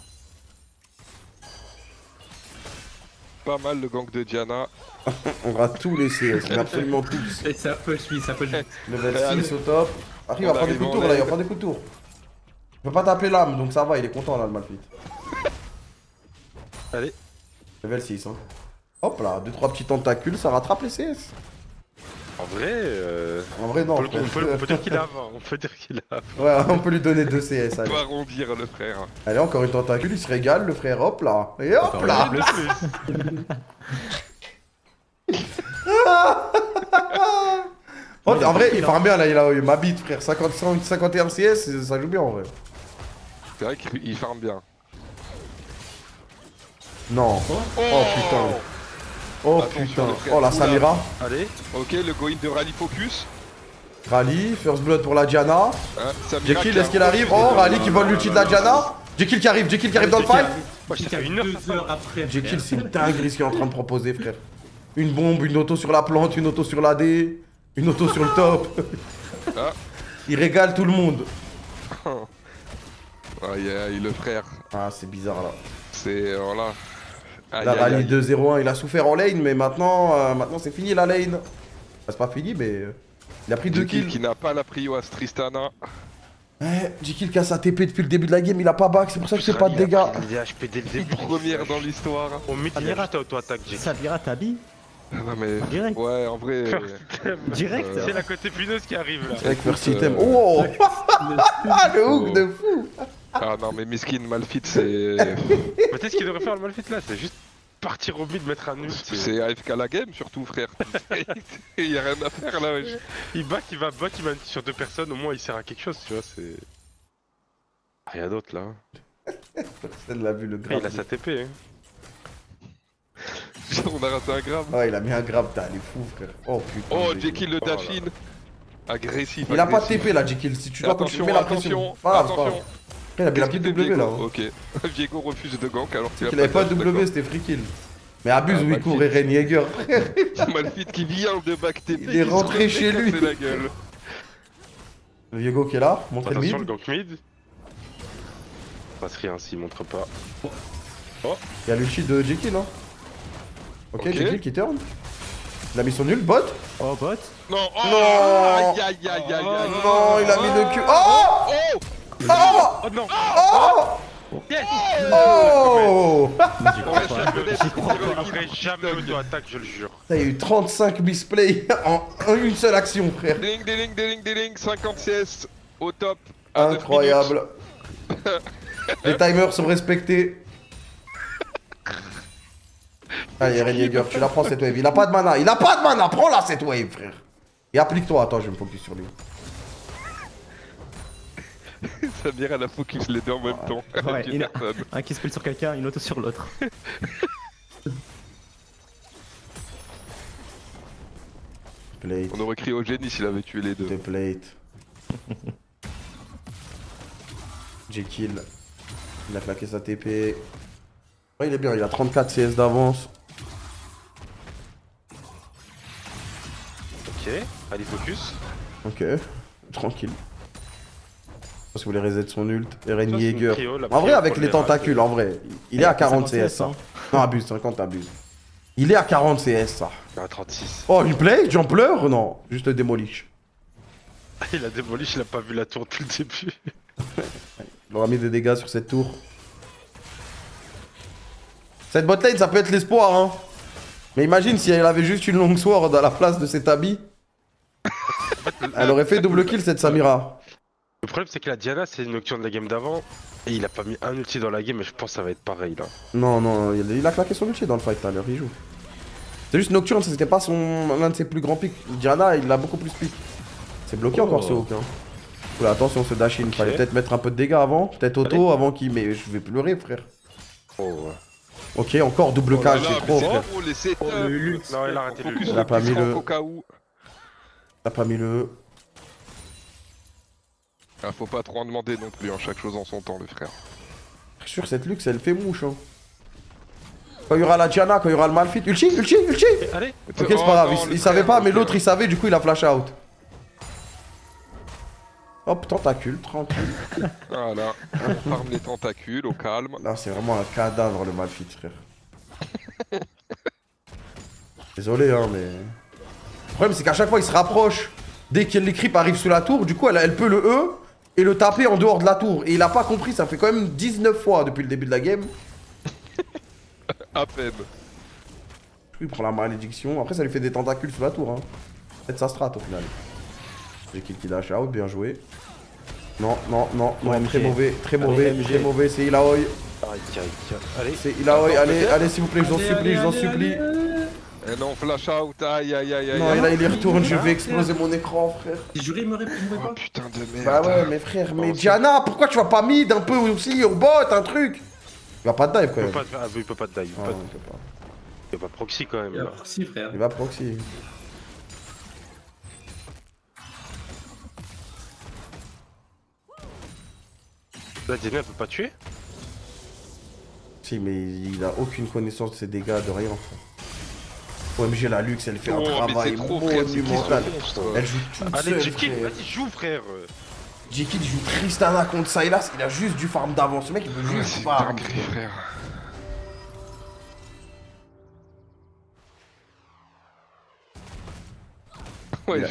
Pas mal le gang de Diana. On rate tous les CS, mais absolument tous. Et ça push vite, ça push vite. Level 6 au top. Arrive, il va prendre des coups de tour là, il va prendre des coups de tour. Il peut pas taper l'âme, donc ça va, il est content là, le Malphite. Allez. Level 6, hein. Hop là, 2-3 petits tentacules, ça rattrape les CS. En vrai, non. On peut dire qu'il a 20. On peut dire qu'il a 20. Ouais, on peut lui donner 2 CS. On peut arrondir le frère. Allez, encore une tentacule, il se régale, le frère, hop là. Et hop là. Oh, en vrai, il farm bien là, il a eu ma bite, frère. 51 CS, ça joue bien en vrai. C'est vrai qu'il farm bien. Non. Oh putain. Oh putain. Oh la Samira. Allez. Ok, le go-in de Rally Focus. Rally, first blood pour la Diana. Samira Jekyll, est-ce qu'il arrive? Oh, Rally qui vole l'ulti de la Diana. Jekyll qui arrive dans le fight. Moi, j'ai fait 2 heures après. Jekyll, c'est une dinguerie ce qu'il est en train de proposer, frère. Une bombe, une auto sur la plante, une auto sur l'AD, une auto sur le top. Il régale tout le monde. Aïe aïe, le frère. Ah, c'est bizarre là. C'est. Voilà. La Rally 2-0-1, il a souffert en lane, mais maintenant, maintenant c'est fini la lane. C'est pas fini, mais il a pris 2 kills. Qui n'a pas la prio à Tristana. Jekyll qui a sa TP depuis le début de la game, il a pas back, c'est pour ça que je fais pas de dégâts. Il est HP dès le début. Première dans l'histoire. Au mid, il a juste auto-attaque, Jekyll. Samira t'habille. Non mais. Direct. Ouais, en vrai. Direct. C'est la côté puneuse qui arrive là. Avec First Item. Oh le hook de fou. Ah non mais Miskin Malfit c'est... Peut-être ce qu'il devrait faire le Malfit là, c'est juste partir au mid, mettre un ult. C'est AFK la game surtout frère. Il y a rien à faire là wesh. Il back, il va back, il va sur 2 personnes, au moins il sert à quelque chose tu vois, c'est... Rien d'autre là. Personne l'a vu le grave. Il a sa TP hein. On a raté un grave. Ouais il a mis un grave, t'as les fous frère. Oh putain. Oh Jekyll le Dafine. Agressif. Il a pas de TP là Jekyll, si tu dois continuer la pression. Attention. Il a bien pris W là. Ok. Viego refuse de gank alors qu'il avait pas de W, c'était free kill. Mais abuse où il court et Ren Jaeger. Malfit qui vient de back TP. Il est rentré chez lui. La gueule. Le Viego qui est là, montre le mid. Attention le gank mid. Il passe rien s'il montre pas. Oh. Il y a l'ulti de Jekyll hein. Ok, Jekyll qui turn. Il a mis son ult, bot. Oh bot. Non, oh, non. Aïe aïe aïe aïe aïe. Non, il a mis le cul. Oh oh oh non. Oh yes. Oh Après jamais auto-attaque, je le jure. Il y a eu 35 misplays en une seule action, frère. Déling, 50 CS au top. Incroyable. Les timers sont respectés. Allez, Ren Jaeger, tu la prends cette wave. Il a pas de mana, prends-la cette wave, frère. Et applique-toi, attends, je vais me focus sur lui. Samira elle a focus les deux en même temps. Ouais, un qui spell sur quelqu'un, une auto sur l'autre. Plate. On aurait crié au génie s'il avait tué les deux. The plate. Jekyll. Il a claqué sa TP. Ouais, il est bien, il a 34 CS d'avance. Ok, allez focus. Ok, tranquille. Parce que vous voulez reset son ult. Eren Jaeger. En vrai, avec les tentacules, en vrai. Il est à 40 CS, ça. Non, abuse, 50, abuse. Il est à 40 CS, ça. À 36. Oh, une play? J'en pleure? Non, juste démolish. Il a démolish, il a pas vu la tour depuis le début. Il aura mis des dégâts sur cette tour. Cette botlane, ça peut être l'espoir, hein. Mais imagine si elle avait juste une longue sword à la place de cet habit. Elle aurait fait double kill, cette Samira. Le problème, c'est que la Diana, c'est une nocturne de la game d'avant. Et il a pas mis un ulti dans la game, et je pense que ça va être pareil là. Non, non, il a claqué son ulti dans le fight tout à l'heure, il joue. C'est juste nocturne, c'était pas l'un de ses plus grands pics. Diana, il a beaucoup plus pic. C'est bloqué encore ce hook, hein. Oula, attention, ce dash in, fallait peut-être mettre un peu de dégâts avant. Peut-être auto avant qu'il. Mais je vais pleurer, frère. Oh ouais. Ok, encore double cage, c'est trop, frère. Non, il a arrêté le Il a pas mis le. Il a pas mis le. Ah, faut pas trop en demander non plus, hein, chaque chose en son temps, le frère. Je suis sûr, cette luxe, elle fait mouche, hein. Quand il y aura la Diana, quand il y aura le Malfit. Ulti. Allez. Ok, c'est pas grave, il savait pas, mais l'autre il savait, du coup il a flash out. Hop, tentacule, tranquille. Voilà, on farme les tentacules au calme. Là, c'est vraiment un cadavre le Malfit, frère. Désolé, hein, mais. Le problème, c'est qu'à chaque fois il se rapproche. Dès que les creeps arrivent sous la tour, du coup, elle peut le E et le taper en dehors de la tour. Et il a pas compris, ça fait quand même 19 fois depuis le début de la game. À peine. Il prend la malédiction. Après, ça lui fait des tentacules sous la tour. Hein. Peut-être sa strat au final. J'ai kill qui dash out, bien joué. Non, très mauvais, c'est Illaoi. Allez, c'est Illaoi, allez, s'il vous plaît, je vous en supplie. Et non, flash out, aïe aïe aïe aïe. Non, et là il y retourne, je vais exploser mon écran, frère. J'ai juré, il me répondrait pas. Putain de merde. Bah ouais, mais frère, mais Diana, pourquoi tu vas pas mid un peu aussi au bot, un truc? Il va pas de dive quand même. Il peut pas de dive. Il va pas proxy quand même. Il va proxy, frère. Il va proxy. La Diana elle peut pas tuer? Si, mais il a aucune connaissance de ses dégâts, de rien. OMG, la Lux, elle fait un travail monumental. Elle joue toute seule. Allez, Jekyll, vas-y, joue, frère. Jekyll joue Tristana contre Sylas, il a juste du farm d'avance. Ce mec, il veut juste farm. Frère. Ouais.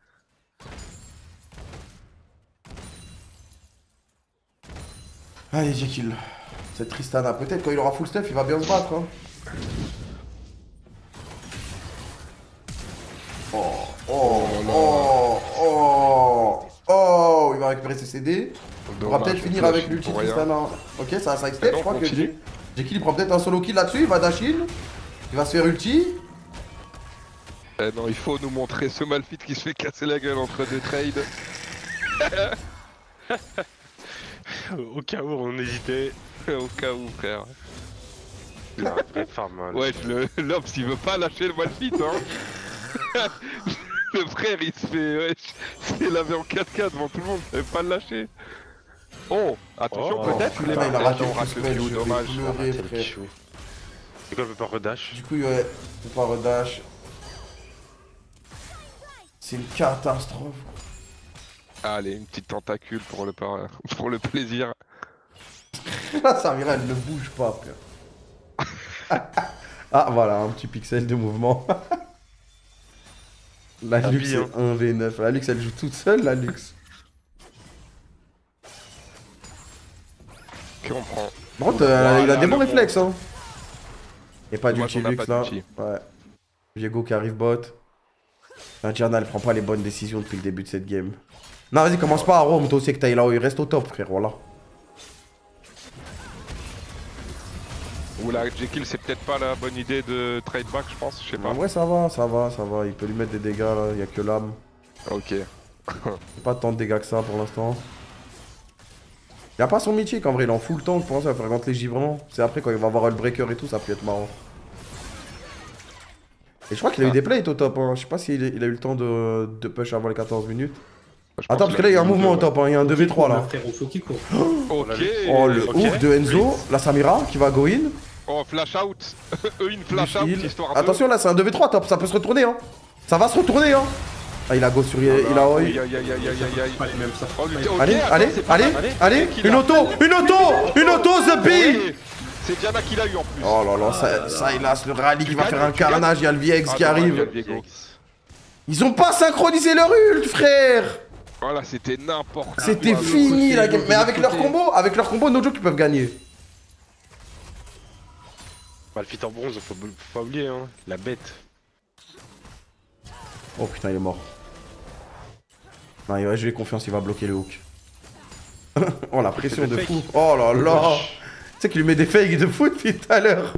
Allez, Jekyll. C'est Tristana. Peut-être quand il aura full stuff, il va bien se battre. Hein. Oh, il va récupérer ses CD. On va peut-être finir avec l'ulti Tristana. Ok, ça a side step. Je crois que Jekyll il prend peut-être un solo kill là-dessus. Il va dash in. Il va se faire ulti. Eh non, il faut nous montrer ce Malphite qui se fait casser la gueule entre deux trades. Au cas où on hésitait. Au cas où, frère. Il a un vrai farm. Hein, ouais, l'Obs il veut pas lâcher le Malphite, hein. Le frère il se fait. Ouais, c'est lavé en 4K devant tout le monde, il veut pas le lâcher. Oh, attention, peut-être il a raté le kill, dommage. C'est quoi, il peut pas redash? Du coup, ouais, il peut pas redash. C'est une catastrophe. Allez, une petite tentacule pour le plaisir. La Samira, elle ne bouge pas, frère. Ah, voilà, un petit pixel de mouvement. La Lux, c'est 1v9. La Lux, elle joue toute seule, la Lux. Qu'on prend. Par contre, il a des bons réflexes, hein. Et pas d'ulti Lux, là. Ouais. Viego qui arrive bot. Diana, elle prend pas les bonnes décisions depuis le début de cette game. Non, vas-y, commence pas à Rome, toi aussi que t'ailles là où il reste au top, frère, voilà. Oula, Jekyll, c'est peut-être pas la bonne idée de trade back, je pense, je sais pas. En vrai, ça va. Il peut lui mettre des dégâts, là, il y a que l'âme. Ok. Pas tant de dégâts que ça pour l'instant. Il a pas son mythique en vrai, il en full tank, je pense, ça va faire rentrer les givrants. C'est après quand il va avoir le breaker et tout, ça peut être marrant. Et je crois qu'il a eu des plates au top, hein. Je sais pas s'il a eu le temps de push avant les 14 minutes. Attends, parce que là il y a un mouvement au top, hein. Il y a un 2v3 là. Ok. Oh, le ouf de Enzo, la Samira qui va go in. Oh, flash out. Une flash out, histoire de... Attention là, c'est un 2v3 top, ça peut se retourner, hein. Ça va se retourner, hein. Ah, il a go sur... il a oi. Allez, une auto, The Bee. C'est Diana qui l'a eu en plus. Oh là là, ça hélas, le rallye qui va faire un carnage, il y a le VX qui arrive. Ils ont pas synchronisé leur ult, frère. Voilà, c'était n'importe quoi. C'était fini la game. Mais avec leur combo, no joke, ils peuvent gagner. Malphite en bronze, faut pas oublier, hein. La bête. Oh putain, il est mort. Non, il va jouer confiance, il va bloquer le hook. Oh la pression de fou. Oh là là. Tu sais qu'il lui met des fakes de foot depuis tout à l'heure.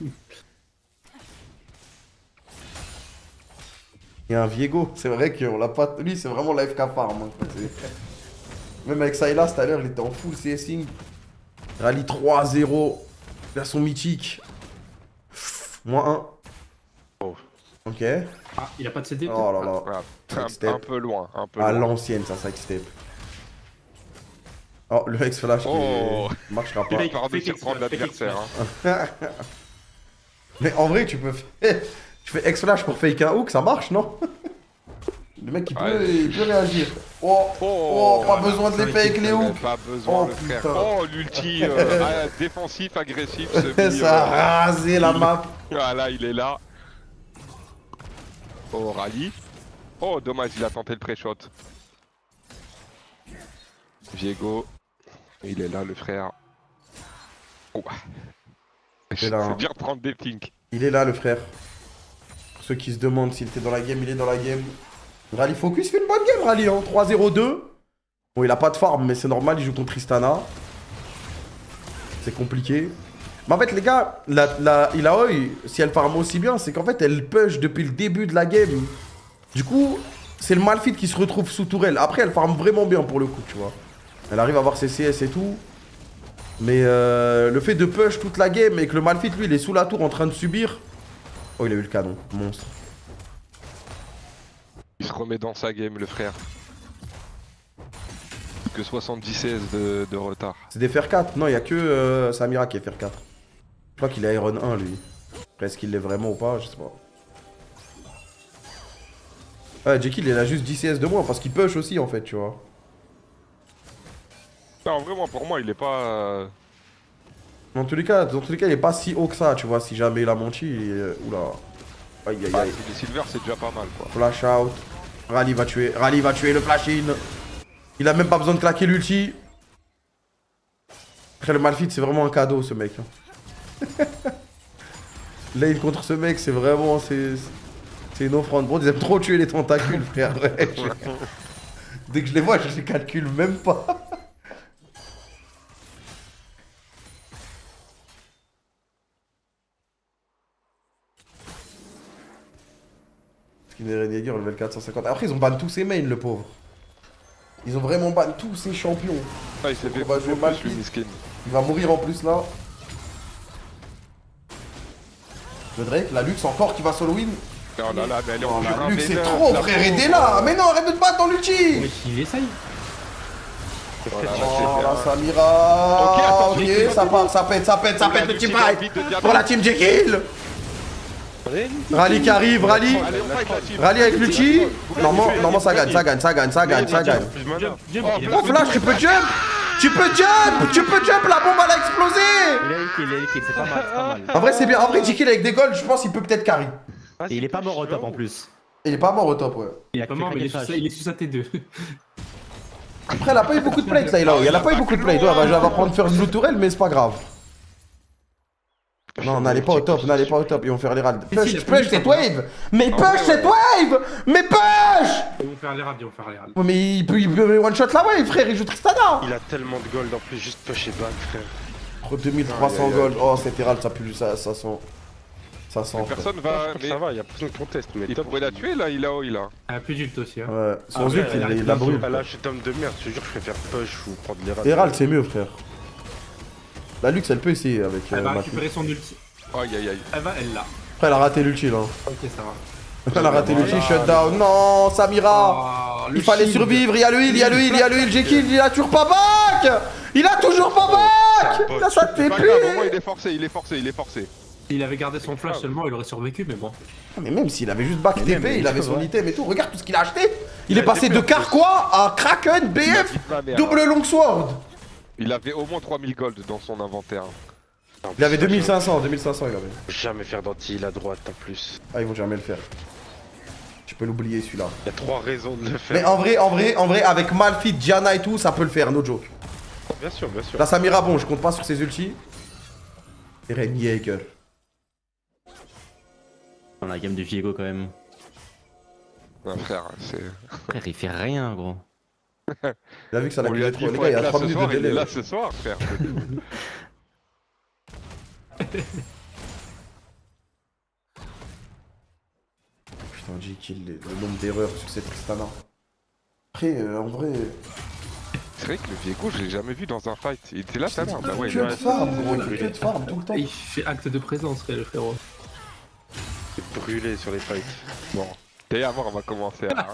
Il y a un Viego, c'est vrai qu'on l'a pas... Lui, c'est vraiment la FK farm. Hein. Même avec Sylas, tout à l'heure, il était en full CSing. Rallye 3-0. Version mythique. -1. Oh. Ok. Ah, il a pas de CD. Oh là là. Un peu loin. À l'ancienne, ça, side step. Oh, le X-Flash qui marchera pas. Il part de surprendre l'adversaire. Hein. Mais en vrai, tu peux faire... Tu fais X-Flash pour fake un hook, ça marche, non? Le mec, il peut réagir. Oh, pas besoin de les fake les hooks. Pas besoin, le frère. Oh, l'ulti défensif, agressif. Ça a rasé la map. Voilà, il est là. Oh, rallye. Oh, dommage, il a tenté le pré-shot. Viego. Il est là, le frère. Oh. C'est bien prendre des pinks. Il est là, le frère. Pour ceux qui se demandent s'il était dans la game, il est dans la game. Rally Focus fait une bonne game, Rally, hein. 3-0-2. Bon, il a pas de farm, mais c'est normal, il joue contre Tristana. C'est compliqué. Mais en fait, les gars, la Illaoi, si elle farm aussi bien, c'est qu'en fait, elle push depuis le début de la game. Du coup, c'est le Malphite qui se retrouve sous tourelle. Après, elle farm vraiment bien pour le coup, tu vois. Elle arrive à avoir ses CS et tout. Mais le fait de push toute la game et que le Malphite, lui, il est sous la tour en train de subir. Oh, il a eu le canon, monstre. Il se remet dans sa game, le frère. Que 70 CS de retard. C'est des fer 4. Non, il n'y a que Samira qui est fer 4. Je crois qu'il est Iron 1, lui. Après, est-ce qu'il l'est vraiment ou pas? Je sais pas. Ouais, Jekyll, il a juste 10 CS de moins parce qu'il push aussi, en fait, tu vois. Non, vraiment, pour moi, il est pas... Dans tous les cas, il est pas si haut que ça, tu vois. Si jamais il a menti, oula. Aïe, aïe, aïe. Les Silver, c'est déjà pas mal, quoi. Flash out. Rally va tuer le flash in. Il a même pas besoin de claquer l'ulti. Après, le Malphite, c'est vraiment un cadeau, ce mec. Lane contre ce mec, c'est vraiment... C'est une offrande. Bon, ils aiment trop tuer les tentacules, frère. Ouais, dès que je les vois, je les calcule même pas. Skin Renegade, level 450. Après, ils ont ban tous ses mains, le pauvre. Ils ont vraiment ban tous ses champions. Ah, il s'est fait jouer Malphite. Il va mourir en plus là. Le Drake, la Lux encore qui va solo win. Non, là, là, mais elle est en la Lux, c'est trop, frère, aidez-la. Mais non, arrête de te battre dans l'ulti. Mais il essaye. Voilà, la Samira. Ok, ça pète le team fight pour la team Jekyll. Rally qui arrive, Rally avec l'ulti. Normalement ça gagne. Oh Flash, tu peux jump, la bombe elle a explosé. Il est liquide, c'est pas mal. En vrai c'est bien, en vrai Jekyll avec des golds, je pense qu'il peut peut-être carry. Et il est pas mort au top en plus. Il est pas mort au top, ouais. Il est pas mort, mais il est sous sa T2. Après elle a pas eu beaucoup de plays ça, elle a pas eu beaucoup de plays. Elle va prendre first blue tourelle mais c'est pas grave. Non, n'allez pas au top, ils vont faire les ralds. Push cette wave. Mais push cette wave. Mais push. Ils vont faire les ralds, Ouais, mais il peut one shot la wave, frère, il joue Tristana. Il a tellement de gold en plus, juste push et ban, frère. 2300 gold, oh cet herald ça pue, ça sent. Ça sent. Personne va. Ça va, y'a personne qui conteste. Mais il pourrait la tuer là, il a. Ah, plus d'ult aussi. Hein. Ouais, son ult il la brûle. Là, je suis tome de merde, je te jure, je préfère push ou prendre les ralds. Herald c'est mieux, frère. La Lux elle peut essayer avec. Elle va récupérer son ulti. Aïe. Elle l'a. Après elle a raté l'ulti là. Ok, ça va. Elle a raté l'ulti, shutdown. Non, Samira. Il fallait survivre, il y a le heal, Jekyll, il a toujours pas back. Il a toujours pas back. Là ça te fait plus. Au moins il est forcé. S'il avait gardé son flash seulement, il aurait survécu, mais bon. Mais même s'il avait juste back TP, il avait son item et tout. Regarde tout ce qu'il a acheté. Il est passé de Carquois à Kraken, BF, double longsword. Il avait au moins 3000 gold dans son inventaire. Il avait 2500 il avait. Jamais faire d'anti à droite en plus. Ah, ils vont jamais le faire. Tu peux l'oublier celui-là. Il y a 3 raisons de le faire. Mais en vrai, avec Malphite, Diana et tout, ça peut le faire, no joke. Bien sûr. La Samira, bon, je compte pas sur ses ultis. Et Renegade. Dans la game de Viego quand même. Ouais, frère, c'est. Frère, il fait rien, gros. Il a vu que ça l'a lui trop, les gars, il y a 3 minutes de délai. Il est là ce soir, frère. Putain, Jekyll, le nombre d'erreurs sur cette Tristana. Après, en vrai. C'est vrai que le Viego, je l'ai jamais vu dans un fight. Il était là tout à l'heure. Bah ouais, il fait de farm tout le temps. Il fait acte de présence, le frérot. Il est brûlé sur les fights. Bon. D'ailleurs, on va commencer à.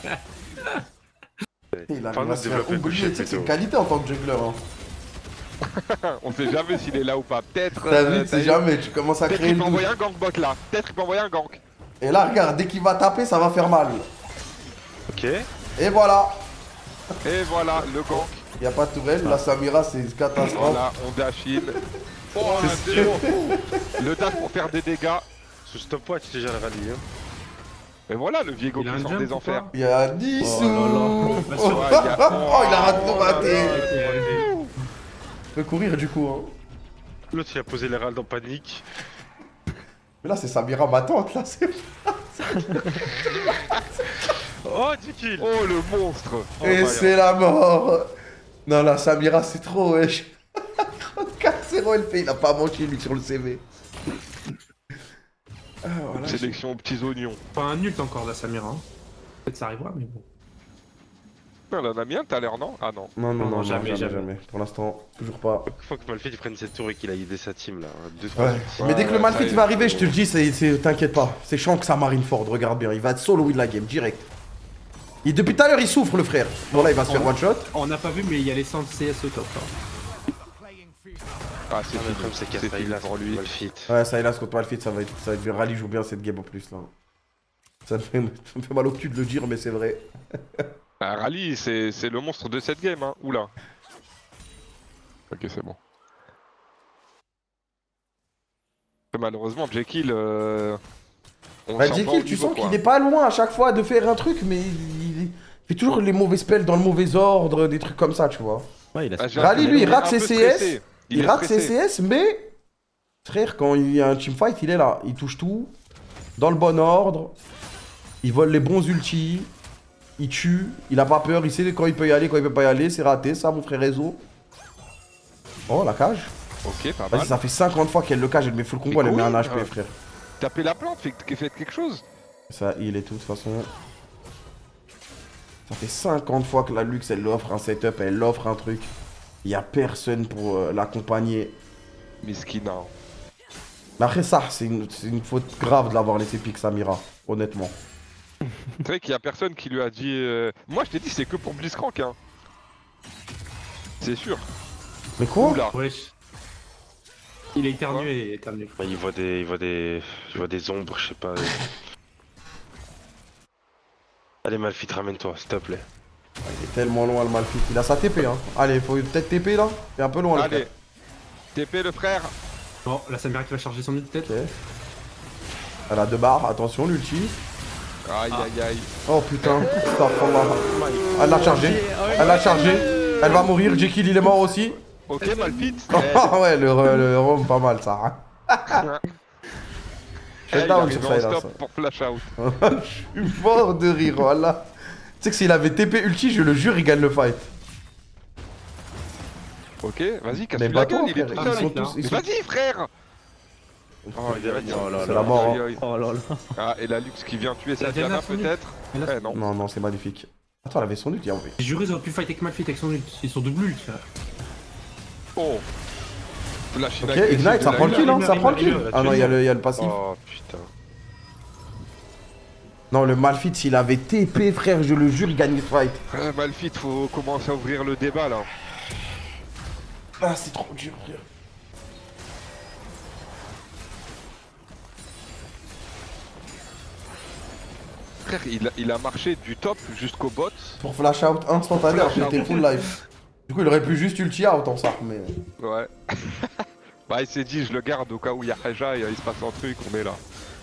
Il arrive à se faire oublier, tu sais que c'est une qualité en tant que jungler. Hein. On sait jamais s'il est là ou pas. Peut-être. T'as vu, c'est jamais, tu commences à créer il peut envoyer un gank bot là. Peut-être il peut envoyer un gank. Et là, regarde, dès qu'il va taper, ça va faire mal. Ok. Et voilà. Et voilà, le gank. Y'a pas de tourelle, la Samira, c'est une catastrophe. Voilà, on dash in. Oh, le dash pour faire des dégâts. Ce stopwatch déjà le rallye. Hein. Et voilà le Viego qui sort des enfers. Il y a 10 sous. Oh, il a raté. Il peut courir du coup. Hein. L'autre il a posé les râles en panique. Mais là c'est Samira ma tante, là c'est. Oh Jekyll. Oh le monstre. Et c'est la mort. Non là Samira c'est trop wesh. 34 c'est 0 LP, il a pas manqué lui sur le CV. Ah, voilà, sélection aux petits oignons. Pas un nul encore là, Samira. Hein. Peut-être ça arrivera, mais bon. Elle en a mis un tout à l'heure, non? Ah non. Non, jamais. Pour l'instant, toujours pas. Faut que Malphite prenne cette tour et qu'il a aidé sa team là. 2-3 Ouais. Mais dès que le Malphite va arriver, je te le dis, t'inquiète pas. C'est chiant que ça Marineford, regarde bien. Il va solo win la game, direct. Et depuis tout à l'heure, il souffre le frère. Bon là, il va se faire one shot. On n'a pas vu, mais il y a les 100 CS au top. Hein. Ah, c'est le problème, c'est qu'il y a Sylas pour lui. Malphite. Ouais, Sylas contre Malphite, ça va être bien. Rally joue bien cette game en plus là. Ça me fait mal au cul de le dire, mais c'est vrai. Ah, Rally, c'est le monstre de cette game, hein. Oula. Ok, c'est bon. Malheureusement, Jekyll. Jekyll, tu sens qu'il est pas loin à chaque fois de faire un truc, mais il fait toujours les mauvais spells dans le mauvais ordre, des trucs comme ça, tu vois. Ouais, Rally, lui, il rate ses CS. Il rate ses CS, mais. Frère, quand il y a un teamfight, il est là. Il touche tout. Dans le bon ordre. Il vole les bons ultis. Il tue. Il a pas peur. Il sait quand il peut y aller, quand il peut pas y aller. C'est raté, ça, mon frère réseau. Oh, la cage. Ok, pas mal. Vas-y, ça fait 50 fois qu'elle le cage. Elle met full combo, elle met un HP, frère. Tapez la plante, faites quelque chose. Ça, il est tout, de toute façon. Ça fait 50 fois que la Lux, elle offre un setup, elle offre un truc. Il y a personne pour l'accompagner. Miskina. Mais après ça, c'est une faute grave de l'avoir laissé pique Samira, honnêtement. C'est vrai qu'il y a personne qui lui a dit... Moi, je t'ai dit, c'est que pour Blitzcrank, hein. C'est sûr. Mais quoi? Oula. Wesh. Il a éternué et éternué. Bah, il voit des ombres, je sais pas. Allez Malphite, ramène-toi, s'il te plaît. Il est tellement loin le Malphite, il a sa TP hein. Allez, faut peut-être TP là. Il est un peu loin le Allez, TP le frère. Bon, la Samira qui va charger son ult peut-être. Okay. Elle a 2 barres, attention l'ulti. Aïe aïe aïe. Oh putain, elle l'a chargé, elle l'a chargé. Elle va mourir, Jekyll il est mort aussi. Ok Malphite. Oh ouais, le roam pas mal ça. Je suis down sur ça là. Pour flash out. Je suis mort de rire, voilà. Tu sais que s'il avait TP ulti, je le jure, il gagne le fight. Ok, vas-y, casse la gueule, il est tout seul. Vas-y, frère. C'est la mort. Oh là là. Ah, et la Lux qui vient tuer sa Diana peut-être. Non. Non, c'est magnifique. Attends, elle avait son ulti en vrai. J'ai juré, ils auraient pu fight avec Malphite avec son ult. Ils sont double ult. Oh. Ok, Ignite, ça prend le kill, hein, ça prend le kill. Ah non, il y a le passif. Oh putain. Non, le Malphite, s'il avait TP, frère, je le jure, il gagne le fight. Malphite, faut commencer à ouvrir le débat là. Ah, c'est trop dur, frère. Frère, il a marché du top jusqu'au bot. Pour flash out instantané, j'étais full life. Du coup, il aurait pu juste ulti out en ça, mais. Ouais. Bah, il s'est dit, je le garde au cas où il y a Reja et il se passe un truc, on est là.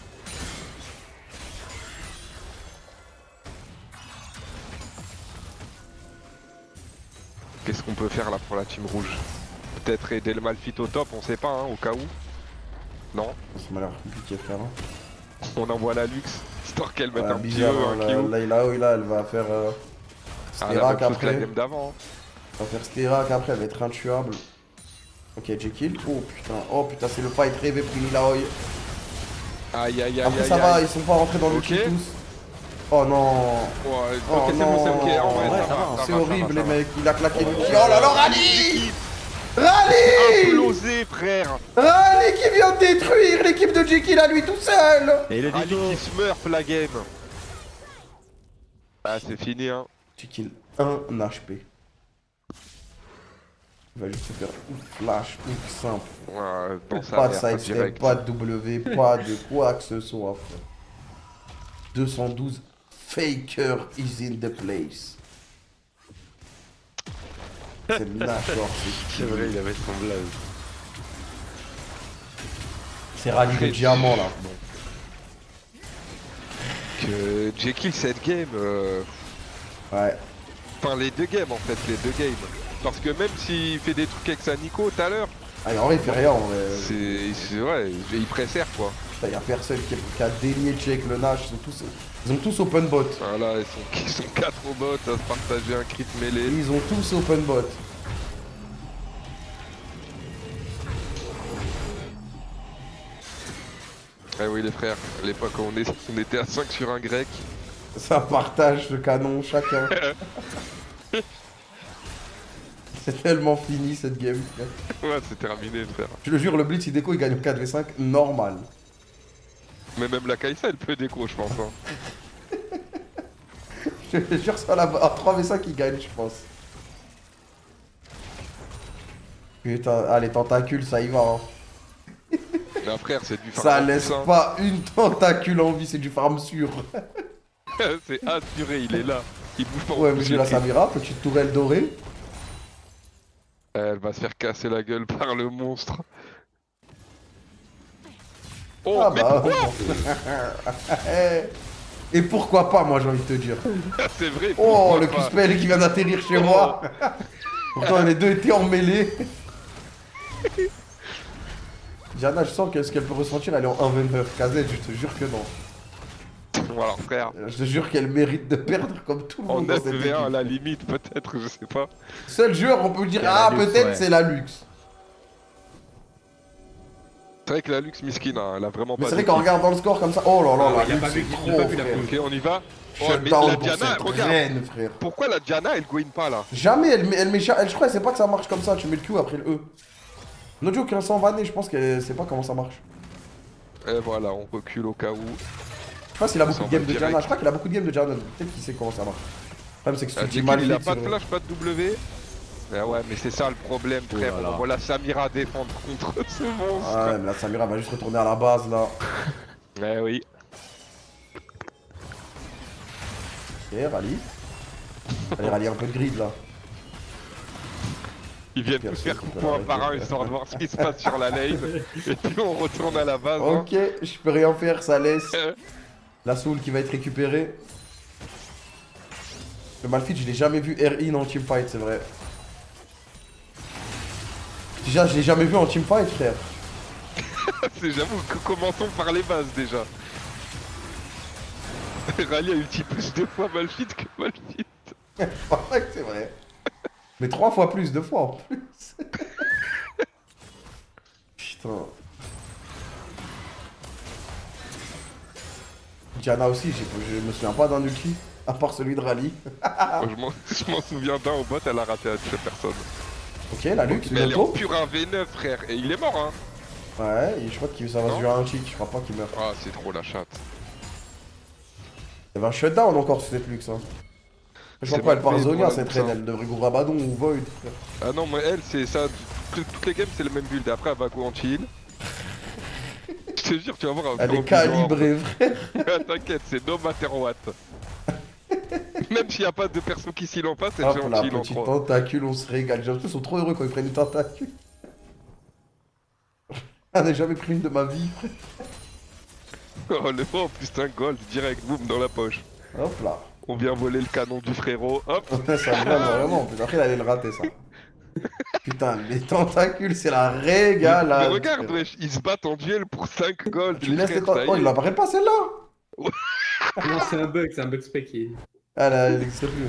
Qu'est-ce qu'on peut faire là pour la team rouge? Peut-être aider le Malphite au top, on sait pas, hein, au cas où. Non. Ça m'a l'air compliqué, frère. Hein. On envoie la Lux, histoire qu'elle mette un petit bizarre, E, là, elle va faire Sterak après. La game d'avant. Elle va faire Sterak après, elle va être intuable. Ok, Jekyll. Oh putain, c'est le fight rêvé Primilaoi. Aïe aïe aïe. Après, ça va, ils sont pas rentrés dans le kill tous. Oh non. Ouais, oh c'est non. bon, c'est ok. En vrai, c'est horrible, les mecs. Il a claqué le kill. Oh là là, Rally! Rally! Implosé, frère. Rally qui vient de détruire l'équipe de Jekyll à lui tout seul. Et le Rally qui smurf la game. Ah, c'est fini, hein. Jekyll, 1 HP. Il va juste se faire une flash, tout simple. Ouais, pas de sidestep, pas de W, pas de quoi que ce soit. 212 Faker is in the place. C'est Nashor, c'est vrai, il avait son blaze. C'est Rally de diamant là. Bon. Que Jekyll cette game. Ouais. Enfin, les deux games en fait, les deux games. Parce que même s'il fait des trucs avec sa Nico tout à l'heure. Ah, en vrai, il fait rien en vrai. C'est vrai, il préfère quoi. Putain, y'a personne qui a dénié check le Nash, ils ont tous open bot. Voilà, ils sont 4 au bot à se partager un crit mêlé. Ils ont tous open bot. Ah oui les frères, à l'époque on était à 5 sur un grec. Ça partage le canon chacun. C'est tellement fini cette game. Ouais, c'est terminé frère. Je le jure, le Blitz il déco, il gagne au 4v5 normal. Mais même la Kai'Sa elle peut déco je pense. Hein. Je te jure, ça à 3v5 il gagne, je pense. Putain, ah les tentacules, ça y va. Hein. Mais frère, c'est du farm. Ça laisse pas une tentacule en vie, c'est du farm sûr. C'est assuré, il est là. Il bouge pas. Ouais, mais j'ai la Samira, petite tourelle dorée. Elle va se faire casser la gueule par le monstre. Oh, Ah mais bah, pourquoi et pourquoi pas, moi j'ai envie de te dire. C'est vrai. Oh, le Cuspel qui vient d'atterrir chez moi. Pourtant, les deux étaient emmêlés. Diana, je sens que ce qu'elle peut ressentir, elle est en 1v9. KZ, je te jure que non. Voilà, frère. Je te jure qu'elle mérite de perdre comme tout le monde dans cette équipe. En 9v1 à la limite, peut-être, je sais pas. Seul joueur, on peut dire, ah, peut-être c'est la Lux. C'est vrai que la Lux Miskin, hein, elle a vraiment Mais pas. c'est vrai qu'en regardant le score comme ça, oh là là, la il a Lux pas vu- c'est il a pas trop, vu la frère. Ok, on y va. Oh, mais Shutdown la pour Diana, cette regarde. reine, frère. Pourquoi la Diana, elle goine pas là? Jamais, je crois, c'est pas que ça marche comme ça, tu mets le Q après le E. No joke, un 100 vanné, je pense qu'elle sait pas comment ça marche. Et voilà, on recule au cas où. Je sais pas s'il a beaucoup de games de Diana, je crois qu'il a beaucoup de games de Diana, peut-être qu'il sait comment ça marche. Le problème c'est que si tu dis mal il a vite, pas c'est de vrai. flash, pas de W. Ah ouais, mais c'est ça le problème, frère. là là. On voit la Samira défendre contre ce monstre. Ah ouais, mais la Samira va juste retourner à la base là. Ouais, oui. Ok, rallye. Allez, rallye un peu de grid là. Ils viennent tous faire coup un par un histoire de voir ce qui se passe sur la lane. Et puis on retourne à la base. Hein. Ok, je peux rien faire, ça laisse. La soul qui va être récupérée. Le Malphite, je l'ai jamais vu RI en teamfight, c'est vrai. Déjà, je l'ai jamais vu en teamfight, frère. J'avoue que commençons par les bases déjà. Rally a ulti plus 2 fois Malphite que Malphite. C'est vrai. Mais 3 fois plus, 2 fois en plus. Putain. Diana aussi, je me souviens pas d'un ulti, à part celui de Rally. Je m'en souviens d'un au bot, elle a raté à personne. Ok, la Lux, Mais elle est en bientôt. pur 1v9 frère, et il est mort hein. Ouais, et je crois que ça va se jouer à un cheat, je crois pas qu'il meurt. Ah c'est trop la chatte. Il y avait un shutdown encore sur cette Lux. Hein. Je vois C'est pas, elle part mal fait Zonia pour la cette Lux, reine, hein. elle devrait go Rabadon ou Void. Frère. Ah non, mais elle c'est ça, toutes les games c'est le même build, après elle va go en chill. Je te jure, tu vas voir. Elle est calibrée, frère. T'inquiète, c'est no matter what. Même s'il n'y a pas de perso qui s'y l'en passe, elle Hop fait en là, chill en petit 3. tentacule, on se régale. J'ai l'impression qu'ils sont trop heureux quand ils prennent une tentacule. J'en ai jamais pris une de ma vie, frère. Oh le en plus c'est un gold, direct, boum, dans la poche. Hop là. On vient voler le canon du frérot, hop. Ça me va vraiment, puis après il allait le rater ça. Putain, les tentacules, c'est la régalade. Mais regarde, wesh, ils se battent en duel pour 5 gold. Tu laisses les frères, ça y Oh, est. il l'apparaît pas celle-là. Non, c'est un bug spec. Ah là, elle n'existe plus,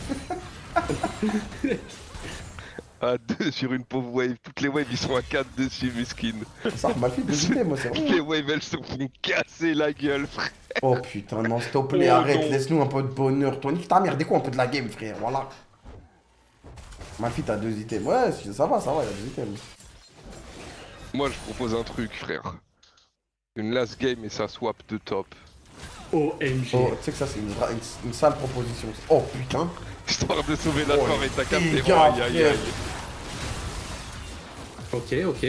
ok. À 2 sur une pauvre wave, toutes les waves ils sont à 4 dessus, miskin. Ça m'a fait hésiter, moi, c'est Toutes vrai. les waves elles se font casser la gueule, frère. Oh putain, non, s'il te plaît, Oh, arrête, non. laisse-nous un peu de bonheur. Toi, nique ta mère, déco un peu de la game, frère, voilà. Malfi, t'as 2 items. Ouais, ça va, il y a 2 items. Moi je propose un truc, frère. Une last game et ça swap de top. OMG. Oh, tu sais que ça, c'est une sale proposition. Oh putain. Histoire de sauver la Oh, soirée, t'as capté. dégâts, Aïe, aïe, aïe. Ok.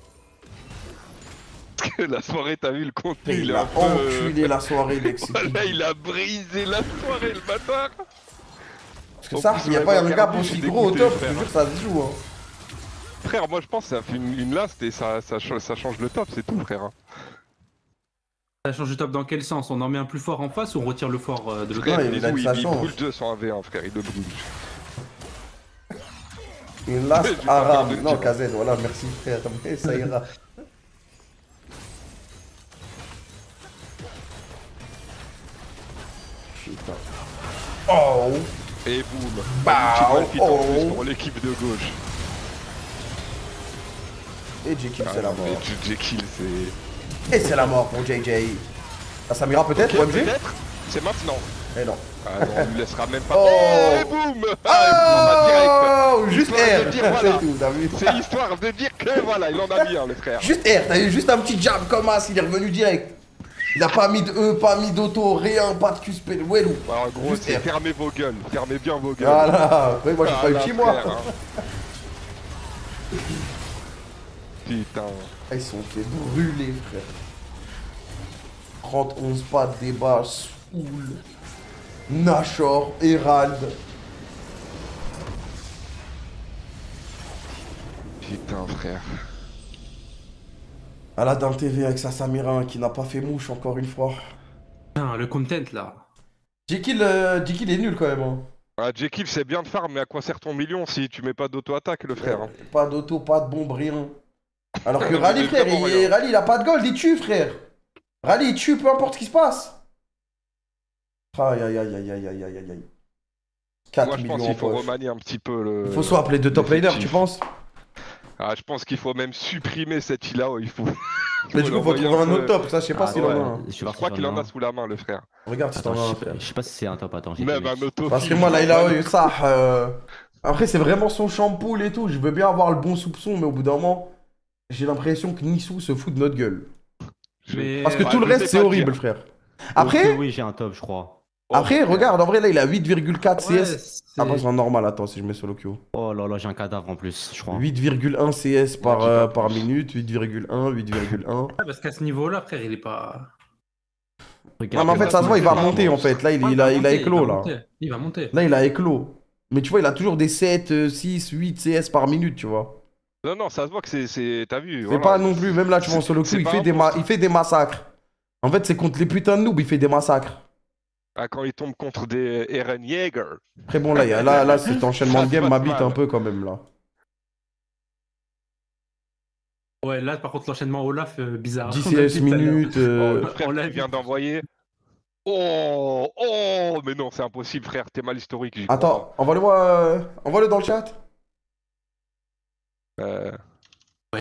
Parce que la soirée, t'as vu le contenu, Il il est a un peu... enculé la soirée, Lexi. Voilà, il a brisé la soirée, le bâtard. Parce que ça, il n'y a pas un gap aussi gros au top, je te frère. jure, ça se joue. Hein. Frère, moi je pense que ça fait une last et ça change le top, c'est tout, frère. Ça change de top dans quel sens? On en met un plus fort en face ou on retire le fort de l'autre? Frère, il il, a que ça il change. brûle 200 1v1, frère, il le brûle. Une last J'ai pas arabe. peur de Non, dire. KZ, voilà, merci frère, mais ça ira. Putain. Oh! Et boum. Bah, Un ulti en plus oh. pour l'équipe de gauche. Et Jekyll, Ah c'est la non, mais mort. Jekyll, c'est... Et c'est la mort pour JJ. Ah, Samira peut-être, Ok, OMG? peut-être. C'est maintenant. Eh non. Ah non, on lui laissera même pas. Oh. Et boum. Ah, Oh, juste Histoire R. de dire, voilà. C'est tout, t'as vu? C'est histoire de dire que voilà, il en a mis un, le frère. Juste R, t'as eu juste un petit jab comme as, il est revenu direct. Il a pas mis de E, pas mis d'auto, rien, pas de QSP, Wellou. Alors, gros, Juste c'est R. fermez vos gueules, fermez bien vos gueules. Voilà, oui, moi j'ai pas eu Voilà, chez moi. frère, hein. Putain. Ah, ils sont fait brûler, frère. 30-11 pas de débat, Soul, Nashor, Herald. Putain, frère. Aladdin TV avec sa Samira qui n'a pas fait mouche encore une fois. Putain, le content là. Jekyll est nul quand même. Hein. Ah, Jekyll, c'est bien de faire, mais à quoi sert ton million si tu mets pas d'auto-attaque, le frère hein. Pas d'auto, pas de bombe, rien. Alors que Mais Rally, frère, vraiment rien. Rally il a pas de gold, il tue, frère. Rally il tue, peu importe ce qui se passe. Aïe aïe aïe aïe aïe aïe aïe aïe. 4 Moi, je pense millions en qu'il faut poche. remanier un petit peu le. Il faut soit appeler deux top laners, tu penses? Ah, je pense qu'il faut même supprimer cette Ilao, il faut. Mais du coup, faut trouver un autre top, ça je sais pas s'il en a un. Je crois qu'il en a sous la main, le frère. Regarde si t'en as un. Je sais pas si c'est un top, attends. Même un auto. Parce que moi là, il a eu ça. Après, c'est vraiment son shampoo et tout. Je veux bien avoir le bon soupçon, mais au bout d'un moment, j'ai l'impression que Nissou se fout de notre gueule. Mais- Parce que Bah, tout le je reste, sais c'est pas horrible, dire. frère. Après, Oui, j'ai un top, je crois. après, regarde, en vrai, là, il a 8,4 Ouais, CS. Ah, bah, c'est en normal, attends, si je mets solo queue. Oh là là, j'ai un cadavre en plus, je crois. 8,1 CS par minute, 8,1, 8,1. Ouais, parce qu'à ce niveau-là, frère, il est pas. Non, mais en fait, ça se voit, il va monter, en fait. Là, il a éclos, là. Il va monter. Là, il a éclos. Mais tu vois, il a toujours des 7, 6, 8 CS par minute, tu vois. Non, non, ça se voit que c'est. T'as vu C'est pas non plus, même là, tu vois, en solo queue, il fait des massacres. En fait, c'est contre les putains de noobs, il fait des massacres. Ah, quand il tombe contre des Eren Jaeger. Après, bon, là, cet enchaînement de game m'habite un peu quand même, là. Ouais, là, par contre, l'enchaînement Olaf, bizarre. 10 On l'a CS dit tout à l'heure. minutes. Le frère qui vient d'envoyer. Oh, oh, mais non, c'est impossible, frère, t'es mal historique. j'y crois Attends, envoie-le dans le chat. pas.